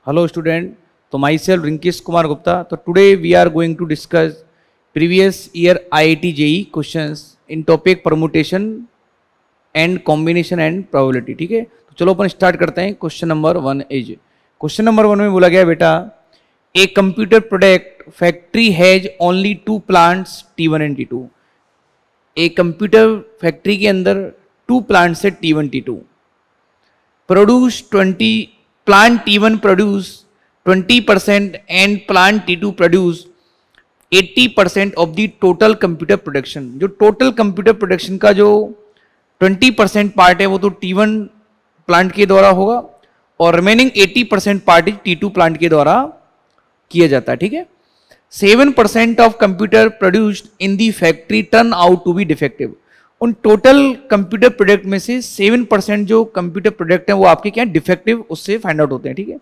Hello student, so myself Rinkesh Kumar Gupta. So today we are going to discuss previous year IIT JEE questions in topic permutation and combination and probability. ठीक है, तो चलो अपन start करते हैं. Question number 1 is, question number 1 में बोला गया बेटा, a computer product factory has only 2 plants T1 and T2. एक कंप्यूटर फैक्ट्री के अंदर 2 प्लांट्स है T1 T2. Produce 20, plant T1 produce 20% and plant T2 produce 80% of the total computer production. जो total computer production का जो 20% part है वो तो T1 प्लांट के द्वारा होगा और रिमेनिंग 80% पार्ट T2 प्लांट के द्वारा किया जाता है. ठीक है, 7% of computer produced in the factory turn out to be defective. उन टोटल कंप्यूटर प्रोडक्ट में से 7% जो कंप्यूटर प्रोडक्ट है वो आपके क्या डिफेक्टिव उससे फाइंड आउट होते हैं. ठीक है,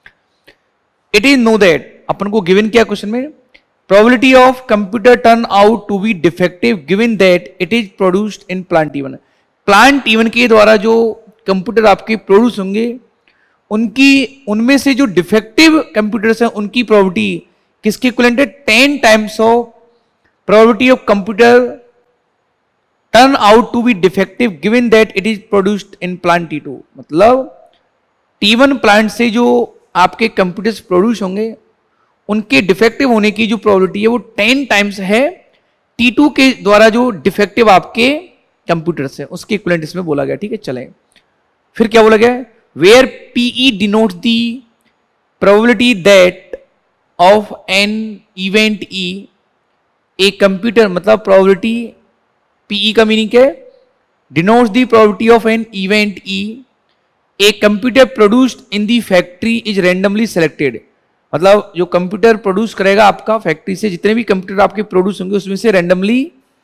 इट इज नो दैट, अपन को गिवन क्या क्वेश्चन में, probability of computer turn out to be defective given that it is produced in plant T1. Plant T1 के द्वारा जो कंप्यूटर आपके प्रोड्यूस होंगे उनमें से जो डिफेक्टिव कंप्यूटर्स हैं उनकी प्रोबेबिलिटी किसके इक्विवेलेंट है, 10 times of probability of computer turn out to be defective given that it is produced in plant T2. मतलब T1 प्लांट से जो आपके कंप्यूटर्स प्रोड्यूस होंगे उनके डिफेक्टिव होने की जो प्रोबेबिलिटी है वो 10 टाइम्स है T2 के द्वारा जो डिफेक्टिव आपके कंप्यूटर्स है उसके इक्विवेलेंट इसमें बोला गया. ठीक है, चलें फिर क्या बोला गया, where PE denotes the probability that of an event E, a computer, मतलब प्रोबेबिलिटी PE का मीनिंग क्या है, denotes the probability of an event E, a computer produced in the factory is randomly selected. मतलब जो computer produce करेगा आपका factory से, जितने भी कंप्यूटर आपके प्रोड्यूस होंगे उसमें से रैंडमली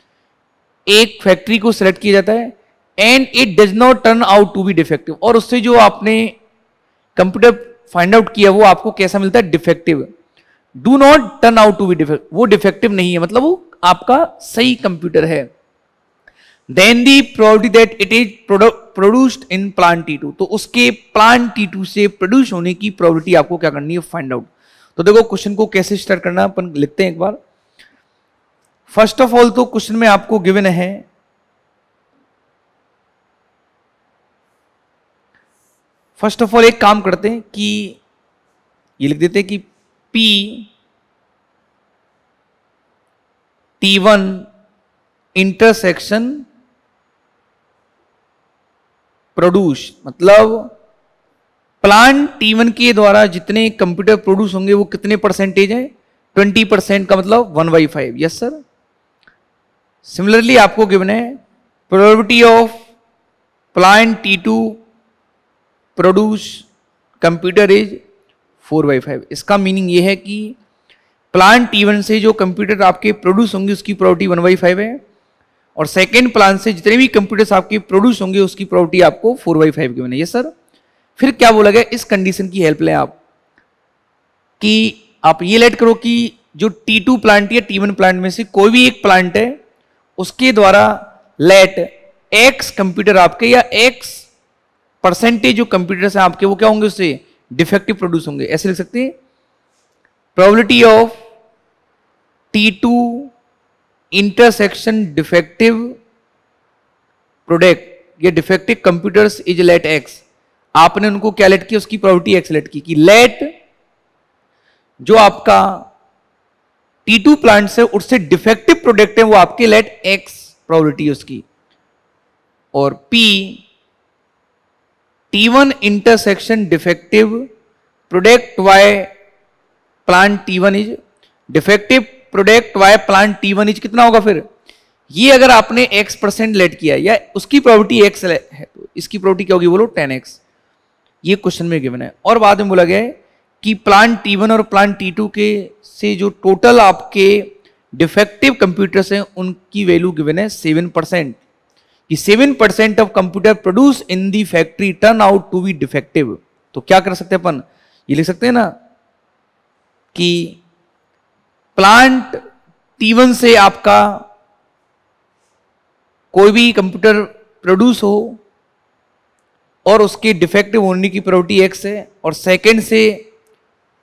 एक फैक्ट्री को सेलेक्ट किया जाता है. And it does not turn out to be defective, और उससे जो आपने कंप्यूटर फाइंड आउट किया वो आपको कैसा मिलता है, defective. Do not turn out to be defective, वो डिफेक्टिव नहीं है, मतलब वो आपका सही कंप्यूटर है. Then the probability that it is produced in plant T2, तो उसके प्लांट T2 से प्रोड्यूस होने की प्रोबेबिलिटी आपको क्या करनी है, फाइंड आउट. तो देखो क्वेश्चन को कैसे स्टार्ट करना है अपन लिखते हैं एक बार. फर्स्ट ऑफ ऑल तो क्वेश्चन में आपको गिवन है फर्स्ट ऑफ ऑल एक काम करते हैं कि ये लिख देते हैं कि P T1 इंटरसेक्शन प्रोड्यूस, मतलब प्लांट T1 के द्वारा जितने कंप्यूटर प्रोड्यूस होंगे वो कितने परसेंटेज है, 20% का मतलब 1/5. Yes sir. सिमिलरली आपको गिवन है probability of plant T2 produce computer is 4/5. इसका मीनिंग ये है कि प्लांट T1 से जो कंप्यूटर आपके प्रोड्यूस होंगे उसकी प्रोबेबिलिटी 1/5 है और सेकेंड प्लांट से जितने भी कंप्यूटर्स आपके प्रोड्यूस होंगे उसकी प्रोबेबिलिटी आपको 4/5 गिवन है. ये सर. फिर क्या बोला गया, इस कंडीशन की हेल्प लें आप कि आप ये लेट करो कि जो T2 प्लांट या T1 प्लांट में से कोई भी एक प्लांट है उसके द्वारा लेट X कंप्यूटर आपके या X परसेंटेज जो कंप्यूटर्स हैं आपके वो क्या होंगे, उससे डिफेक्टिव प्रोड्यूस होंगे. ऐसे लिख सकते हैं, probability of T2 intersection defective product या defective computers is let X. आपने उनको क्या लेट किया, उसकी प्रोबेबिलिटी X लेट की लेट जो आपका T2 प्लांट से उससे डिफेक्टिव प्रोडक्ट है वो आपके लेट X प्रोबेबिलिटी उसकी, और P T1 intersection defective product Y plant T1 is defective product Y plant T1 is कितना होगा. फिर ये अगर आपने X% लेट किया या उसकी प्रोबेबिलिटी X है तो इसकी प्रोबेबिलिटी क्या होगी, बोलो 10X. ये क्वेश्चन में गिवन है. और बाद में बोला गया है कि प्लांट T1 और प्लांट T2 के से जो टोटल आपके डिफेक्टिव कंप्यूटर्स हैं उनकी वैल्यू गिवन है 7%. कि 7% of computer produce in the factory turn out to be defective. तो क्या कर सकते हैं अपन, ये लिख सकते हैं ना कि प्लांट T1 से आपका कोई भी कंप्यूटर प्रोड्यूस हो और उसके डिफेक्टिव होने की प्रोबेबिलिटी x है, और सेकंड से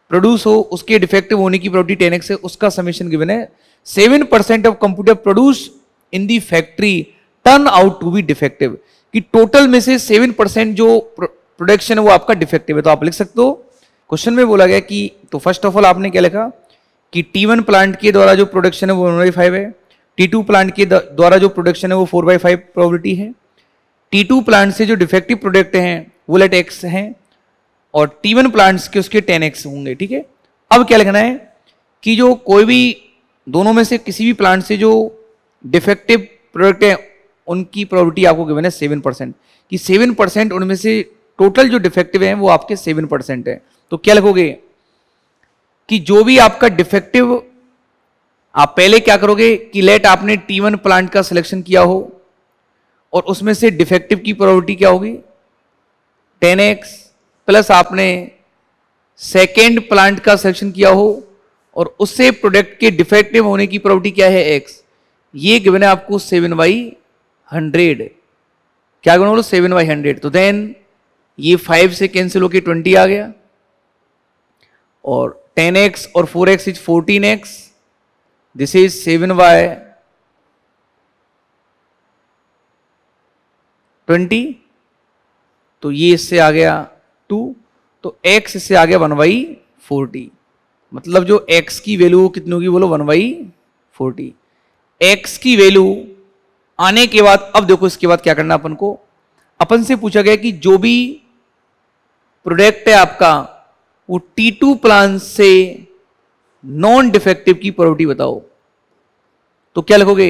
प्रोड्यूस हो उसके डिफेक्टिव होने की प्रोबेबिलिटी 10x है, उसका समेशन गिवन है। 7% of computer produce in the factory turn out to be defective, कि टोटल में से 7% जो प्रोडक्शन है वो आपका डिफेक्टिव है। तो आप लिख सकते हो क्वेश्चन में बोला गया कि, तो फर्स्ट ऑफ ऑल आपने क्या लिखा कि T1 प्लांट के द्वारा जो प्रोडक्शन है वो 1/5 है, T2 प्लांट के द्वारा जो प्रोडक्शन है वो 4/5 प्रोबेबिलिटी है, T2 प्लांट से जो डिफेक्टिव प्रोडक्ट हैं वो लेट x हैं, और T1 प्लांट्स के उसके 10x होंगे। ठीक है, अब क्या लिखना है कि जो कोई भी दोनों में से किसी भी प्लांट से जो डिफेक्टिव प्रोडक्ट है उनकी प्रोबेबिलिटी आपको गिवन है 7%, कि 7% उनमें से टोटल जो डिफेक्टिव है वो आपके 7% है। तो क्या लिखोगे कि जो भी आपका डिफेक्टिव, आप पहले क्या करोगे कि लेट आपने T1 प्लांट का सिलेक्शन किया हो और उसमें से डिफेक्टिव की प्रोबेबिलिटी क्या होगी 10x, प्लस आपने सेकेंड प्लांट का सिलेक्शन किया हो और उससे प्रोडक्ट के डिफेक्टिव होने की प्रोबेबिलिटी क्या है x, ये गिवन है आपको 7/100। क्या गिवन बोलो 7/100। तो देन ये 5 से कैंसिल होकर 20 आ गया, और 10x और 4x is 14x, this is 7/20, तो ये इससे आ गया 2, तो x इससे आ गया 1/40, मतलब जो x की वैल्यू कितनी होगी बोलो 1/40। x की वैल्यू आने के बाद अब देखो इसके बाद क्या करना अपन को, अपन से पूछा गया कि जो भी प्रोडक्ट है आपका वो T2 प्लांट से नॉन डिफेक्टिव की प्रोबेबिलिटी बताओ। तो क्या लिखोगे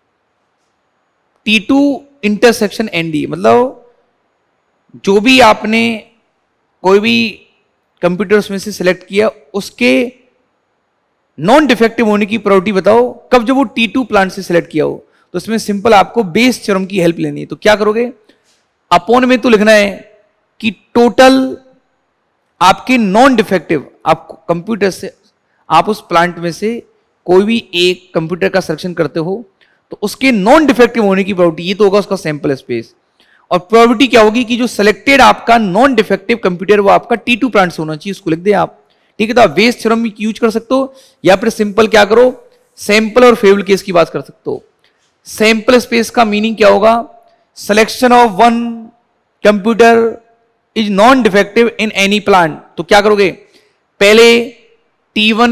T2 इंटरसेक्शन ND, मतलब जो भी आपने कोई भी कंप्यूटर्स में से सिलेक्ट किया उसके नॉन डिफेक्टिव होने की प्रोबेबिलिटी बताओ कब, जब वो T2 प्लांट से सिलेक्ट किया हो। तो इसमें सिंपल आपको बेस थ्योरम की हेल्प लेनी है। तो क्या करोगे, अपॉन में तो लिखना है कि टोटल आपके नॉन डिफेक्टिव, आप कंप्यूटर से, आप उस प्लांट में से कोई भी एक कंप्यूटर का सिलेक्शन करते हो तो उसके नॉन डिफेक्टिव होने की प्रोबेबिलिटी, ये तो होगा उसका सैंपल स्पेस, और प्रोबेबिलिटी क्या होगी कि जो सिलेक्टेड आपका नॉन डिफेक्टिव कंप्यूटर वो आपका T2 प्लांट से होना चाहिए, उसको लिख दे आप। ठीक है, तो आप बेस थ्योरम यूज कर सकते हो, या फिर सिंपल क्या करो, सैंपल और फेवल केस की बात कर सकते हो। सैंपल स्पेस का मीनिंग क्या होगा, selection of one computer is non defective in any plant. तो क्या करोगे, पहले T1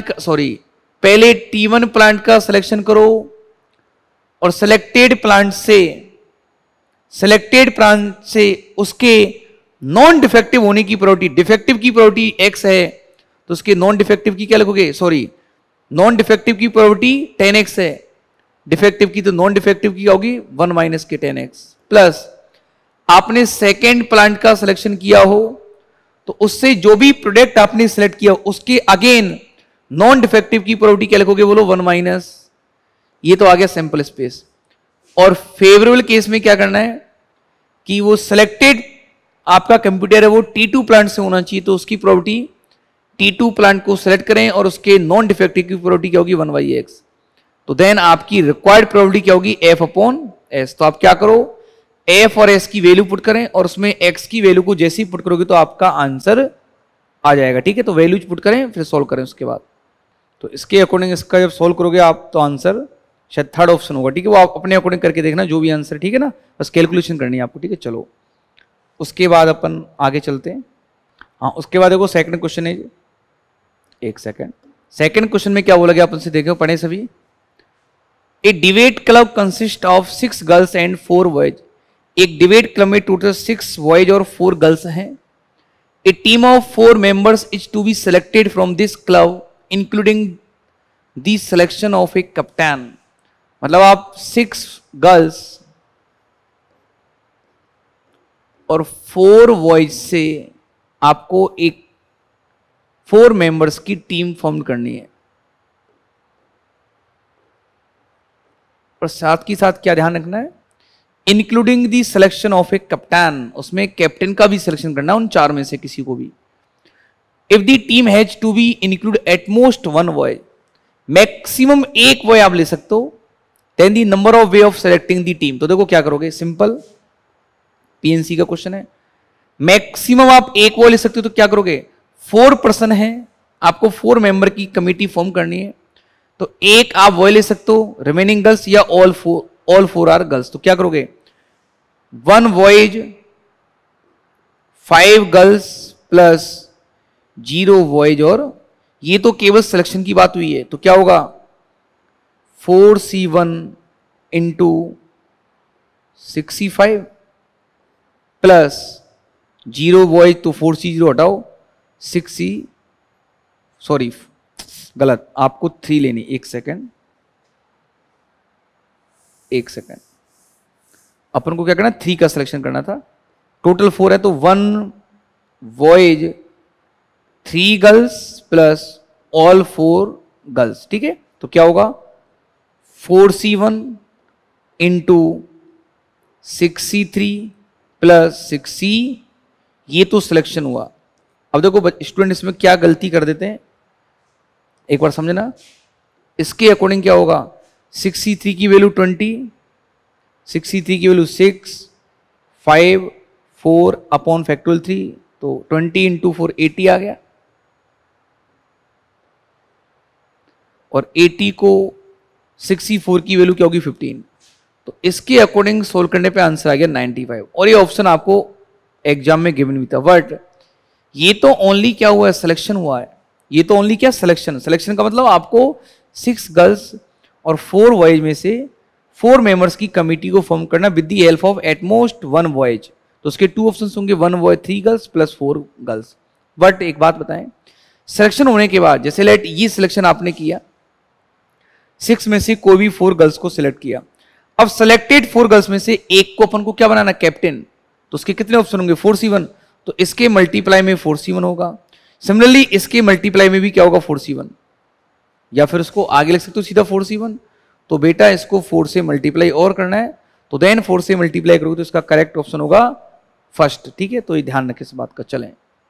प्लांट का सिलेक्शन करो और सिलेक्टेड प्लांट से उसके नॉन डिफेक्टिव होने की प्रोबेबिलिटी, डिफेक्टिव की प्रोबेबिलिटी x है तो उसके नॉन डिफेक्टिव की क्या लिखोगे, नॉन डिफेक्टिव की प्रोबेबिलिटी 10x है, डिफेक्टिव की, तो नॉन डिफेक्टिव की होगी 1 - के 10x, प्लस आपने सेकेंड प्लांट का सिलेक्शन किया हो तो उससे जो भी प्रोडक्ट आपने सिलेक्ट किया उसके अगेन नॉन डिफेक्टिव की प्रोबेबिलिटी क्या लिखोगे बोलो 1 - ये तो आ गया सैंपल स्पेस। और फेवरेबल केस में क्या करना है कि वो सिलेक्टेड आपका कंप्यूटर है वो T2 प्लांट से होना चाहिए, तो उसकी प्रोबेबिलिटी T2 प्लांट को सिलेक्ट करें और उसके नॉन डिफेक्टिव की प्रोबेबिलिटी क्या होगी 1/x। तो देन आपकी रिक्वायर्ड प्रोबेबिलिटी क्या होगी f/s। तो आप क्या करो, f और s की वैल्यू पुट करें और उसमें x की वैल्यू को जैसे ही पुट करोगे तो आपका आंसर आ जाएगा। ठीक है, तो वैल्यूज पुट करें फिर सॉल्व करें उसके बाद। तो इसके अकॉर्डिंग इसका जब सॉल्व करोगे आप तो आंसर शायद थर्ड ऑप्शन होगा। ठीक है, वो आप अपने अकॉर्डिंग करके देखना जो भी आंसर, ठीक है ना, बस कैलकुलेशन करनी है आपको। ठीक है, चलो उसके बाद अपन आगे चलते हैं। हाँ, उसके बाद देखो सेकंड क्वेश्चन है, एक सेकंड क्वेश्चन में क्या बोला गया अपन से, देखो पढ़े सभी। A debate club consist of 6 girls and 4 boys. एक डिबेट क्लब में टोटल 6 बॉयज और 4 गर्ल्स हैं। A team of 4 members is to be selected from this club including the selection of a captain. मतलब आप 6 गर्ल्स और 4 boys से आपको एक 4 मेंबर्स की टीम फॉर्म करनी है। और साथ की साथ क्या ध्यान रखना है, including the selection of a captain, उसमें कैप्टन का भी सिलेक्शन करना है उन 4 में से किसी को भी। If the team has to be include at most 1 boy, maximum 1 boy आप ले सकते हो। Then the number of way of selecting the team. तो देखो क्या करोगे, सिंपल पीएनसी का क्वेश्चन है, मैक्सिमम आप 1 बॉय ले सकते हो तो क्या करोगे 4 पर्सन है, आपको 4 मेंबर की कमिटी फॉर्म करनी है, तो एक आप बॉय ले सकते हो, रिमेनिंग गर्ल्स, या ऑल फोर आर गर्ल्स। तो क्या करोगे, 1 बॉयज 5 गर्ल्स प्लस 0 बॉयज, और ये तो केवल सिलेक्शन की बात हुई है, तो क्या होगा 4C1 इंटू 65 प्लस 0 बॉयज, तो 4C0 हटाओ 6C, सॉरी गलत, आपको 3 लेनी, एक सेकेंड, अपन को क्या करना, 3 का सिलेक्शन करना था, टोटल 4 है, तो 1 boys 3 girls plus all 4 girls, ठीक है। तो क्या होगा 4C1 into 6C3 plus 6C, ये तो सिलेक्शन हुआ। अब देखो स्टूडेंट इसमें क्या गलती कर देते हैं, एक बार समझना, इसके अकॉर्डिंग क्या होगा, 6C3 की वैल्यू 20, 6C3 की वैल्यू 6, 5, 4 अपॉन फैक्टोरियल 3, तो 20 इंटू 4 80 आ गया, और 80 को 64 की वैल्यू क्या होगी 15, तो इसके अकॉर्डिंग सोल्व करने पे आंसर आ गया 95। और ये ऑप्शन आपको एग्जाम में गिवन भी था, बट ये तो ओनली क्या हुआ है, सिलेक्शन हुआ है, ये तो ओनली क्या सिलेक्शन, सिलेक्शन का मतलब आपको 6 गर्ल्स और 4 बॉयज में से 4 मेंबर्स की कमिटी को फॉर्म करना with the help of at most 1 boys. तो उसके 2 ऑप्शंस होंगे, 1 boy 3 girls plus 4 girls. But एक बात बताएं, सिलेक्शन होने के बाद, जैसे लेट ये सिलेक्शन आपने किया, 6 में से कोई भी 4 गर्ल्स को सिलेक्ट किया, अब सिलेक्टेड 4 गर्ल्स में से एक को अपन को क्या बनाना, कैप्टन, तो उसके कितने ऑप्शन होंगे 4C1, तो इसके मल्टीप्लाई में 4C1 होगा, सिमिलरली इसके मल्टीप्लाई में भी क्या होगा 4C1, या फिर उसको आगे लिख सकते हो सीधा 4C1, तो बेटा इसको 4 से मल्टीप्लाई और करना है, तो देन 4 से मल्टीप्लाई करोगे तो इसका करेक्ट ऑप्शन होगा फर्स्ट, ठीक है। तो ये ध्यान रखें इस बात का। चलें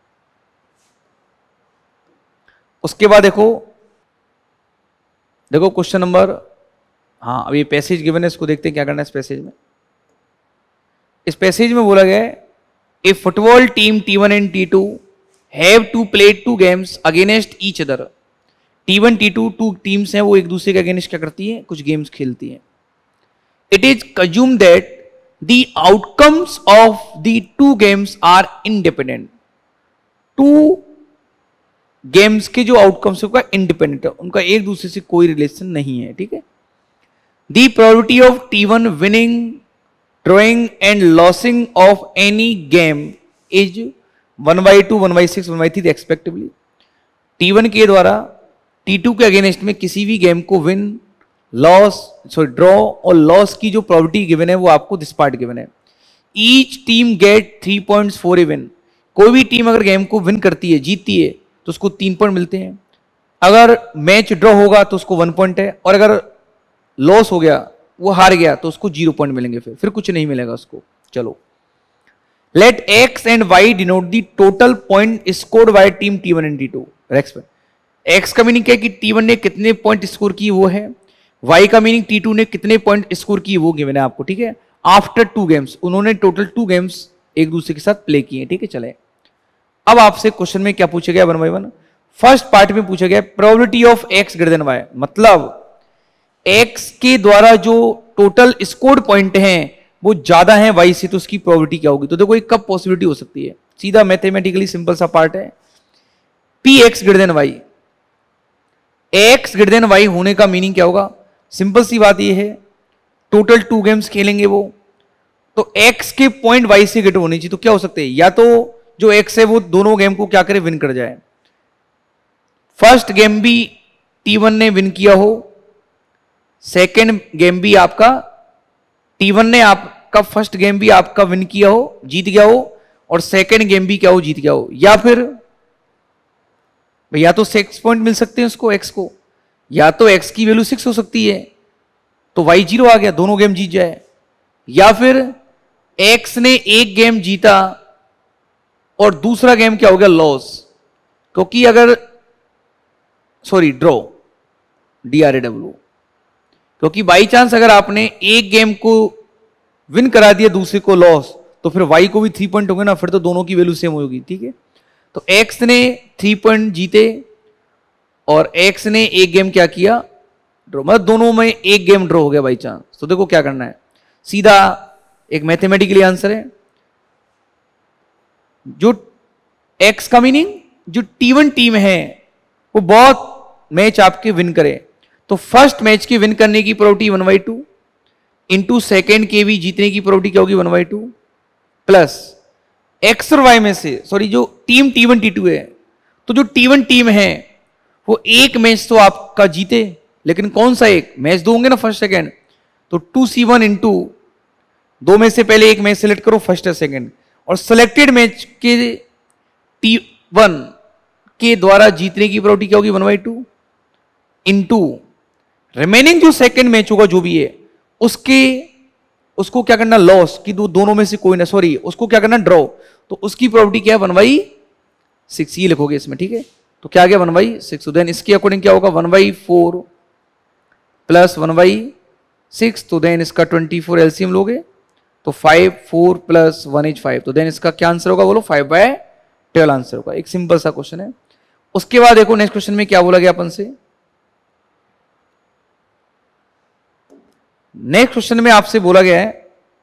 उसके बाद देखो क्वेश्चन नंबर, हाँ अब ये पैसेज गिवन है, इसको देखते हैं क्या करना है इस पैसेज में। इस पैसेज में बोला गया है, a football team T1 and T2 have to play 2 games against each other. T1 T2 2 teams हैं, वो एक दूसरे के अगेंस्ट क्या करती हैं, कुछ गेम्स खेलती हैं। It is consume that the outcomes of the 2 games are independent. 2 games के जो आउटकम्स है इंडिपेंडेंट है, उनका एक दूसरे से कोई रिलेशन नहीं है, ठीक है। The probability of T1 winning, drawing and losing of any game is 1/2, 1/6, 1/3 respectively. T1 के द्वारा T2 के अगेंस्ट में किसी भी गेम को विन, लॉस, सॉरी ड्रॉ और लॉस की जो प्रोबेबिलिटी गिवन है वो आपको दिस पार्ट गिवन है। Each team get 3 points for a win. कोई भी टीम अगर गेम को विन करती है, जीतती है, तो उसको 3 पॉइंट मिलते हैं। अगर मैच ड्रॉ होगा तो उसको 1 पॉइंट है, और अगर लॉस हो गया, वो हार गया, तो उसको 0 पॉइंट मिलेंगे, फिर कुछ नहीं मिलेगा उसको। चलो, let X and Y denote the total point scored by team T1 and T2। X का मीनिंग क्या है कि T1 ने कितने पॉइंट स्कोर किए वो है, Y का मीनिंग T2 ने कितने पॉइंट स्कोर किए वो गिवन है आपको, ठीक है। आफ्टर 2 गेम्स, उन्होंने टोटल 2 गेम्स एक दूसरे के साथ प्ले किए, ठीक है। चले, अब आपसे क्वेश्चन में क्या पूछा गया 1 by 1। फर्स्ट पार्ट में पूछा गया probability of X greater than Y, मतलब X के द्वारा जो टोटल स्कोर्ड पॉइंट हैं वो ज्यादा है Y से, तो उसकी प्रोबेबिलिटी क्या होगी। तो देखो ये कब पॉसिबिलिटी हो सकती है, सीधा मैथमेटिकली सिंपल सा पार्ट है, Px greater than Y। X greater than Y होने का मीनिंग क्या होगा, सिंपल सी बात ये है, टोटल 2 गेम्स खेलेंगे वो, तो X के पॉइंट Y से ग्रेटर होने चाहिए। तो क्या हो सकते हैं, या तो जो X है वो दोनों गेम को क्या करे, विन कर जाए। फर्स्ट गेम भी T1 ने विन किया हो, सेकेंड गेम भी आपका T1 ने आपका फर्स्ट गेम भी आपका विन किया हो, जीत गया हो, और सेकेंड गेम भी क्या हो, जीत गया हो। या फिर या तो 6 पॉइंट मिल सकते हैं उसको X को, या तो X की वैल्यू 6 हो सकती है तो Y 0 आ गया, दोनों गेम जीत जाए। या फिर X ने एक गेम जीता और दूसरा गेम क्या हो गया, लॉस, क्योंकि अगर सॉरी ड्रॉ, DRAW, क्योंकि बाई चांस अगर आपने एक गेम को विन करा दिया, दूसरे को लॉस, तो फिर Y को भी 3 पॉइंट होंगे ना, फिर तो दोनों की वैल्यू सेम होगी, ठीक है। तो एक्स ने 3 पॉइंट जीते और एक्स ने एक गेम क्या किया, ड्रॉ, मतलब दोनों में एक गेम ड्रॉ हो गया बाई चांस। तो देखो क्या करना है, सीधा एक मैथमेटिकली आंसर है। जो एक्स का मीनिंग, जो T1 टीम है वो बहुत मैच आपके विन करे, तो फर्स्ट मैच के विन करने की प्रोबेबिलिटी 1/2 इंटू सेकेंड के भी जीतने की प्रोबेबिलिटी क्या होगी 1/2 प्लस एक्स और वाई में से, सॉरी जो टीम T1 T2 है, तो जो T1 टीम है वो एक मैच तो आपका जीते, लेकिन कौन सा एक मैच, दो होंगे ना फर्स्ट सेकेंड, तो 2C1 इंटू दो में से पहले एक मैच सेलेक्ट करो फर्स्ट या सेकेंड, और सिलेक्टेड मैच के T1 के द्वारा जीतने की प्रोबेबिलिटी क्या होगी 1/2 इंटू रिमेनिंग जो सेकेंड मैच होगा जो भी है उसको क्या करना लॉस, कि दोनों में से कोई ना, सॉरी उसको क्या करना ड्रॉ, तो उसकी प्रोबेबिलिटी क्या है 1/6, ये लिखोगे इसमें, ठीक है। तो क्या आ गया 1/6, देन इसके अकॉर्डिंग क्या होगा 1/4 प्लस 1/6, तो देन इसका 24 एलसीएम लोगे तो 5 4 प्लस 1 इज 5, तो देन इसका क्या आंसर होगा बोलो 5/12 आंसर होगा। एक सिंपल सा क्वेश्चन है। उसके बाद देखो नेक्स्ट क्वेश्चन में क्या बोला गया अपन से, नेक्स्ट क्वेश्चन में आपसे बोला गया है,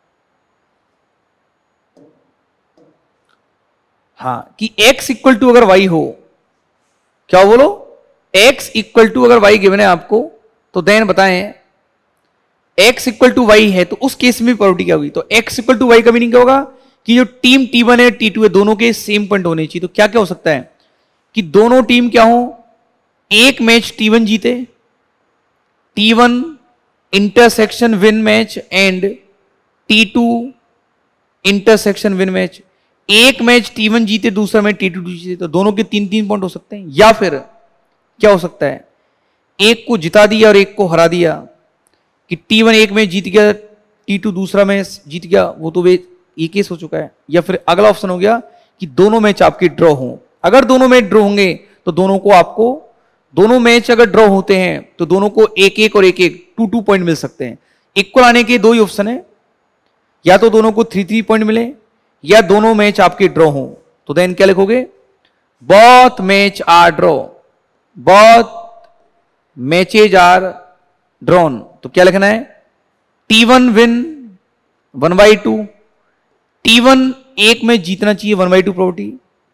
हां, कि x इक्वल टू अगर y हो, क्या बोलो x इक्वल टू अगर y गिवन है आपको, तो देन बताएं x इक्वल टू y है, तो उस केस में प्रोबेबिलिटी क्या होगी, तो x इक्वल टू y का मीनिंग क्या होगा कि जो टीम T1 है T2 है दोनों के सेम पॉइंट होने चाहिए। तो क्या क्या हो सकता है कि दोनों टीम क्या हो, एक मैच T1 जीते, T1 intersection win match and T2 intersection win match, एक मैच T1 जीते दूसरा मैच T2 जीते, तो दोनों के 3-3 पॉइंट हो सकते हैं। या फिर क्या हो सकता है, एक को जिता दिया और एक को हरा दिया, कि T1 एक मैच जीत गया T2 दूसरा मैच जीत गया, वो तो ये केस हो चुका है। या फिर अगला ऑप्शन हो गया कि दोनों मैच आपके ड्रॉ हों, अगर दोनों मैच ड्रॉ होंगे तो दोनों को आपको, दोनों मैच अगर ड्रॉ होते हैं तो दोनों को 1-1 और 1-1 2-2 पॉइंट मिल सकते हैं। इक्वल आने के दो ही ऑप्शन है, या तो दोनों को 3-3 पॉइंट मिले या दोनों मैच आपके ड्रॉ हों। तो देन क्या लिखोगे, both match are draw, both matches are drawn, तो क्या लिखना है T1 विन 1/2, T1 एक मैच जीतना चाहिए 1/2 प्रोबेबिलिटी,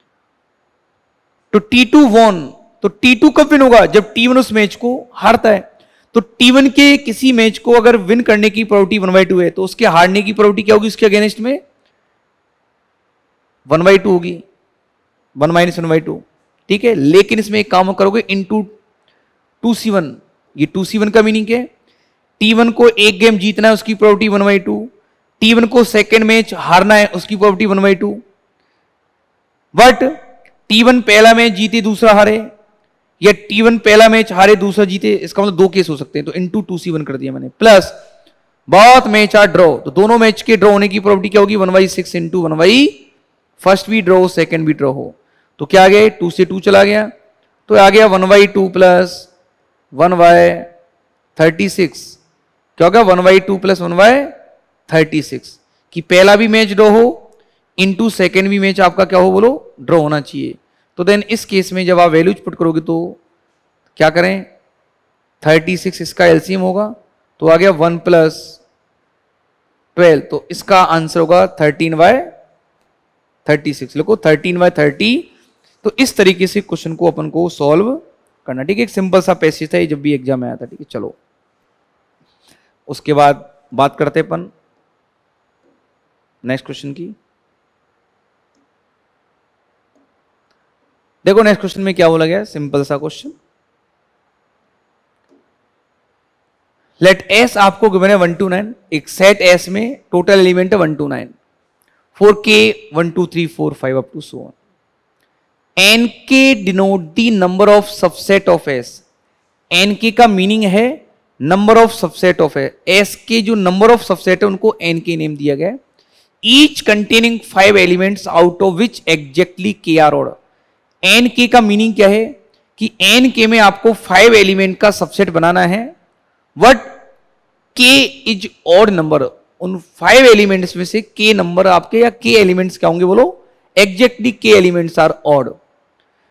तो T2 वॉन, तो T2 कब विन होगा जब T1 उस मैच को हारता है। तो T1 के किसी मैच को अगर विन करने की प्रोबेबिलिटी 1/2 है, तो उसके हारने की प्रोबेबिलिटी क्या होगी उसके अगेंस्ट में 1/2 होगी, 1 - 1/2, ठीक है। लेकिन इसमें एक काम करोगे इंटू 2C1, ये 2C1 का मीनिंग क्या है, T1 को एक गेम जीतना है उसकी प्रोबेबिलिटी 1/2, T1 को सेकेंड मैच हारना है उसकी प्रोबेबिलिटी 1/2, बट T1 पहला मैच जीते दूसरा हारे, या T1 पहला मैच हारे दूसरा जीते, इसका मतलब दो केस हो सकते हैं, तो इंटू 2C1 कर दिया मैंने, plus both match are draw, तो दोनों मैच के ड्रॉ होने की प्रोबेबिलिटी क्या होगी 1/6 इंटू 1/, फर्स्ट भी ड्रॉ सेकेंड भी ड्रॉ हो, तो क्या आ गया 2 से 2 चला गया, तो आ गया 1/2 प्लस 1/36, क्या होगा 1/2 प्लस 1/36, कि पहला भी मैच ड्रॉ हो इंटू सेकेंड भी मैच आपका क्या हो बोलो ड्रॉ होना चाहिए। तो देन इस केस में जब आप वैल्यूज पुट करोगे तो क्या करें, 36 इसका एलसीएम होगा, तो आ गया 1 + 12, तो इसका आंसर होगा 13/36, लिखो 13/30। तो इस तरीके से क्वेश्चन को अपन को सॉल्व करना, ठीक है। एक सिंपल सा पैसेज था, जब भी एग्जाम में आया था, ठीक है। चलो उसके बाद बात करते अपन नेक्स्ट क्वेश्चन की। देखो नेक्स्ट क्वेश्चन में क्या बोला गया, सिंपल सा क्वेश्चन, लेट एस आपको गिवन है 1 to 9, एक सेट एस में टोटल एलिमेंट है 1 to 9, 4k 1 2 3 4 5 up to so on, nk denote the number of subset of S, nk का मीनिंग है number of subset of S के जो नंबर ऑफ सबसेट है उनको nk नेम दिया गया है, each containing 5 elements out of which exactly k are odd. nk का मीनिंग क्या है कि nk में आपको 5 एलिमेंट का सबसेट बनाना है, what k is odd number, उन 5 एलिमेंट्स में से k नंबर आपके या k एलिमेंट्स क्या होंगे बोलो, exactly k elements are odd,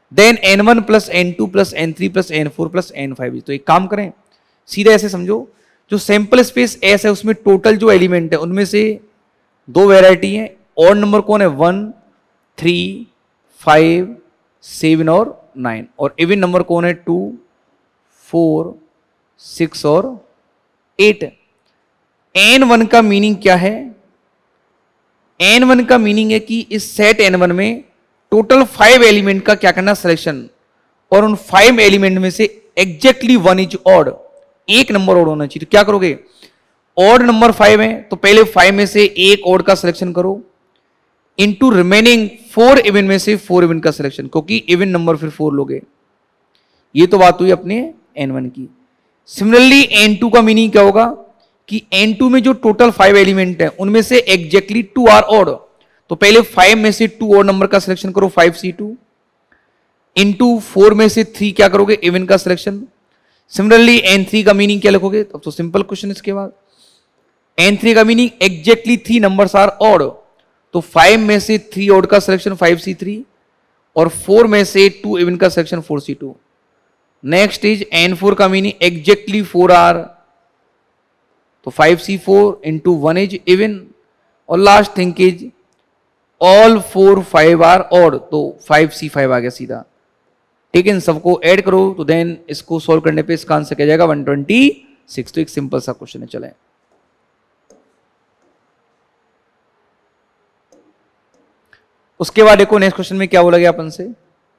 then n1 plus n2 plus n3 plus n4 plus n5। तो एक काम करें, सीधा ऐसे समझो, जो सैंपल स्पेस एस है उसमें टोटल जो एलिमेंट है उनमें से दो वेराइटी है। ऑड नंबर कौन है? 1, 3, 5, 7 और 9। और इवन नंबर कौन है? 2, 4, 6 और 8। n1 का मीनिंग क्या है? n1 का मीनिंग है कि इस सेट n1 में टोटल 5 एलिमेंट का क्या करना? सिलेक्शन। और उन 5 एलिमेंट में से एग्जैक्टली 1 इज ऑड, एक नंबर ऑड होना चाहिए। तो क्या करोगे? ऑड नंबर 5 है तो पहले 5 में से एक ऑड का सिलेक्शन करो, इनटू रिमेनिंग 4 इवन में से 4 इवन का सिलेक्शन, क्योंकि इवन नंबर फिर 4 लोगे। ये तो बात हुई अपने n1 की। सिमिलरली n2 का मीनिंग क्या होगा कि n2 में जो टोटल 5 एलिमेंट है उनमें से एग्जैक्टली 2 आर ऑड। तो पहले 5 में से 2 ऑड नंबर का सिलेक्शन करो, 5c2, इनटू 4 में से 3 क्या करोगे? इवन का सिलेक्शन। सिमिलरली n3 का मीनिंग क्या लिखोगे? तब तो सिंपल क्वेश्चन इसके बाद। n3 का meaning exactly 3 numbers are odd, तो 5 में से 3 ऑड का सिलेक्शन 5c3 और 4 में से 2 इवन का selection 4c2। Next is n4 का मीनिंग एग्जैक्टली 4 आर, तो 5c4 इंटू 1 इज इवन। और last thing is all 4 5 are odd, तो 5c5 आ गया सीधा। ठीक है, इन सबको ऐड करो तो देन इसको सॉल्व करने पे इसका आंसर क्या जाएगा? 126। तो एक सिंपल सा क्वेश्चन है। चले उसके बाद देखो नेक्स्ट क्वेश्चन में क्या बोला गया अपन से।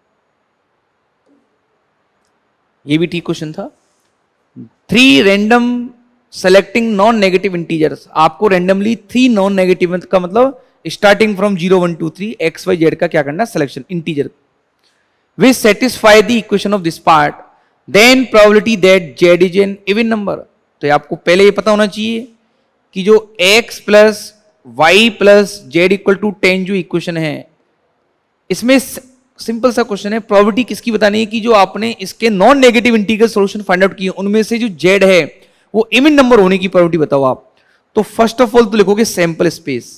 ये भी ठीक क्वेश्चन था। 3 random selecting non negative integers, आपको रैंडमली 3 नॉन नेगेटिव का मतलब starting from 0 1 2 3 X Y Z का क्या करना? Selection integer. We satisfy the equation of this part, then probability that Z is an even number. तो आपको पहले ये पता होना चाहिए कि जो x plus Y plus Z equal to 10 जो इक्वेशन है, इसमें सिंपल सा क्वेश्चन है, प्रोबेबिलिटी किसकी बतानी है कि जो आपने इसके non negative integral solution find out किए उनमें से जो जेड है वो इवन नंबर होने की प्रोबेबिलिटी बताओ आप। तो फर्स्ट ऑफ ऑल तो लिखोगे सैंपल स्पेस।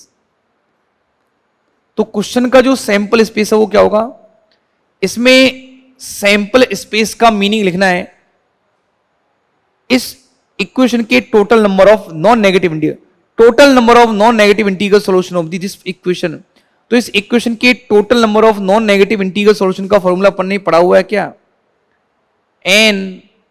तो क्वेश्चन का जो सैंपल स्पेस है वो क्या होगा? इसमें सैंपल स्पेस का मीनिंग लिखना है इस इक्वेशन के total number of non negative integral, total number of non negative integral solution of this equation. तो इस इक्वेशन के total number of non negative integral solution का फॉर्मूला अपन ने पढ़ा हुआ है क्या? n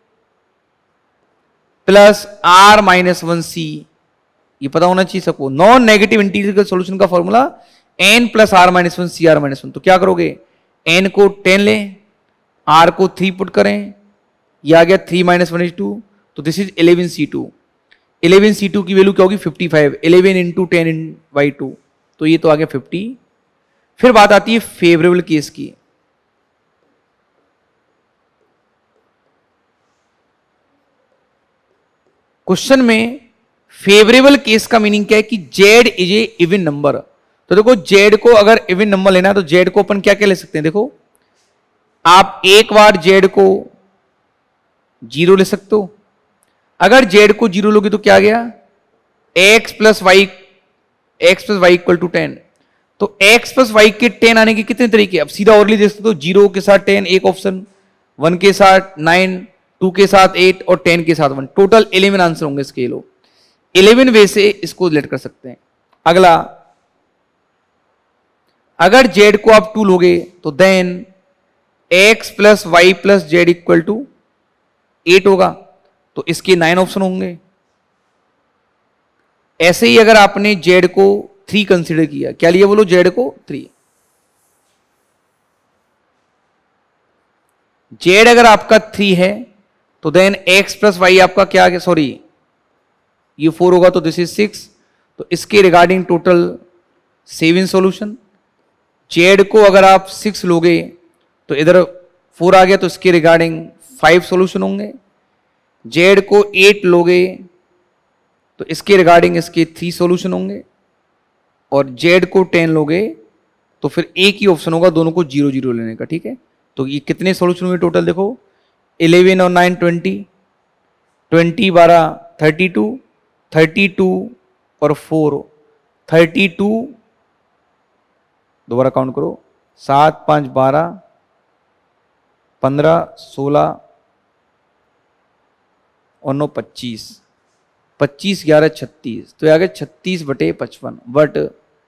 plus r minus 1c, ये पता होना चाहिए सबको। नॉन नेगेटिव इंटीग्रल सॉल्यूशन का formula n plus r minus 1 c r minus 1। तो क्या करोगे? n को 10 लें, r को 3 पुट करें, ये आ गया 3 माइनस 1 इज 2, तो दिस इज 11c2। 11c2 की वैल्यू क्या होगी? 55। 11 इंटू 10 बाई 2, तो ये तो आ गया 50। फिर बात आती है फेवरेबल केस की। क्वेश्चन में फेवरेबल केस का मीनिंग क्या है कि Z is a even number. तो देखो जेड को अगर इवन नंबर लेना है तो जेड को अपन क्या क्या ले सकते हैं? देखो आप एक बार जेड को 0 ले सकते हो। अगर जेड को 0 लोगे तो क्या आ गया? X plus Y equal to 10। तो x प्लस वाई के 10 आने के कितने तरीके? अब सीधा और देख सकते हो, 0 के साथ 10 एक ऑप्शन, 1 के साथ 9, 2 के साथ 8 और 10 के साथ 1। टोटल 11 आंसर होंगे इसके। लो 11 वे से इसको रिलेट कर सकते हैं। अगला, अगर z को आप 2 लोगे तो then x plus Y plus Z equal to 8 होगा, तो इसके 9 ऑप्शन होंगे। ऐसे ही अगर आपने z को 3 कंसीडर किया, क्या लिया बोलो? z को 3। z अगर आपका 3 है तो देन x प्लस वाई आपका क्या आ गया? सॉरी ये 4 होगा तो दिस इज 6। तो इसके रिगार्डिंग टोटल 7 सॉल्यूशन। z को अगर आप 6 लोगे तो इधर 4 आ गया, तो इसके रिगार्डिंग 5 सॉल्यूशन होंगे। z को 8 लोगे तो इसके रिगार्डिंग इसके 3 सॉल्यूशन होंगे। और z को 10 लोगे तो फिर एक ही ऑप्शन होगा दोनों को 0 0 लेने का। ठीक है, तो ये कितने सॉल्यूशन हुए टोटल? देखो 11 और 9 20, 20 12 32, 32 और 4 32, दोबारा काउंट करो, 7 5 12, 15, 16 और 9 25, 25 11 36, तो आ गया 36/55 बट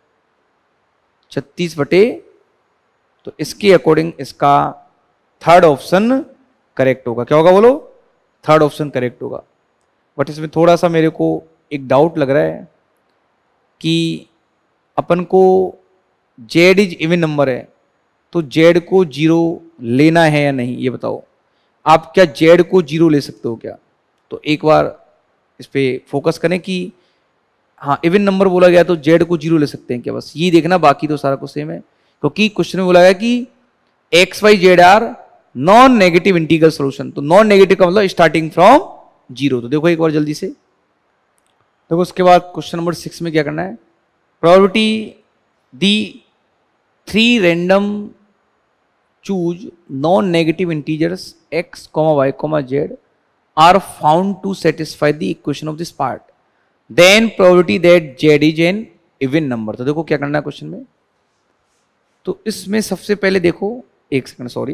36 तो इसके अकॉर्डिंग इसका थर्ड ऑप्शन करेक्ट होगा। क्या होगा बोलो? थर्ड ऑप्शन करेक्ट होगा। बट इसमें थोड़ा सा मेरे को एक डाउट लग रहा है कि अपन को जेड इज इवन नंबर है, तो जेड को 0 लेना है या नहीं, ये बताओ। आप क्या जेड को 0 ले सकते हो क्या? तो एक बार इस पे फोकस करें कि हाँ इवन नंबर बोला गया तो जेड को 0 ले सकते हैं क्या, बस ये देखना, बाकी तो सारा कुछ सेम है। क्योंकि क्वेश्चन में बोला गया कि X Y Z are non negative integral solution, तो नॉन नेगेटिव का मतलब स्टार्टिंग फ्रॉम 0। तो देखो एक बार जल्दी से देखो, उसके बाद क्वेश्चन नंबर 6 में क्या करना है, प्रोबेबिलिटी दी 3 random choose non negative integers x, y, z are found to satisfy the equation of this part, then probability that z is an even number। तो देखो क्या करना है क्वेश्चन में। तो इसमें सबसे पहले देखो, एक सेकंड सॉरी,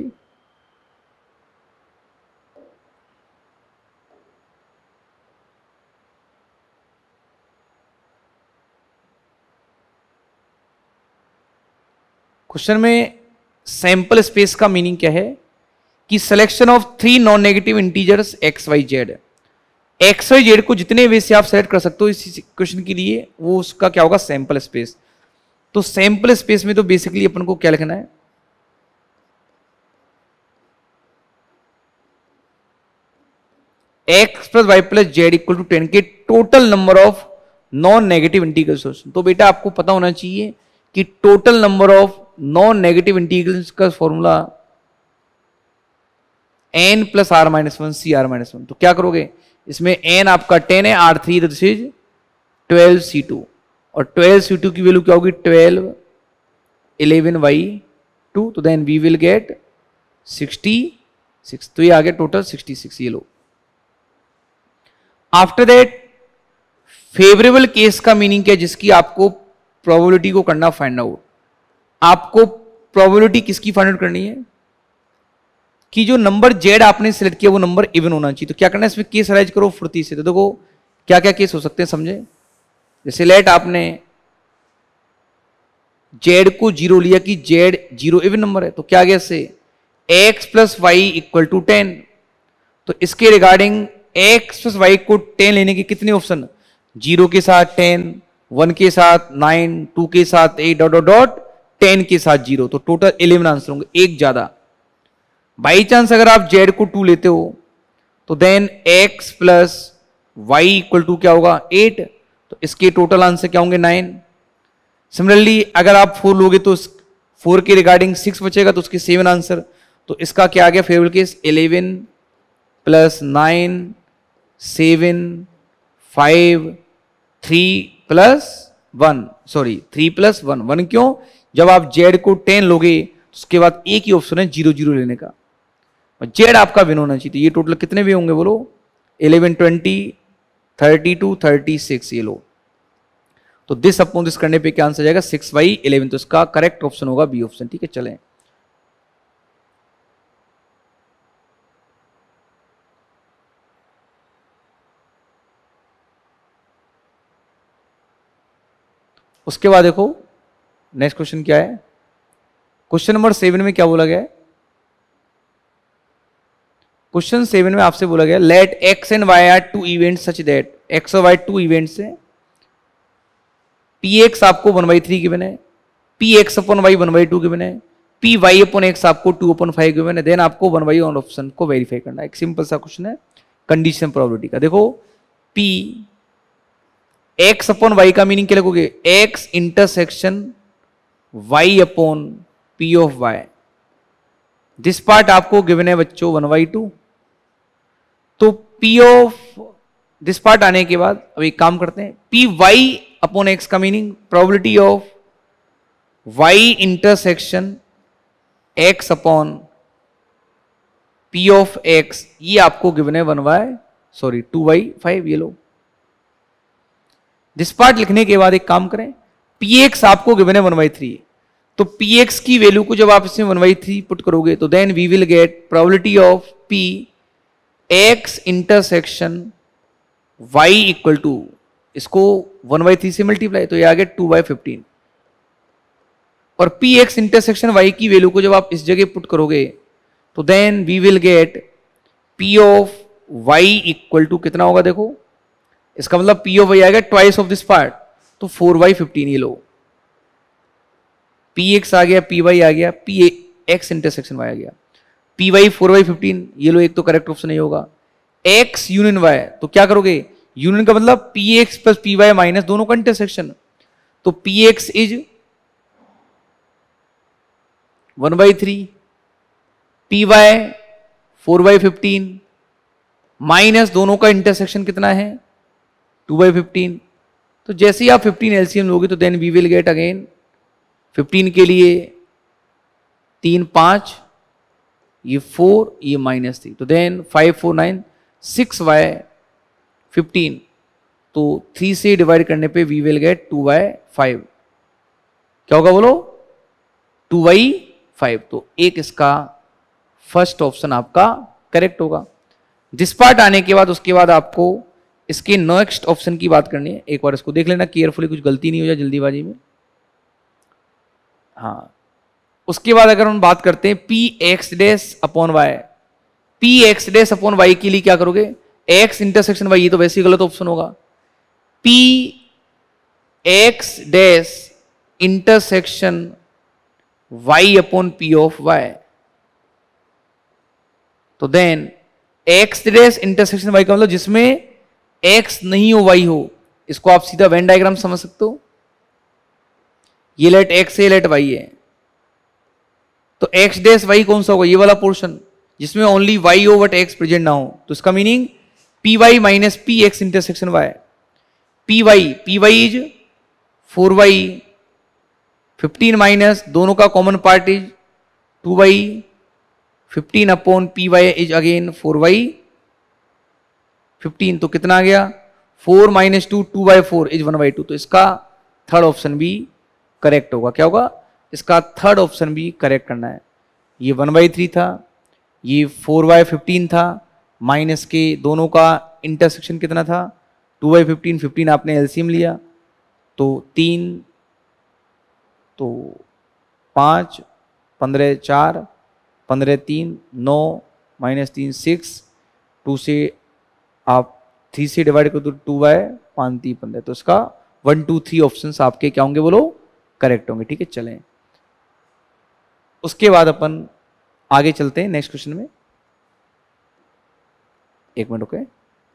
क्वेश्चन में सैंपल स्पेस का मीनिंग क्या है कि selection of 3 non negative integers X Y Z, X Y Z को जितने वे से आप सेलेक्ट कर सकते हो इस क्वेश्चन के लिए, वो उसका क्या होगा, सैंपल स्पेस। तो सैंपल स्पेस में तो बेसिकली अपन को क्या लिखना है, X plus Y plus Z equal to 10 के total number of non negative integral solution. तो बेटा आपको पता होना चाहिए कि total number of non negative integrals का formula n plus r minus 1 C r minus 1। तो क्या करोगे, इसमें n आपका 10 है, r3 दिस इज 12c2, और 12c2 की वैल्यू क्या होगी, 12 11y2, तो देन वी विल गेट 66। तो ये आ गया टोटल 66, ये लो। आफ्टर दैट फेवरेबल केस का मीनिंग क्या है, जिसकी आपको प्रोबेबिलिटी को करना फाइंड आउट। आपको प्रोबेबिलिटी किसकी फाइंड आउट करनी है कि जो नंबर जेड आपने सिलेक्ट किया वो नंबर इवन होना चाहिए। तो क्या करना है, इसमें केस अराइज करो फुर्ती से। तो देखो क्या क्या केस हो सकते हैं समझे। जैसे लेट आपने जेड को 0 लिया कि जेड 0 इवन नंबर है, तो क्या गया इससे x plus Y equal to 10। तो इसके रिगार्डिंग x प्लस वाई को 10 लेने के कितने ऑप्शन, 0 के साथ 10, 1 के साथ 9, 2 के साथ 8 डॉट डॉट डॉट 10 के साथ 0, तो टोटल 11 आंसर होंगे, एक ज्यादा। बाई चांस अगर आप z को 2 लेते हो तो then x plus Y equal to क्या होगा 8, तो इसके टोटल आंसर क्या होंगे 9। सिमिलरली अगर आप 4 लोगे तो 4 के रिगार्डिंग 6 बचेगा, तो उसके 7 आंसर। तो इसका क्या आ गया favourable case, 11 plus 9 7 5 3 plus 1, sorry 3 plus 1, 1 क्यों, जब आप z को 10 लोगे तो उसके बाद एक ही ऑप्शन है 0 0 लेने का, जेड आपका विन होना चाहिए। तो ये टोटल कितने वे होंगे बोलो, 11 20 32 36, ये लो। तो दिस अपॉन दिस करने पे क्या आंसर जाएगा 6/11, तो इसका करेक्ट ऑप्शन होगा बी ऑप्शन। ठीक है चलें, उसके बाद देखो नेक्स्ट क्वेश्चन क्या है। क्वेश्चन नंबर 7 में क्या बोला गया है, क्वेश्चन 7 में आपसे बोला गया let X and Y are 2 event such that, X और वाई 2 इवेंट्स है, पी एक्स आपको 1/3 गिवन है, P X upon Y 1/2 given है, पी वाई अपॉन एक्स आपको 2/5 गिवन है, देन आपको 1/1 ऑप्शन को वेरीफाई करना है। एक सिंपल सा क्वेश्चन है कंडीशन प्रोबेबिलिटी का। देखो पी एक्स अपॉन वाई का मीनिंग क्या लिखोगे, X intersection Y upon P of Y. This part आपको गिवन है बच्चों 1/2। तो पी ऑफ दिस पार्ट आने के बाद अब एक काम करते हैं, पी वाई अपॉन एक्स का meaning probability of Y intersection X upon P of X, ये आपको गिवन है 2/5, ये लो। दिस पार्ट लिखने के बाद एक काम करें, पी एक्स आपको गिवन है 1/3, तो px की वैल्यू को जब आप इसमें 1/3 पुट करोगे तो then we will get probability of p x intersection y equal to, इसको 1/3 से मल्टीप्लाई, तो ये आ गया 2/15। और पी एक्स इंटरसेक्शन वाई की वैल्यू को जब आप इस जगह पुट करोगे तो then we will get P of Y equal to कितना होगा, देखो इसका मतलब पी ऑफ वाई आएगा ट्वाइस ऑफ दिस पार्ट, तो 4/15। ये लो पी एक्स आ गया, पी वाई आ गया, पी एक्स इंटरसेक्शन वाई आ गया, पी वाई 4/15। ये लो एक तो करेक्ट ऑप्शन नहीं होगा। एक्स यूनियन वाई, तो क्या करोगे, यूनियन का मतलब P X plus P Y minus दोनों का इंटरसेक्शन, तो P X is 1/3, P Y 4/15 minus दोनों का इंटरसेक्शन कितना है 2/15। तो जैसे ही आप 15 एलसीएम लोगे तो then we will get again 15 के लिए 3 5, ये 4, ये -3, तो देन 5 4 9 6/15, तो 3 से डिवाइड करने पे वी विल गेट 2/5। क्या होगा बोलो, 2/5। तो एक इसका फर्स्ट ऑप्शन आपका करेक्ट होगा। दिस पार्ट आने के बाद उसके बाद आपको इसके नेक्स्ट ऑप्शन की बात करनी है। एक बार इसको देख लेना केयरफुली, कुछ गलती नहीं हो जाए जल्दीबाजी में। हाँ, उसके बाद अगर हम बात करते हैं P X dash upon Y, P X dash upon Y के लिए क्या करोगे, एक्स इंटरसेक्शन वाई, ये तो वैसे ही गलत ऑप्शन होगा। P X dash intersection Y upon P of Y, तो then X dash intersection Y का मतलब जिसमें एक्स नहीं हो वाई हो, इसको आप सीधा वेन डायग्राम समझ सकते हो। ये लेट एक्स है, लेट वाई है, तो एक्स डैश वाई कौन सा होगा, ये वाला पोर्शन जिसमें ओनली वाई हो बट एक्स प्रेजेंट ना हो, तो इसका meaning P Y minus P X intersection Y. P Y is 4/15 minus दोनों का common part is 2/15 upon P Y is again 4/15, तो कितना आ गया 4 - 2 2/4 इज 1/2। तो इसका थर्ड ऑप्शन भी करेक्ट होगा। क्या होगा, इसका थर्ड ऑप्शन भी करेक्ट करना है। ये 1/3 था, ये 4/15 था, माइनस के दोनों का इंटरसेक्शन कितना था 2/15, 15 आपने एलसीएम लिया तो 3, तो 5, 15 4, 15 3 9 -3 6, 2 से आप 3 से डिवाइड कर दो 2/5 3 15, तो इसका 1 2 3 ऑप्शन आपके क्या होंगे बोलो, करेक्ट होंगे। ठीक है, चलें उसके बाद अपन आगे चलते हैं नेक्स्ट क्वेश्चन में। एक मिनट रुके।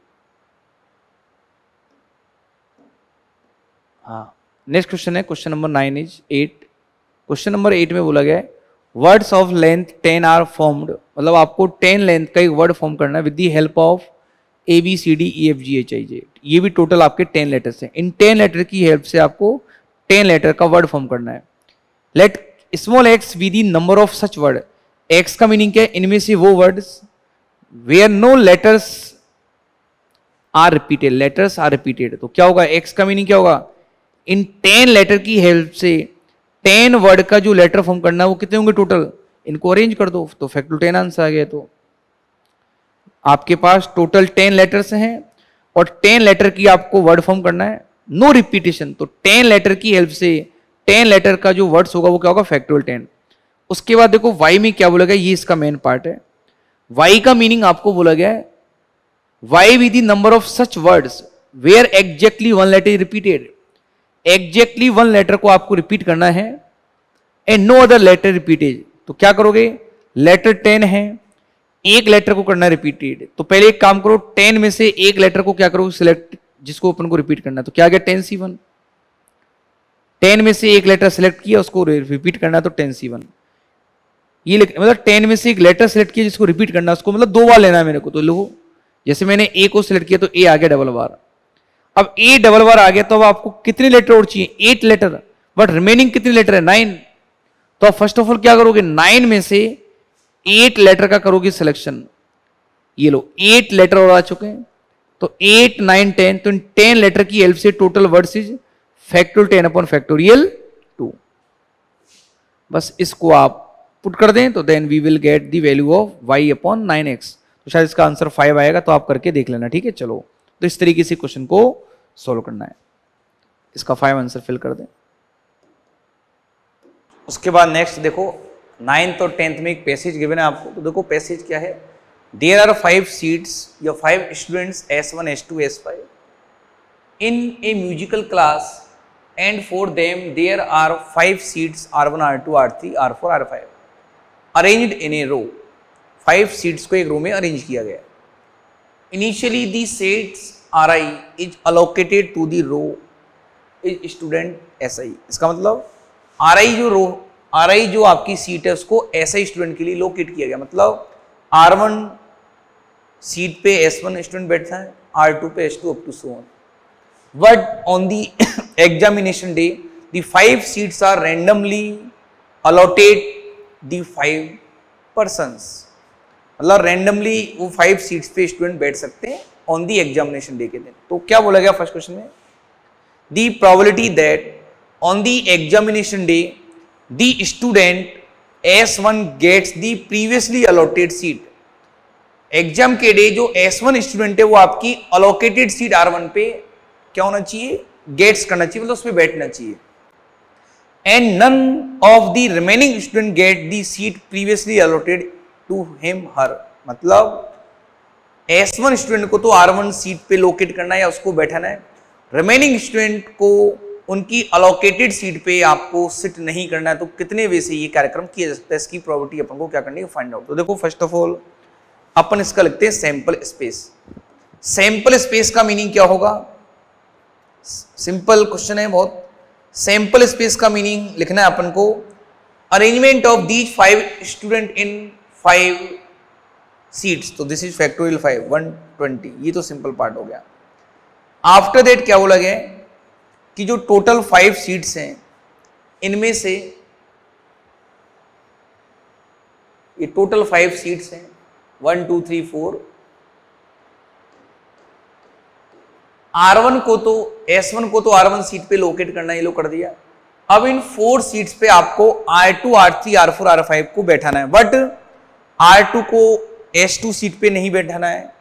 हाँ, नेक्स्ट क्वेश्चन है question number 9 is 8। Question number 8 में बोला गया है words of length 10 are formed, मतलब आपको 10 लेंथ का एक वर्ड फॉर्म करना है with the help of ABCDEFGHIJ। ये भी टोटल आपके 10 लेटर्स हैं। इन 10 लेटर की हेल्प से आपको 10 लेटर का वर्ड फॉर्म करना है। Let small X be the number of such word. X का मीनिंग क्या है, इनमें से वो words where no letters are repeated, letters are repeated. तो क्या होगा, एक्स का मीनिंग क्या होगा, इन 10 लेटर की हेल्प से 10 वर्ड का जो लेटर फॉर्म करना है वो कितने होंगे टोटल, इनको अरेंज कर दो तो फैक्टर 10 आंसर आ गया। तो आपके पास टोटल 10 लेटर्स हैं और 10 लेटर की आपको वर्ड फॉर्म करना है, नो रिपीटेशन। तो 10 लेटर की हेल्प से 10 लेटर का जो वर्ड्स होगा वो क्या होगा, फैक्टोरियल 10। उसके बाद देखो वाई में क्या बोला गया, ये इसका मेन पार्ट है। वाई का मीनिंग आपको बोला गया है Y with the number of such words where exactly 1 letter repeated. Exactly 1 letter को आपको रिपीट करना है and no other letter repeated. तो क्या करोगे, लेटर 10 है, एक लेटर को करना रिपीटेड, तो पहले एक काम करो 10 में से एक लेटर को क्या करो सिलेक्ट, जिसको अपन को रिपीट करना है। तो क्या गया 10C1, 10 में से एक लेटर सिलेक्ट किया उसको रिपीट करना है तो 10C1। ये मतलब 10 में से एक लेटर सिलेक्ट किया जिसको रिपीट करना है उसको मतलब 2 बार लेना है मेरे को। तो लो जैसे मैंने ए को सिलेक्ट किया तो ए आ गया डबल बार, अब ए डबल बार आ गया तो अब आपको कितने लेटर और चाहिए, 8 लेटर, बट रिमेनिंग कितने लेटर है 9। तो आप फर्स्ट ऑफ ऑल क्या करोगे, 9 में से 8 लेटर का करोगे सिलेक्शन। ये लो 8 लेटर और आ चुके हैं, तो 8 9 10, तो 10 लेटर की हेल्प से total words is factorial 10 upon factorial 2। बस इसको आप पुट कर दें तो then we will get the value of y upon 9x। तो शायद इसका आंसर 5 आएगा, तो आप करके देख लेना, ठीक है। चलो, तो इस तरीके से क्वेश्चन को सॉल्व करना है। इसका 5 आंसर फिल कर दें। उसके बाद नेक्स्ट देखो, 9th और 10th में एक पैसेज गिवन है आपको। तो देखो पैसेज क्या है, देयर आर 5 सीट्स या 5 students S1 S2 S5 in a musical class and for them there are 5 seats R1 R2 R3 R4 R5 arranged in a row। 5 seats को एक रो में अरेंज किया गया। Initially the seats Ri is allocated to the row is student Si। इसका मतलब Ri जो आपकी seat है उसको SI स्टूडेंट के लिए लोकेट किया गया। मतलब R1 सीट पे S1 स्टूडेंट बैठता है, R2 पे S2 up to so on. But on the examination day, the 5 seats are randomly allotted the 5 persons। मतलब randomly वो 5 seats पे स्टूडेंट बैठ सकते हैं on the examination day के दिन। तो क्या बोला गया फर्स्ट क्वेश्चन में, the probability that on the examination day the student S1 gets the previously allotted seat। Exam के डे जो S1 स्टूडेंट है वो आपकी अलोकेटेड सीट R1 पे क्या होना चाहिए, गेट्स करना चाहिए, मतलब उस पर बैठना चाहिए। And none of the remaining student get the seat previously allotted to him her. मतलब S1 स्टूडेंट को तो R1 सीट पे लोकेट करना है या उसको बैठाना है, रिमेनिंग स्टूडेंट को उनकी अलोकेटेड सीट पे आपको सिट नहीं करना है। तो कितने वे से ये कार्यक्रम किया जा सकता है, इसकी प्रोबेबिलिटी अपन को क्या करनी है, फाइंड आउट। तो देखो फर्स्ट ऑफ ऑल अपन इसका लिखते हैं सैंपल स्पेस। सैंपल स्पेस का मीनिंग क्या होगा, सिंपल क्वेश्चन है बहुत। सैंपल स्पेस का मीनिंग लिखना है अपन को, arrangement of these 5 student in 5 seats. तो दिस इज फैक्टोरियल 5 120, ये तो सिंपल पार्ट हो गया। आफ्टर दैट क्या बोला गया कि जो टोटल 5 सीट्स हैं इनमें से ये टोटल 5 सीट्स हैं 1 2 3 4। R1 को तो S1 को तो R1 सीट पे लोकेट करना, ये लो कर दिया। अब इन 4 सीट्स पे आपको R2 R3 R4 R5 को बैठाना है, बट R2 को S2 सीट पे नहीं बैठाना है।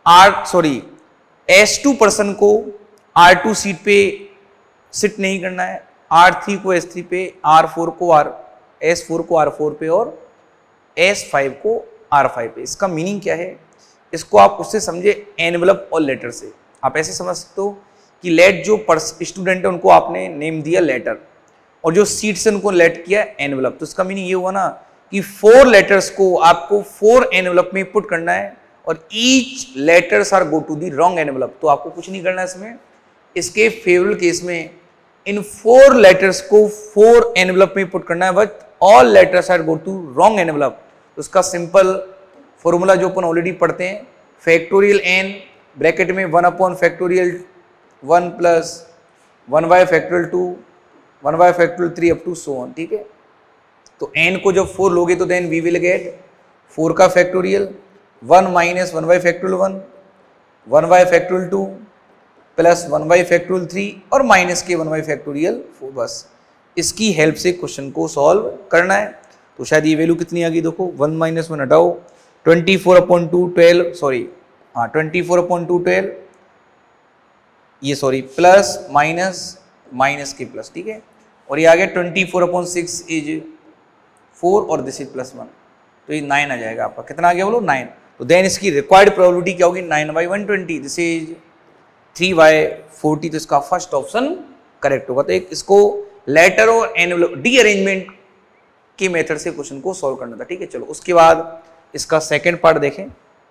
S2 पर्सन को R2 सीट पे सिट नहीं करना है, R3 को S3 पे, S4 को R4 पे और S5 को R5 पे। इसका मीनिंग क्या है, इसको आप उससे समझे एनवेलप और लेटर से। आप ऐसे समझ सकते हो कि लेट जो स्टूडेंट है उनको आपने नेम दिया लेटर और जो सीट्स है उनको लेट किया एनवेलप। तो इसका मीनिंग ये हुआ ना कि 4 लेटर्स को आपको 4 एनवेलप में पुट करना है और each letters are go to the wrong envelope. तो आपको कुछ नहीं करना है इसमें। इसके फेवरेबल केस में इन 4 लेटर्स को 4 एनवेलप में पुट करना है, but all letters are go to wrong envelope. तो उसका सिंपल फॉर्मूला जो अपन ऑलरेडी पढ़ते हैं, फैक्टोरियल n ब्रैकेट में 1 upon factorial 1 plus 1 by factorial 2 1 by factorial 3 up to so on. ठीक है, तो n को जब 4 लोगे तो देन वी विल गेट 4 का factorial 1 minus 1 by factorial 1 by factorial 2 plus 1 by factorial 3 और माइनस के 1 बाय फैक्टोरियल 4। बस इसकी हेल्प से क्वेश्चन को सॉल्व करना है। तो शायद ये वैल्यू कितनी आ गई देखो, 1 माइनस 1 हटाओ, 24 अपॉन 2 12, सॉरी हाँ 24 अपॉन 2 12, ये सॉरी प्लस माइनस माइनस के प्लस। ठीक है, और ये आ गया 24 अपॉन 6 इज 4 और दिस इज प्लस 1, तो ये 9 आ जाएगा आपका। कितना आ गया बोलो 9। तो देन इसकी रिक्वायर्ड प्रोबेबिलिटी क्या होगी, 9 बाई 120, दिस इज 3 बाई 40। तो इसका फर्स्ट ऑप्शन करेक्ट होगा। तो एक इसको लेटर और एनवेलप डी अरेंजमेंट के मेथड से क्वेश्चन को सॉल्व करना था। ठीक है, चलो उसके बाद इसका सेकंड पार्ट देखें।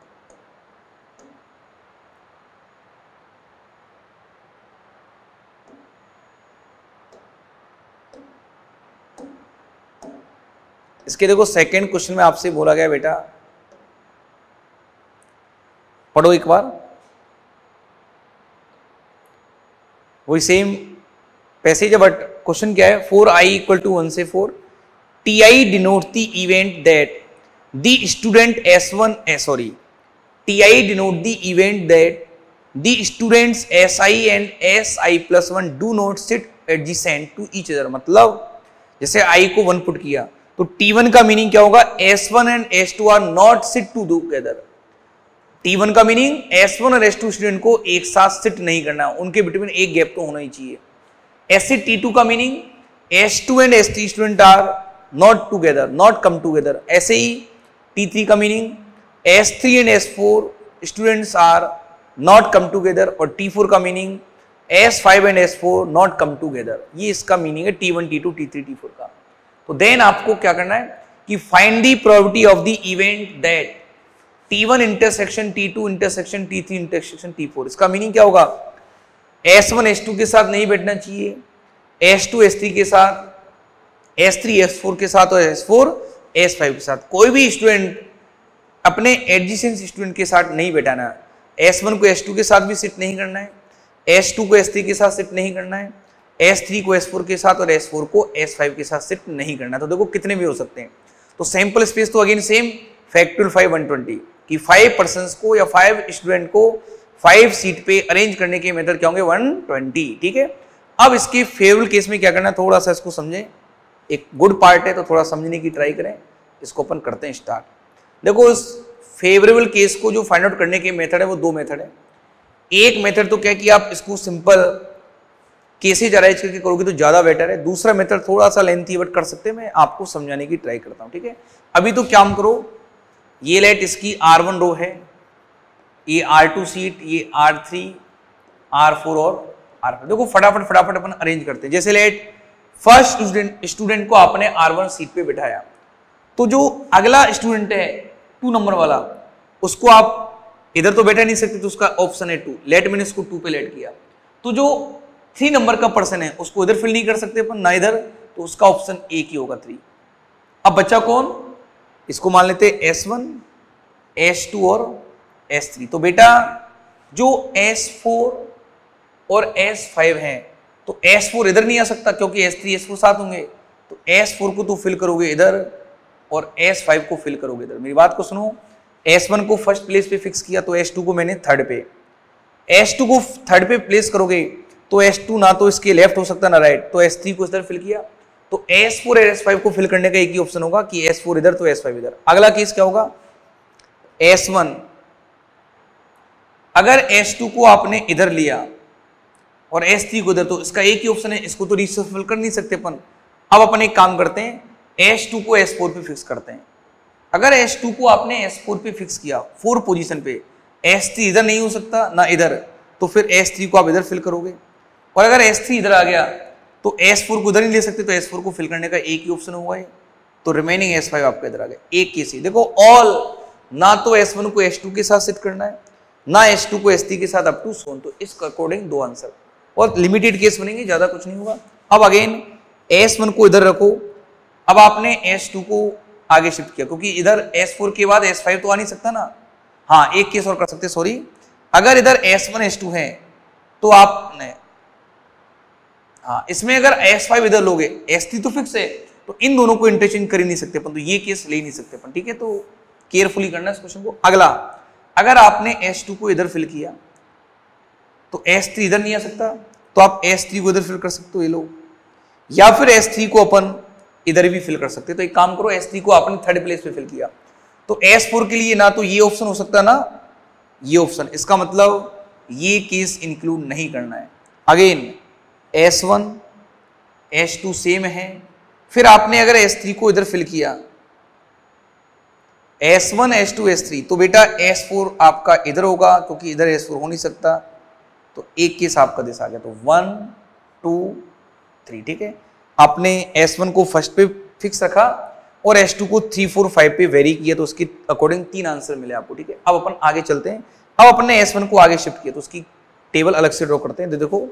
इसके देखो सेकंड क्वेश्चन में आपसे बोला गया बेटा, पढ़ो एक बार, वही सेम पैसेज है बट क्वेश्चन क्या है, 4i इक्वल टू 1 से 4 ti denote the event that the student ti denote the event that the students si and si+1 do not sit adjacent to each other. मतलब जैसे I को 1 put किया तो T1 का meaning क्या होगा, S1 and S2 are not sit to together. T1 का meaning S1 और S2 स्टूडेंट को एक साथ सिट नहीं करना, उनके बिटवीन एक गैप तो होना ही चाहिए। ऐसे T2 का meaning S2 and S3 student are not together, not come together. ऐसे ही T3 का meaning S3 and S4 students are not come together, और T4 का meaning S5 and S4 not come together. ये इसका मीनिंग है T1, T2, T3, T4 का। तो देन आपको क्या करना है कि find the probability of the event that T1 intersection T2 intersection T3 intersection T4। इसका मीनिंग क्या होगा, S1 S2 के साथ नहीं बैठना चाहिए, S2 S3 के साथ, S3 S4 के साथ, और S4 S5 के साथ। कोई भी स्टूडेंट अपने एडजेसेंट स्टूडेंट के साथ नहीं बैठाना। S1 को S2 के साथ भी सिट नहीं करना है, S2 को S3 के साथ सिट नहीं करना है, S3 को S4 के साथ और S4 को S5 के साथ सिट नहीं करना। तो देखो कितने भी हो सकते हैं। तो सैंपल स्पेस तो अगेन सेम फैक्टोरियल 5 120 कि 5 पर्संस को या 5 स्टूडेंट को 5 सीट पे अरेंज करने के मेथड क्या होंगे, 120। ठीक है, अब इसके फेवरेबल केस में क्या करना है, थोड़ा सा इसको समझें। एक गुड पार्ट है तो थोड़ा समझने की ट्राई करें। इसको अपन करते हैं स्टार्ट। देखो इस फेवरेबल केस को जो फाइंड आउट करने के मेथड है वो दो मेथड है। एक मेथड तो क्या कि आप इसको सिंपल केसेज अरेंज करके करोगे तो ज्यादा बेटर है। दूसरा मेथड थोड़ा सा लेंथी बट कर सकते हैं, मैं आपको समझाने की ट्राई करता हूं। ठीक है, अभी तो क्या करो, ये लेट इसकी R1 रो है, ये R2 सीट, ये R3, R4 और R5। देखो फटाफट अपन अरेंज करते हैं। जैसे लेट फर्स्ट स्टूडेंट को आपने R1 सीट पे बिठाया, तो जो अगला स्टूडेंट है 2 नंबर वाला, उसको आप इधर तो बैठा नहीं सकते, तो उसका ऑप्शन है 2। लेट मैंने इसको 2 पे लेट किया, तो जो 3 नंबर का पर्सन है उसको इधर फिल नहीं कर सकते अपन ना इधर, तो उसका ऑप्शन एक ही होगा 3। अब बच्चा कौन, इसको मान लेते हैं S1, S2 और S3। तो बेटा जो S4 और S5 है, तो S4 इधर नहीं आ सकता क्योंकि S3 S4 साथ होंगे, तो S4 को तो फिल करोगे इधर और S5 को फिल करोगे इधर। मेरी बात को सुनो, S1 को फर्स्ट प्लेस पे फिक्स किया तो S2 को मैंने थर्ड पे, S2 को थर्ड पे प्लेस करोगे तो S2 ना तो इसके लेफ्ट हो सकता ना राइट, तो S3 को इधर फिल किया, तो S4 और S5 को फिल करने का एक ही ऑप्शन होगा कि S4 इधर तो S5 इधर। अगला केस क्या होगा, S1 अगर S2 को आपने इधर लिया और S3 को इधर, तो इसका एक ही ऑप्शन है, इसको तो रिशफल कर नहीं सकते अपन। अब अपन एक काम करते हैं, S2 को S4 पे फिक्स करते हैं। अगर S2 को आपने S4 पे फिक्स किया 4 पोजीशन पे, S3 इधर नहीं हो सकता ना इधर, तो फिर S3 को आप इधर फिल करोगे, और अगर S3 इधर आ गया तो S4 को इधर नहीं ले सकते, तो S4 को फिल करने का एक ही ऑप्शन होगा, तो रिमेनिंग S5 आपका इधर आ गया। एक केस ही देखो, ऑल ना तो S1 को S2 के साथ सेट करना है, ना S2 को S3 के साथ अप टू सोन, तो इस अकॉर्डिंग 2 आंसर और लिमिटेड केस बनेंगे, ज्यादा कुछ नहीं होगा। अब अगेन S1 को इधर रखो, अब आपने S2 को आगे शिफ्ट किया क्योंकि इधर S4 के बाद S5 तो आ नहीं सकता ना। हाँ एक केस और कर सकते, सॉरी, अगर इधर S1 S2 है तो आपने, हाँ इसमें अगर S5 इधर लोगे, S3 तो फिक्स है, तो इन दोनों को इंटरचेंज कर ही नहीं सकते अपन, तो ये केस ले नहीं सकते अपन। ठीक है, तो केयरफुली करना इस क्वेश्चन को। अगला, अगर आपने S2 को इधर फिल किया तो S3 इधर नहीं आ सकता, तो आप S3 को इधर फिल कर सकते हो, ये लो, या फिर S3 को अपन इधर भी फिल कर सकते हैं। तो एक काम करो, S3 को आपने थर्ड प्लेस पे फिल किया, तो S4 के लिए ना तो ये ऑप्शन हो सकता ना ये ऑप्शन, इसका मतलब ये केस इंक्लूड नहीं करना है। अगेन S1 S2 सेम है, फिर आपने अगर S3 को इधर फिल किया, S1 S2 S3, तो बेटा S4 आपका इधर होगा क्योंकि इधर S4 हो नहीं सकता, तो एक केस आपका दिस आ गया, तो 1 2 3। ठीक है, आपने S1 को फर्स्ट पे फिक्स रखा और S2 को 3 4 5 पे वेरी किया, तो उसके अकॉर्डिंग 3 आंसर मिले आपको। ठीक है, अब अपन आगे चलते हैं। अब अपन ने S1 को आगे शिफ्ट किया, तो उसकी टेबल अलग से ड्रॉ करते हैं। देखो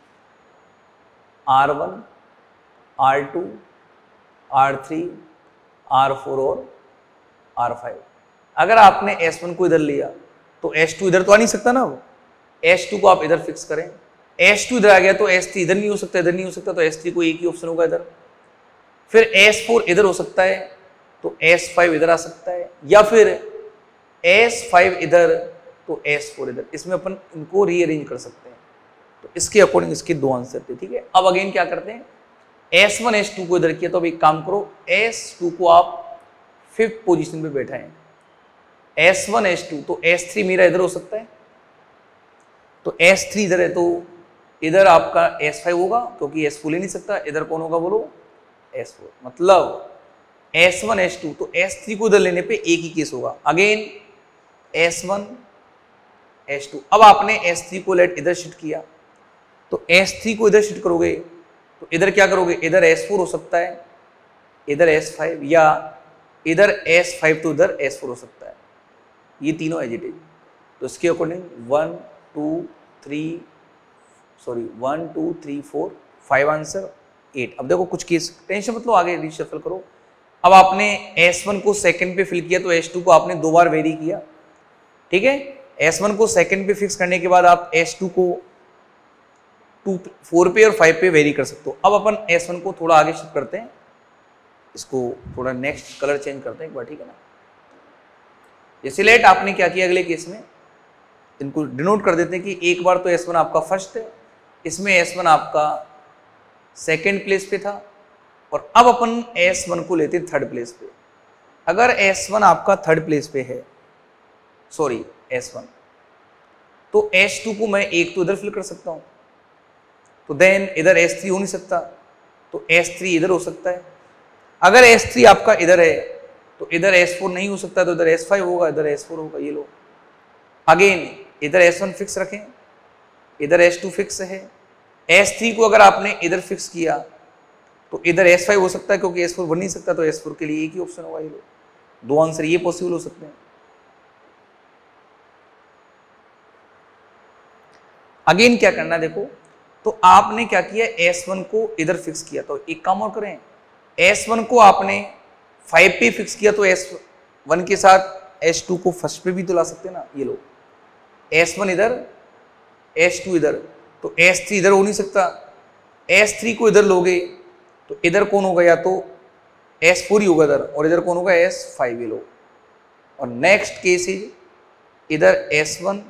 R1 R2 R3 R4 और R5। अगर आपने S1 को इधर लिया तो S2 इधर तो आ नहीं सकता ना, वो S2 को आप इधर फिक्स करें, S2 इधर आ गया तो S3 इधर नहीं हो सकता, इधर नहीं हो सकता, तो S3 को एक ही ऑप्शन होगा इधर। फिर S4 इधर हो सकता है तो S5 इधर आ सकता है, या फिर S5 इधर तो S4 इधर। इसमें अपन इनको रीअरेंज कर सकते हैं, तो इसके अकॉर्डिंग इसके 2 आंसर थे। ठीक है, अब अगेन क्या करते हैं, S1 S2 को इधर किया, तो अब एक काम करो, S2 को आप 5th पोजीशन पे बैठाएं, S1 S2, तो S3 मेरा इधर हो सकता है, तो S3 इधर है, तो इधर आपका S5 होगा क्योंकि S4 ले नहीं सकता, इधर कौन होगा बोलो, S4, मतलब S1 S2, तो S3 को इधर लेने पे एक ही केस होगा, अगेन S1 S2। अब आपने S3 को लेट इधर शिफ्ट किया, तो S3 को इधर शिफ्ट करोगे तो इधर क्या करोगे, इधर S4 हो सकता है, इधर S5, या इधर S5 तो इधर S4 हो सकता है, ये तीनों एज इट इज। तो इसके अकॉर्डिंग 1 2 3 4 5 आंसर 8। अब देखो कुछ केस, टेंशन मतलब आगे रिशफल करो। अब आपने S1 को सेकंड पे फिल किया, तो S2 को आपने 2 बार वेरी किया, ठीक है। S1 को सेकंड पे फिक्स करने के बाद आप S2 को 4 पे और 5 पे वेरी कर सकते हो। अब अपन S1 को थोड़ा आगे शिफ्ट करते हैं, इसको थोड़ा नेक्स्ट कलर चेंज करते हैं एक बार, ठीक है ना। जैसे लेट आपने क्या किया अगले केस में, इनको डिनोट कर देते हैं कि एक बार तो S1 आपका फर्स्ट है, इसमें S1 आपका सेकंड प्लेस पे था, और अब अपन S1 को लेते हैं थर्ड प्लेस पे। अगर S1 आपका थर्ड प्लेस पे है, सॉरी S1, तो S2 को मैं एक तो इधर फिल कर सकता हूं, तो देन इधर S3 हो नहीं सकता, तो S3 इधर हो सकता है। अगर S3 आपका इधर है तो इधर S4 नहीं हो सकता, तो इधर S5 होगा, इधर S4 होगा, ये लो। अगेन इधर S1 फिक्स रखें, इधर S2 फिक्स है, S3 को अगर आपने इधर फिक्स किया तो इधर S5 हो सकता है क्योंकि S4 बन नहीं सकता, तो S4 के लिए एक ही ऑप्शन होगा, ये लो। 2 आंसर ये पॉसिबल हो सकते हैं। अगेन क्या करना है देखो, तो आपने क्या किया, S1 को इधर फिक्स किया, तो एक काम और करें, S1 को आपने 5 पे फिक्स किया, तो S1 के साथ S2 को फर्स्ट पे भी तो ला सकते हैं ना, ये लो। S1 इधर, S2 इधर, तो S3 इधर हो नहीं सकता, S3 को इधर लोगे तो इधर कौन होगा, या तो S4 ही होगा इधर, और इधर कौन होगा, S5, ये लो। और नेक्स्ट केस इज इधर S1,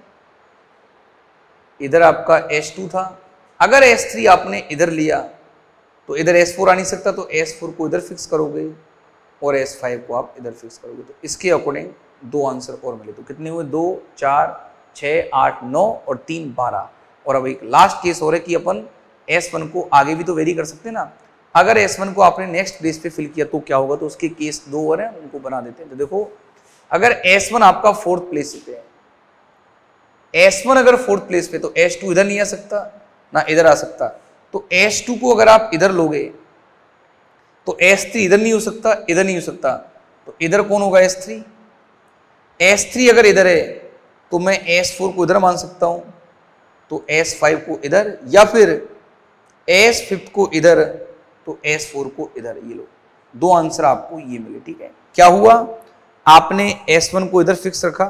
इधर आपका S2 था, अगर S3 आपने इधर लिया तो इधर S4 आ नहीं सकता, तो S4 को इधर फिक्स करोगे और S5 को आप इधर फिक्स करोगे, तो इसके अकॉर्डिंग 2 आंसर और मिले। तो कितने हुए, 2 4 6 8 9 और 3 12। और अब एक लास्ट केस हो रहा है कि अपन S1 को आगे भी तो वेरी कर सकते हैं ना। अगर S1 को आपने नेक्स्ट प्लेस पे फिल किया तो क्या होगा, तो उसके केस 2 और हैं, उनको बना देते हैं। तो देखो, अगर S1 आपका 4th प्लेस पे है, S1 अगर 4th प्लेस पे, तो S2 इधर नहीं आ सकता ना इधर आ सकता, तो S2 को अगर आप इधर लोगे तो S3 इधर नहीं हो सकता, इधर नहीं हो सकता, तो इधर कौन होगा, S3। S3 अगर इधर है तो मैं S4 को इधर मान सकता हूं, तो S5 को इधर, या फिर S5 को इधर, तो S4 को इधर, ये लो। 2 आंसर आपको ये मिले, ठीक है। क्या हुआ, आपने S1 को इधर फिक्स रखा,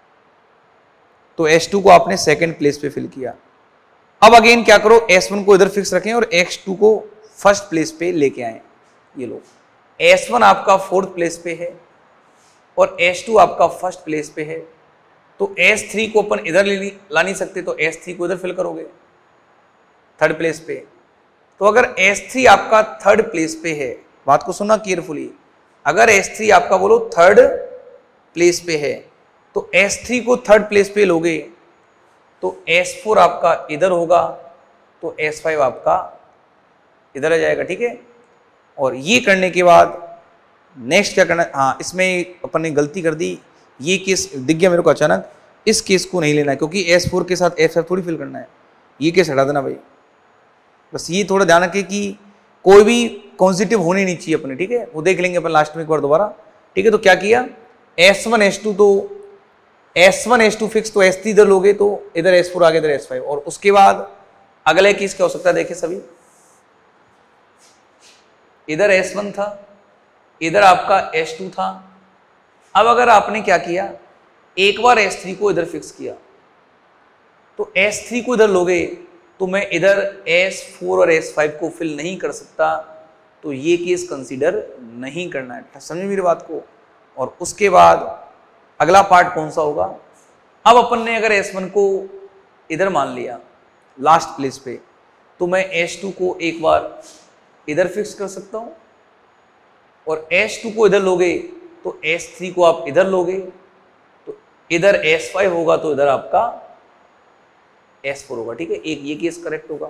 तो S2 को आपने सेकंड प्लेस पे फिल किया। अब अगेन क्या करो, S1 को इधर फिक्स रखें और S2 को फर्स्ट प्लेस पे लेके आए, ये लो। S1 आपका 4th प्लेस पे है और S2 आपका फर्स्ट प्लेस पे है, तो S3 को अपन इधर ला नहीं सकते, तो S3 को इधर फिल करोगे थर्ड प्लेस पे। तो अगर S3 आपका थर्ड प्लेस पे है, बात को सुनना केयरफुली, अगर S3 आपका बोलो थर्ड प्लेस पे है, तो S3 को थर्ड प्लेस पे लोगे तो S4 आपका इधर होगा, तो S5 आपका इधर आ जाएगा, ठीक है। और ये करने के बाद नेक्स्ट क्या करना है, हाँ इसमें अपन ने गलती कर दी, ये केस दिख गया मेरे को अचानक, इस केस को नहीं लेना है क्योंकि S4 के साथ S5 थोड़ी फिल करना है, ये केस हटा देना भाई। बस ये थोड़ा ध्यान रखें कि कोई भी पॉजिटिव होने नहीं चाहिए अपने, ठीक है। वो देख लेंगे अपन लास्ट में एक बार दोबारा, ठीक है। तो क्या किया, S1 S2, तो S1 S2 फिक्स, तो S3 इधर लोगे तो इधर S4 आगे, इधर S5, और उसके बाद अगले केस क्या हो सकता है, देखिए सभी, इधर S1 था, इधर आपका S2 था। अब अगर आपने क्या किया, एक बार S3 को इधर फिक्स किया, तो S3 को इधर लोगे तो मैं इधर S4 और S5 को फिल नहीं कर सकता, तो ये केस कंसीडर नहीं करना है, समझे मेरी बात को। और उसके बाद अगला पार्ट कौन सा होगा, अब अपन ने अगर S1 को इधर मान लिया लास्ट प्लेस पे, तो मैं S2 को एक बार इधर फिक्स कर सकता हूं, और S2 को इधर लोगे तो S3 को आप इधर लोगे, तो इधर S5 होगा तो इधर आपका S4 होगा। ठीक है, एक ये केस करेक्ट होगा,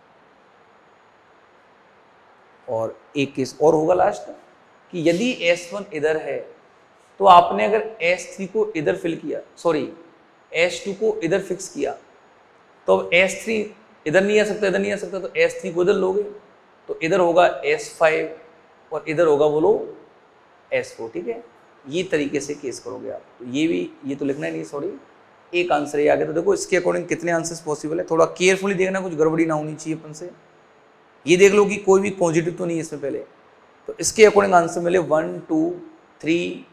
और एक केस और होगा लास्ट कि यदि S1 इधर है तो आपने अगर S3 को इधर फिल किया, सॉरी S2 को इधर फिक्स किया, तो अब S3 इधर नहीं आ सकता, इधर नहीं आ सकता, तो S3 को इधर लोगे तो इधर होगा S5 और इधर होगा बोलो S4। ठीक है, ये तरीके से केस करोगे आप। तो ये भी, ये तो लिखना ही नहीं, सॉरी, एक आंसर ये आ गया। तो देखो इसके अकॉर्डिंग कितने आंसर्स पॉसिबल है, थोड़ा केयरफुली देखना, कुछ गड़बड़ी ना होनी चाहिए अपन से। ये देख लो कि कोई भी पॉजिटिव तो नहीं है इसमें पहले, तो इसके अकॉर्डिंग आंसर मिले 1 2 3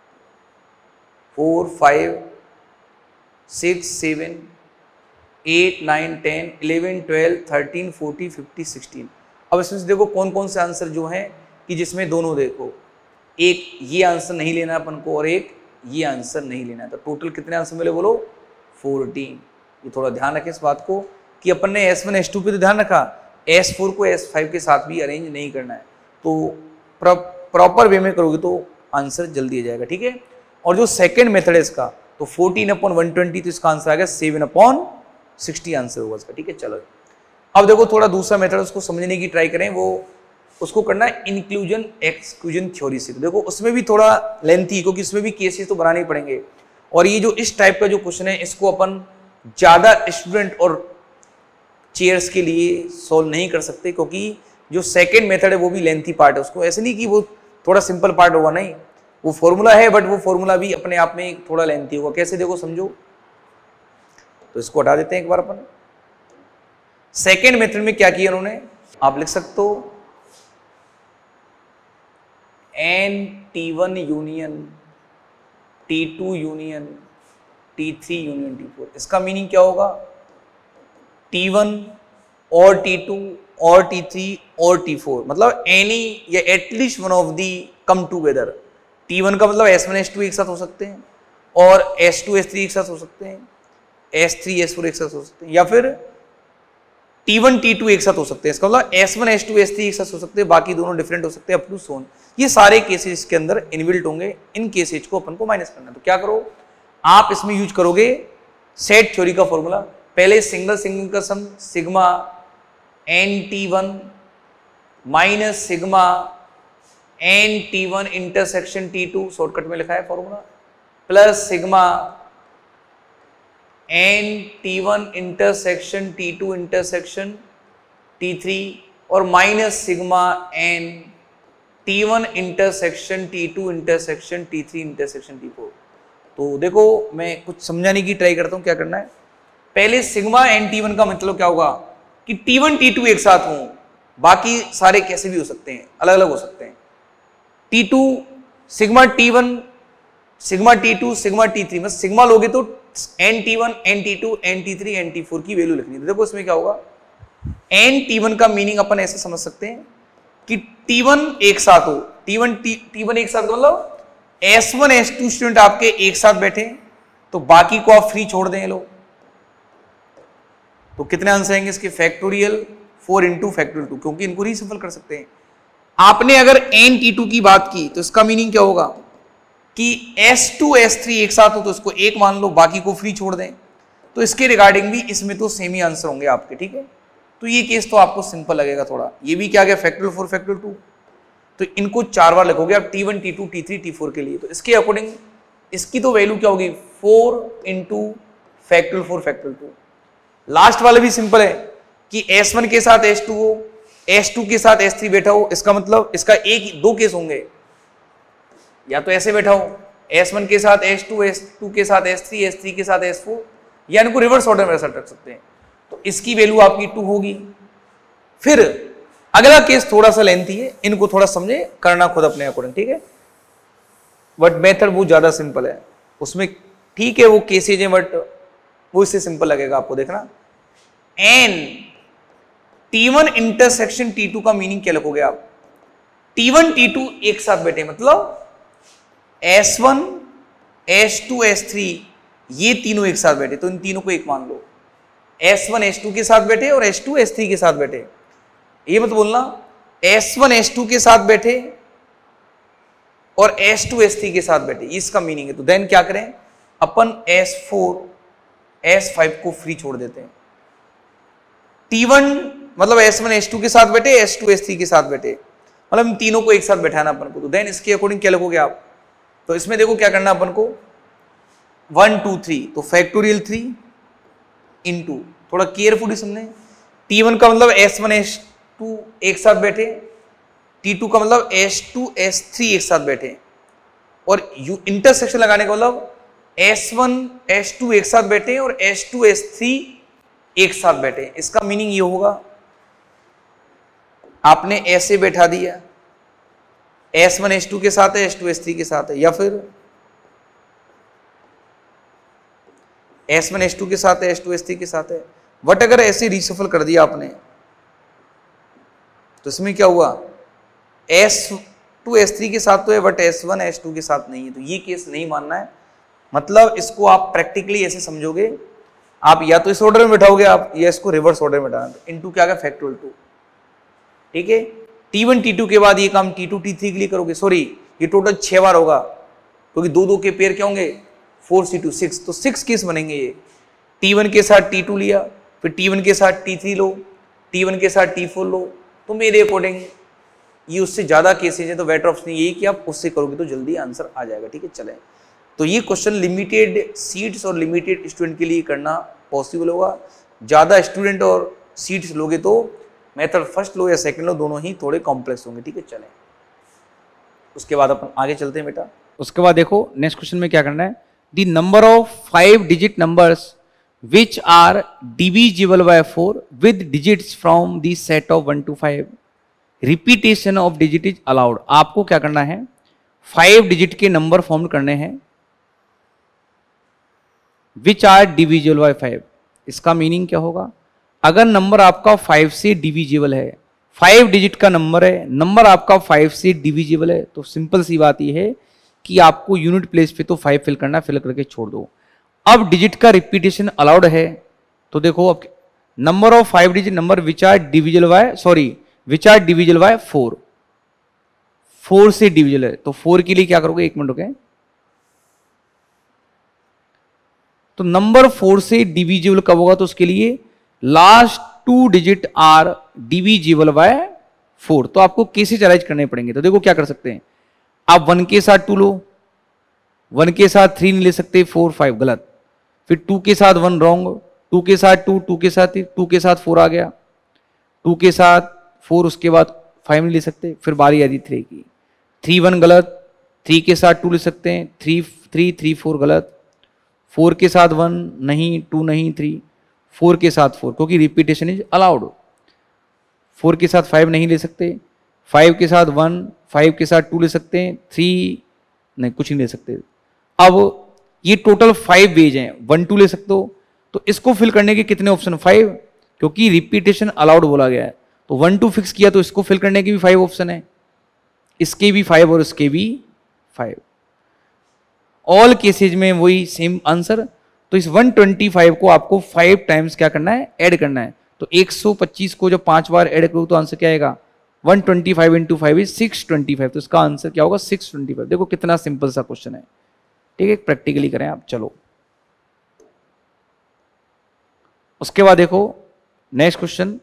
4 5 6 7 8 9 10 11 12 13 14 15 16। अब इसमें से देखो कौन कौन से आंसर जो हैं कि जिसमें दोनों, देखो एक ये आंसर नहीं लेना अपन को और एक ये आंसर नहीं लेना है, तो टोटल कितने आंसर मिले बोलो 14। ये थोड़ा ध्यान रखें इस बात को कि अपन ने S1 S2 पे तो ध्यान रखा, S4 को S5 के साथ भी अरेंज नहीं करना है, तो प्रॉपर वे में करोगे तो आंसर जल्दी आ जाएगा। ठीक है, और जो सेकंड मेथड है इसका, तो 14/120, तो इसका आंसर आ गया 7/60 आंसर होगा इसका। ठीक है, चलो अब देखो थोड़ा दूसरा मेथड उसको समझने की ट्राई करें, वो उसको करना है इंक्लूजन एक्सक्लूजन थ्योरी से। तो देखो उसमें भी थोड़ा लेंथी, क्योंकि इसमें भी केसेस तो बनाने ही पड़ेंगे, और ये जो इस टाइप का जो क्वेश्चन है इसको अपन ज़्यादा स्टूडेंट और चेयर्स के लिए सॉल्व नहीं कर सकते, क्योंकि जो सेकेंड मेथड है वो भी लेंथी पार्ट है। उसको ऐसे नहीं कि वो थोड़ा सिंपल पार्ट होगा, नहीं, वो फॉर्मूला है बट वो फॉर्मूला भी अपने आप में थोड़ा लेंथी होगा। कैसे, देखो समझो, तो इसको हटा देते हैं एक बार अपन। सेकेंड मेथड में क्या किया उन्होंने, आप लिख सकते हो T1 union T2 union T3 union T4। इसका मीनिंग क्या होगा, T1 और T2 और T3 और T4, मतलब एनी या at least one of the come together. T1 का मतलब S1 S2 एक साथ हो सकते हैं, और S2 S3 एक साथ हो सकते हैं, S3 S4 एक साथ हो सकते हैं, या फिर T1 T2 एक साथ हो सकते हैं। इसका मतलब S1 S2 S3 एक साथ हो सकते हैं, बाकी दोनों डिफरेंट हो सकते हैं अप टू सोन। ये सारे केसेस के अंदर इनबिल्ट होंगे, इन केसेस को अपन को माइनस करना है। तो क्या करो आप, इसमें यूज करोगे सेट थ्योरी का फॉर्मूला। पहले सिंगल सिंगल का sum sigma NT1 minus sigma NT1 intersection T2, shortcut में लिखा है formula, plus sigma NT1 intersection T2 intersection T3, और minus sigma NT1 intersection T2 intersection T3 intersection T4। तो देखो मैं कुछ समझाने की ट्राई करता हूं, क्या करना है। पहले सिग्मा NT1 का मतलब क्या होगा कि T1 T2 एक साथ हों, बाकी सारे कैसे भी हो सकते हैं, अलग अलग हो सकते हैं। T2 sigma T1 sigma T2 sigma T3, मतलब सिग्मा लोगे तो NT1 NT2 NT3 NT4 की वैल्यू लिखनी है। देखो इसमें क्या होगा, NT1 का मीनिंग अपन ऐसे समझ सकते हैं कि T1 एक साथ हो, T1 एक साथ मतलब S1 S2 स्टूडेंट आपके एक साथ बैठे, तो बाकी को आप फ्री छोड़ दें लोग, तो कितने आंसर आएंगे इसके, फैक्टोरियल 4 इंटू फैक्टोरियल 2, क्योंकि इनको रीसिंपल कर सकते हैं। आपने अगर NT2 की बात की तो इसका मीनिंग क्या होगा कि S2 S3 एक साथ हो तो इसको एक मान लो, बाकी को फ्री छोड़ दें। तो इसके रिगार्डिंग भी इसमें तो सेम ही आंसर होंगे आपके। ठीक है, तो ये केस तो आपको सिंपल लगेगा थोड़ा। ये भी क्या गया, फैक्टोरियल 4 फैक्टोरियल 2, तो इनको 4 बार लिखोगे आप T1 T2 T3 T4 के लिए। तो इसके अकॉर्डिंग इसकी तो वैल्यू क्या होगी, 4 इंटू फैक्टोरियल 4 फैक्टोरियल 2। लास्ट वाले भी सिंपल है कि S1 के साथ S2 हो, S2 के साथ S3 बैठा हो, इसका मतलब इसका एक दो केस होंगे, या तो ऐसे बैठा हो S1 के साथ S2 S2 के साथ S3 S3 के साथ S4, या इनको रिवर्स ऑर्डर में ऐसा रख सकते हैं। तो इसकी वैल्यू आपकी 2 होगी। फिर अगला केस थोड़ा सा लेंथी है, इनको थोड़ा समझे करना खुद अपने अकॉर्डिंग। ठीक है, बट मेथड वो ज्यादा सिंपल है उसमें। ठीक है वो केसेज है बट वो इससे सिंपल लगेगा आपको, देखना। T1 इंटरसेक्शन T2 का मीनिंग क्या लिखोगे आप, T1 T2 एक साथ बैठे, मतलब S1 S2 S3 ये तीनों एक साथ बैठे, तो इन तीनों को एक मान लो। S1 S2 के साथ बैठे और S2 S3 के साथ बैठे, ये मत बोलना S1 S2 के साथ बैठे और S2 S3 के साथ बैठे, इसका मीनिंग है। तो देन क्या करें अपन, S4 S5 को फ्री छोड़ देते हैं। T1 मतलब S1 S2 के साथ बैठे, S2 S3 के साथ बैठे, मतलब इन तीनों को एक साथ बैठाना अपन को। तो देन इसके अकॉर्डिंग क्या लगोगे आप, तो इसमें देखो क्या करना अपन को, 1 2 3, तो फैक्टोरियल 3 इंटू, थोड़ा केयरफुली समझे, T1 का मतलब S1 S2 एक साथ बैठे, T2 का मतलब S2 S3 एक साथ बैठे, और इंटरसेक्शन लगाने का मतलब S1 S2 एक साथ बैठे और S2 S3 एक साथ बैठे। इसका मीनिंग ये होगा, आपने ऐसे बैठा दिया, S1 S2 के साथ है, S2 S3 के साथ है, या फिर S1 S2 के साथ है, S2 S3 के साथ है, बट अगर ऐसे रिशफल कर दिया आपने तो इसमें क्या हुआ, S2 S3 के साथ तो है बट S1 S2 के साथ नहीं है। तो ये केस नहीं मानना है, मतलब इसको आप प्रैक्टिकली ऐसे समझोगे, आप या तो इस ऑर्डर में बैठाओगे आप, या इसको रिवर्स ऑर्डर में बैठाना। इनटू क्या गया, फैक्टोरियल 2, ठीक है। T1 T2 के बाद ये काम T2 T3 के लिए करोगे, सॉरी ये टोटल 6 बार होगा, क्योंकि दो दो के पेयर क्या होंगे, 4 C2 6, तो 6 केस बनेंगे ये। T1 के साथ T2 लिया, फिर T1 के साथ T3 लो, T1 के साथ T4 लो, तो मेरे अकॉर्डिंग ये उससे ज्यादा केसेज है, तो बेटर ऑप्शन यही कि आप उससे करोगे तो जल्दी आंसर आ जाएगा, ठीक है। चले, तो ये क्वेश्चन लिमिटेड सीट्स और लिमिटेड स्टूडेंट के लिए करना पॉसिबल होगा। ज्यादा स्टूडेंट और सीट्स लोगे तो मेथड फर्स्ट लो या सेकंड लो, दोनों ही थोड़े कॉम्प्लेक्स होंगे, ठीक है। चले, उसके बाद अपन आगे चलते हैं बेटा। उसके बाद देखो नेक्स्ट क्वेश्चन में क्या करना है, the number of 5 digit numbers which are divisible by 4 with digits from the set of 1 to 5, repetition of digit is allowed. आपको क्या करना है, 5 डिजिट के नंबर फॉर्म करने हैं विच आर डिविजिबल बाय 5। इसका मीनिंग क्या होगा, अगर नंबर आपका 5 से डिविजिबल है, 5 डिजिट का नंबर है, नंबर आपका 5 से डिविजिबल है, तो सिंपल सी बात यह है कि आपको यूनिट प्लेस पे तो 5 फिल करना, फिल करके छोड़ दो। अब डिजिट का रिपीटेशन अलाउड है, तो देखो अब number of 5 digit number which are divisible by, sorry which are divisible by 4, 4 से डिविजिबल है, तो 4 के लिए क्या करोगे, एक मिनट रुके, तो नंबर 4 से डिविजिबल कब होगा, तो उसके लिए last 2 digit are divisible by 4। तो आपको केसेस अरेंज करने पड़ेंगे। तो देखो क्या कर सकते हैं, आप 1 के साथ 2 लो, 1 के साथ 3 नहीं ले सकते, 4 5 गलत, फिर 2 के साथ 1 रॉन्ग, 2 के साथ 2, 2 के साथ 2 के साथ 4 आ गया, 2 के साथ 4, उसके बाद 5 नहीं ले सकते, फिर बारी आती 3 की, 3 1 गलत, 3 के साथ 2 ले सकते हैं, 3 3 3 4 गलत, 4 के साथ 1 नहीं, 2 नहीं 3, 4 के साथ 4, क्योंकि रिपीटेशन इज अलाउड। 4 के साथ 5 नहीं ले सकते, 5 के साथ 1, 5 के साथ 2 ले सकते हैं, 3 नहीं कुछ नहीं ले सकते। अब ये टोटल 5 वेज हैं, 1 2 ले सकते हो, तो इसको फिल करने के कितने ऑप्शन, 5, क्योंकि रिपीटेशन अलाउड बोला गया है। तो 1 2 फिक्स किया, तो इसको फिल करने के भी 5 ऑप्शन है, इसके भी 5 और इसके भी 5, ऑल केसेज में वही सेम आंसर। तो इस 125 को आपको 5 टाइम्स क्या करना है, ऐड करना है। तो 125 को जब 5 बार ऐड करो तो आंसर क्या आएगा, 125 इंटू 5 इज 625। तो इसका आंसर क्या होगा, 625। देखो कितना सिंपल सा क्वेश्चन है, ठीक है, प्रैक्टिकली करें आप। चलो उसके बाद देखो नेक्स्ट क्वेश्चन,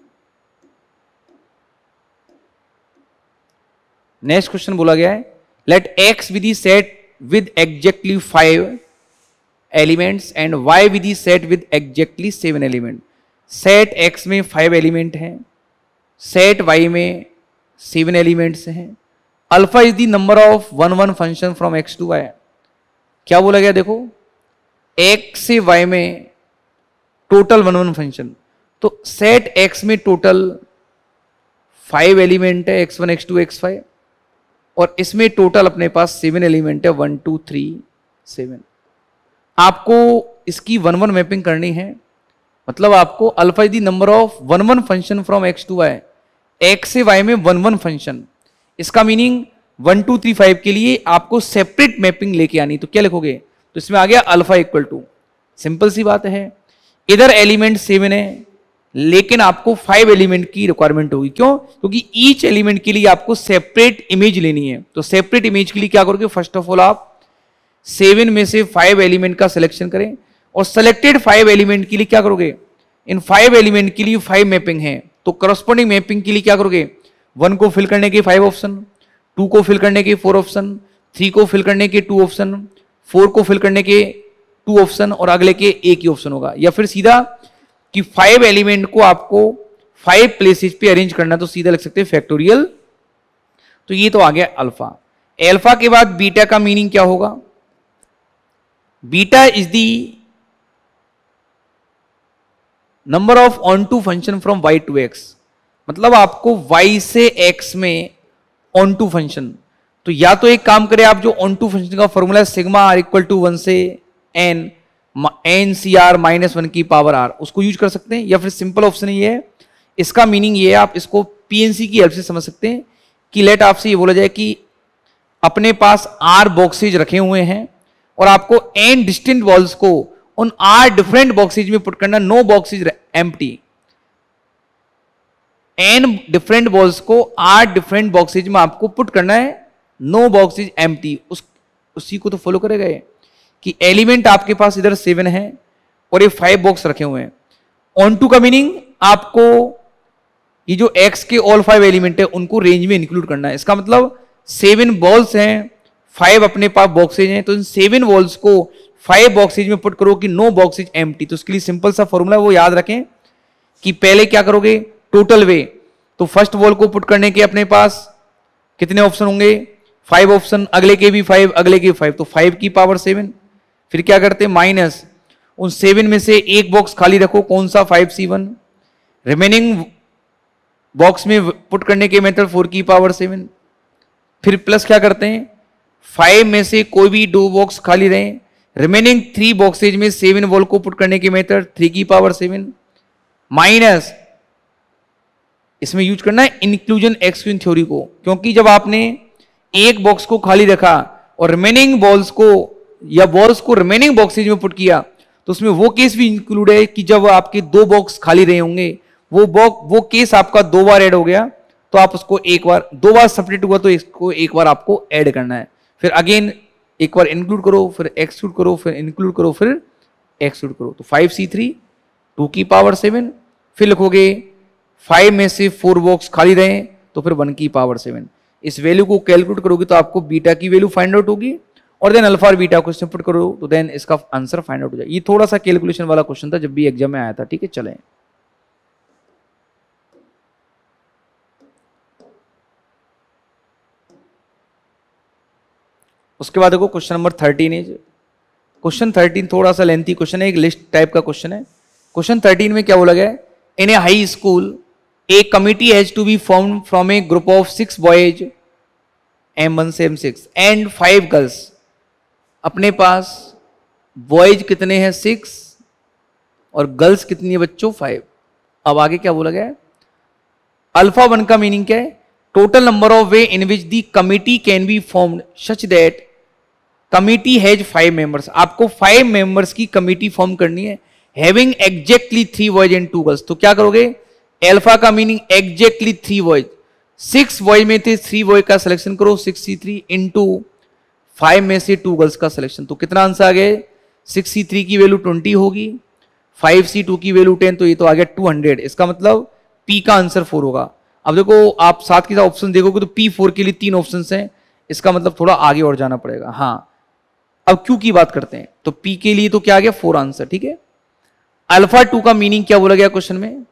नेक्स्ट क्वेश्चन बोला गया है, let x with the set with exactly 5 elements and y with the set with exactly 7 element. Set x में 5 एलिमेंट हैं, सेट y में 7 एलिमेंट्स हैं, alpha is the number of 1 1 function from x to y। क्या बोला गया, देखो x से y में टोटल 1 1 फंक्शन, तो सेट x में टोटल 5 एलिमेंट है, x1 x2 x5, और इसमें टोटल अपने पास 7 एलिमेंट है, 1 2 3 7। आपको इसकी 1 1 मैपिंग करनी है, मतलब आपको alpha is the number of 1 1 function from x to y, x से y में 1 1 फंक्शन। इसका मीनिंग 1 2 3 5 के लिए आपको सेपरेट मैपिंग लेके आनी। तो क्या लिखोगे, तो इसमें आ गया अल्फा इक्वल टू, सिंपल सी बात है, इधर एलिमेंट 7 है, लेकिन आपको 5 एलिमेंट की रिक्वायरमेंट होगी। क्यों? क्योंकि ईच एलिमेंट के लिए आपको सेपरेट इमेज लेनी है। तो सेपरेट इमेज के लिए क्या करोगे, फर्स्ट ऑफ ऑल आप 7 में से 5 एलिमेंट का सिलेक्शन करें और सेलेक्टेड 5 एलिमेंट के लिए क्या करोगे, इन 5 एलिमेंट के लिए 5 मैपिंग है, तो करस्पॉन्डिंग मैपिंग के लिए क्या करोगे, 1 को फिल करने के 5 ऑप्शन, 2 को फिल करने के 4 ऑप्शन, 3 को फिल करने के 2 ऑप्शन, 4 को फिल करने के 2 ऑप्शन और अगले के एक ही ऑप्शन होगा। या फिर सीधा कि 5 एलिमेंट को आपको 5 प्लेसेस पे अरेंज करना, तो सीधा लिख सकते हैं फैक्टोरियल। तो ये तो आ गया अल्फा। अल्फा के बाद बीटा का मीनिंग क्या होगा, beta is the number of onto function from y to x, मतलब आपको y से x में ऑन टू फंक्शन, तो या तो एक काम करें आप, जो ऑन टू फंक्शन का फॉर्मूला है सिग्मा r इक्वल टू 1 से n सी आर माइनस 1 की पावर r, उसको यूज कर सकते हैं। या फिर सिंपल ऑप्शन ये है, इसका मीनिंग ये है, आप इसको पीएनसी की हेल्प से समझ सकते हैं कि लेट आपसे ये बोला जाए कि अपने पास r बॉक्सेज रखे हुए हैं और आपको n डिस्टिंक्ट वॉल्स को उन r डिफरेंट बॉक्सेज में पुट करना, no boxes empty, n different balls को r डिफरेंट बॉक्सेज में आपको पुट करना है, नो बॉक्सेज एम्प्टी। उसी को तो फॉलो करेगा ये कि एलिमेंट आपके पास इधर 7 है और ये 5 बॉक्स रखे हुए हैं। ऑन टू का मीनिंग आपको ये जो x के ऑल 5 एलिमेंट है उनको रेंज में इंक्लूड करना है। इसका मतलब 7 बॉल्स हैं, 5 अपने पास बॉक्सेज हैं, तो इन 7 बॉल्स को 5 बॉक्सेज में पुट करो कि नो बॉक्सेज एम्प्टी। तो उसके लिए सिंपल सा फॉर्मूला वो याद रखें कि पहले क्या करोगे, टोटल वे, तो फर्स्ट बॉल को पुट करने के अपने पास कितने ऑप्शन होंगे, 5 ऑप्शन, अगले के भी 5, अगले के 5, तो 5 की पावर 7। फिर क्या करते हैं, माइनस उन 7 में से एक बॉक्स खाली रखो, कौन सा, 5c1, रिमेनिंग बॉक्स में पुट करने के मेथड 4 की पावर 7। फिर प्लस क्या करते हैं, 5 में से कोई भी 2 बॉक्स खाली रहे, रिमेनिंग 3 बॉक्सेज में 7 बॉल को पुट करने के मेथड 3 की पावर 7, माइनस इसमें यूज करना है इंक्लूजन एक्सक्लूजन थ्योरी को, क्योंकि जब आपने एक बॉक्स को खाली रखा और रिमेनिंग बॉल्स को या बॉल्स को रिमेनिंग बॉक्सेज में पुट किया, तो उसमें वो केस भी इंक्लूड है कि जब आपके 2 बॉक्स खाली रहे होंगे, वो केस आपका 2 बार ऐड हो गया, तो आप उसको एक बार, 2 बार सेपरेट हुआ तो इसको एक बार आपको ऐड करना है। फिर अगेन एक बार इंक्लूड करो, फिर एक्सक्लूड करो, फिर इंक्लूड करो, फिर एक्सक्लूड करो, तो 5c3 2 की पावर 7। फिर लिखोगे 5 में से 4 बॉक्स खाली रहे तो फिर 1 की पावर 7। इस वैल्यू को कैलकुलेट करोगे तो आपको बीटा की वैल्यू फाइंड आउट होगी और देन अल्फा और बीटा को पुट करो तो देन इसका आंसर फाइंड आउट हो जाए। ये थोड़ा सा कैलकुलेशन वाला क्वेश्चन था, जब भी एग्जाम में आया था। ठीक है, चलें। उसके बाद देखो क्वेश्चन नंबर 13 है। क्वेश्चन 13 थोड़ा सा लेंथी क्वेश्चन है, एक लिस्ट टाइप का क्वेश्चन है। क्वेश्चन 13 में क्या बोला गया है, in a high school a committee has to be formed from a group of 6 boys M1 से M6 एंड 5 गर्ल्स। अपने पास बॉयज कितने हैं, 6, और गर्ल्स कितनी है बच्चों, 5। अब आगे क्या बोला गया है, अल्फा 1 का मीनिंग क्या है, total number of way in which the committee can be formed such that committee has 5 members. आपको 5 मेंबर्स की कमिटी फॉर्म करनी है, having exactly 3 boys and 2 girls. तो क्या करोगे, अल्फा का मीनिंग एग्जैक्टली 3 बॉयज, 6 बॉयज में थे 3 बॉय का सिलेक्शन करो, 6c3 इंटू 5 में से 2 गर्ल्स का सिलेक्शन। तो कितना आंसर आ गया, 6c3 की वैल्यू 20 होगी, 5c2 की वैल्यू 10, तो ये तो आ गया 200। इसका मतलब P का आंसर 4 होगा। अब देखो आप साथ के साथ ऑप्शन देखोगे तो P4 के लिए 3 ऑप्शन हैं, इसका मतलब थोड़ा आगे और जाना पड़ेगा। हाँ, अब Q की बात करते हैं, तो P के लिए तो क्या आ गया, 4 आंसर। ठीक है, अल्फा 2 का मीनिंग क्या बोला गया क्वेश्चन में,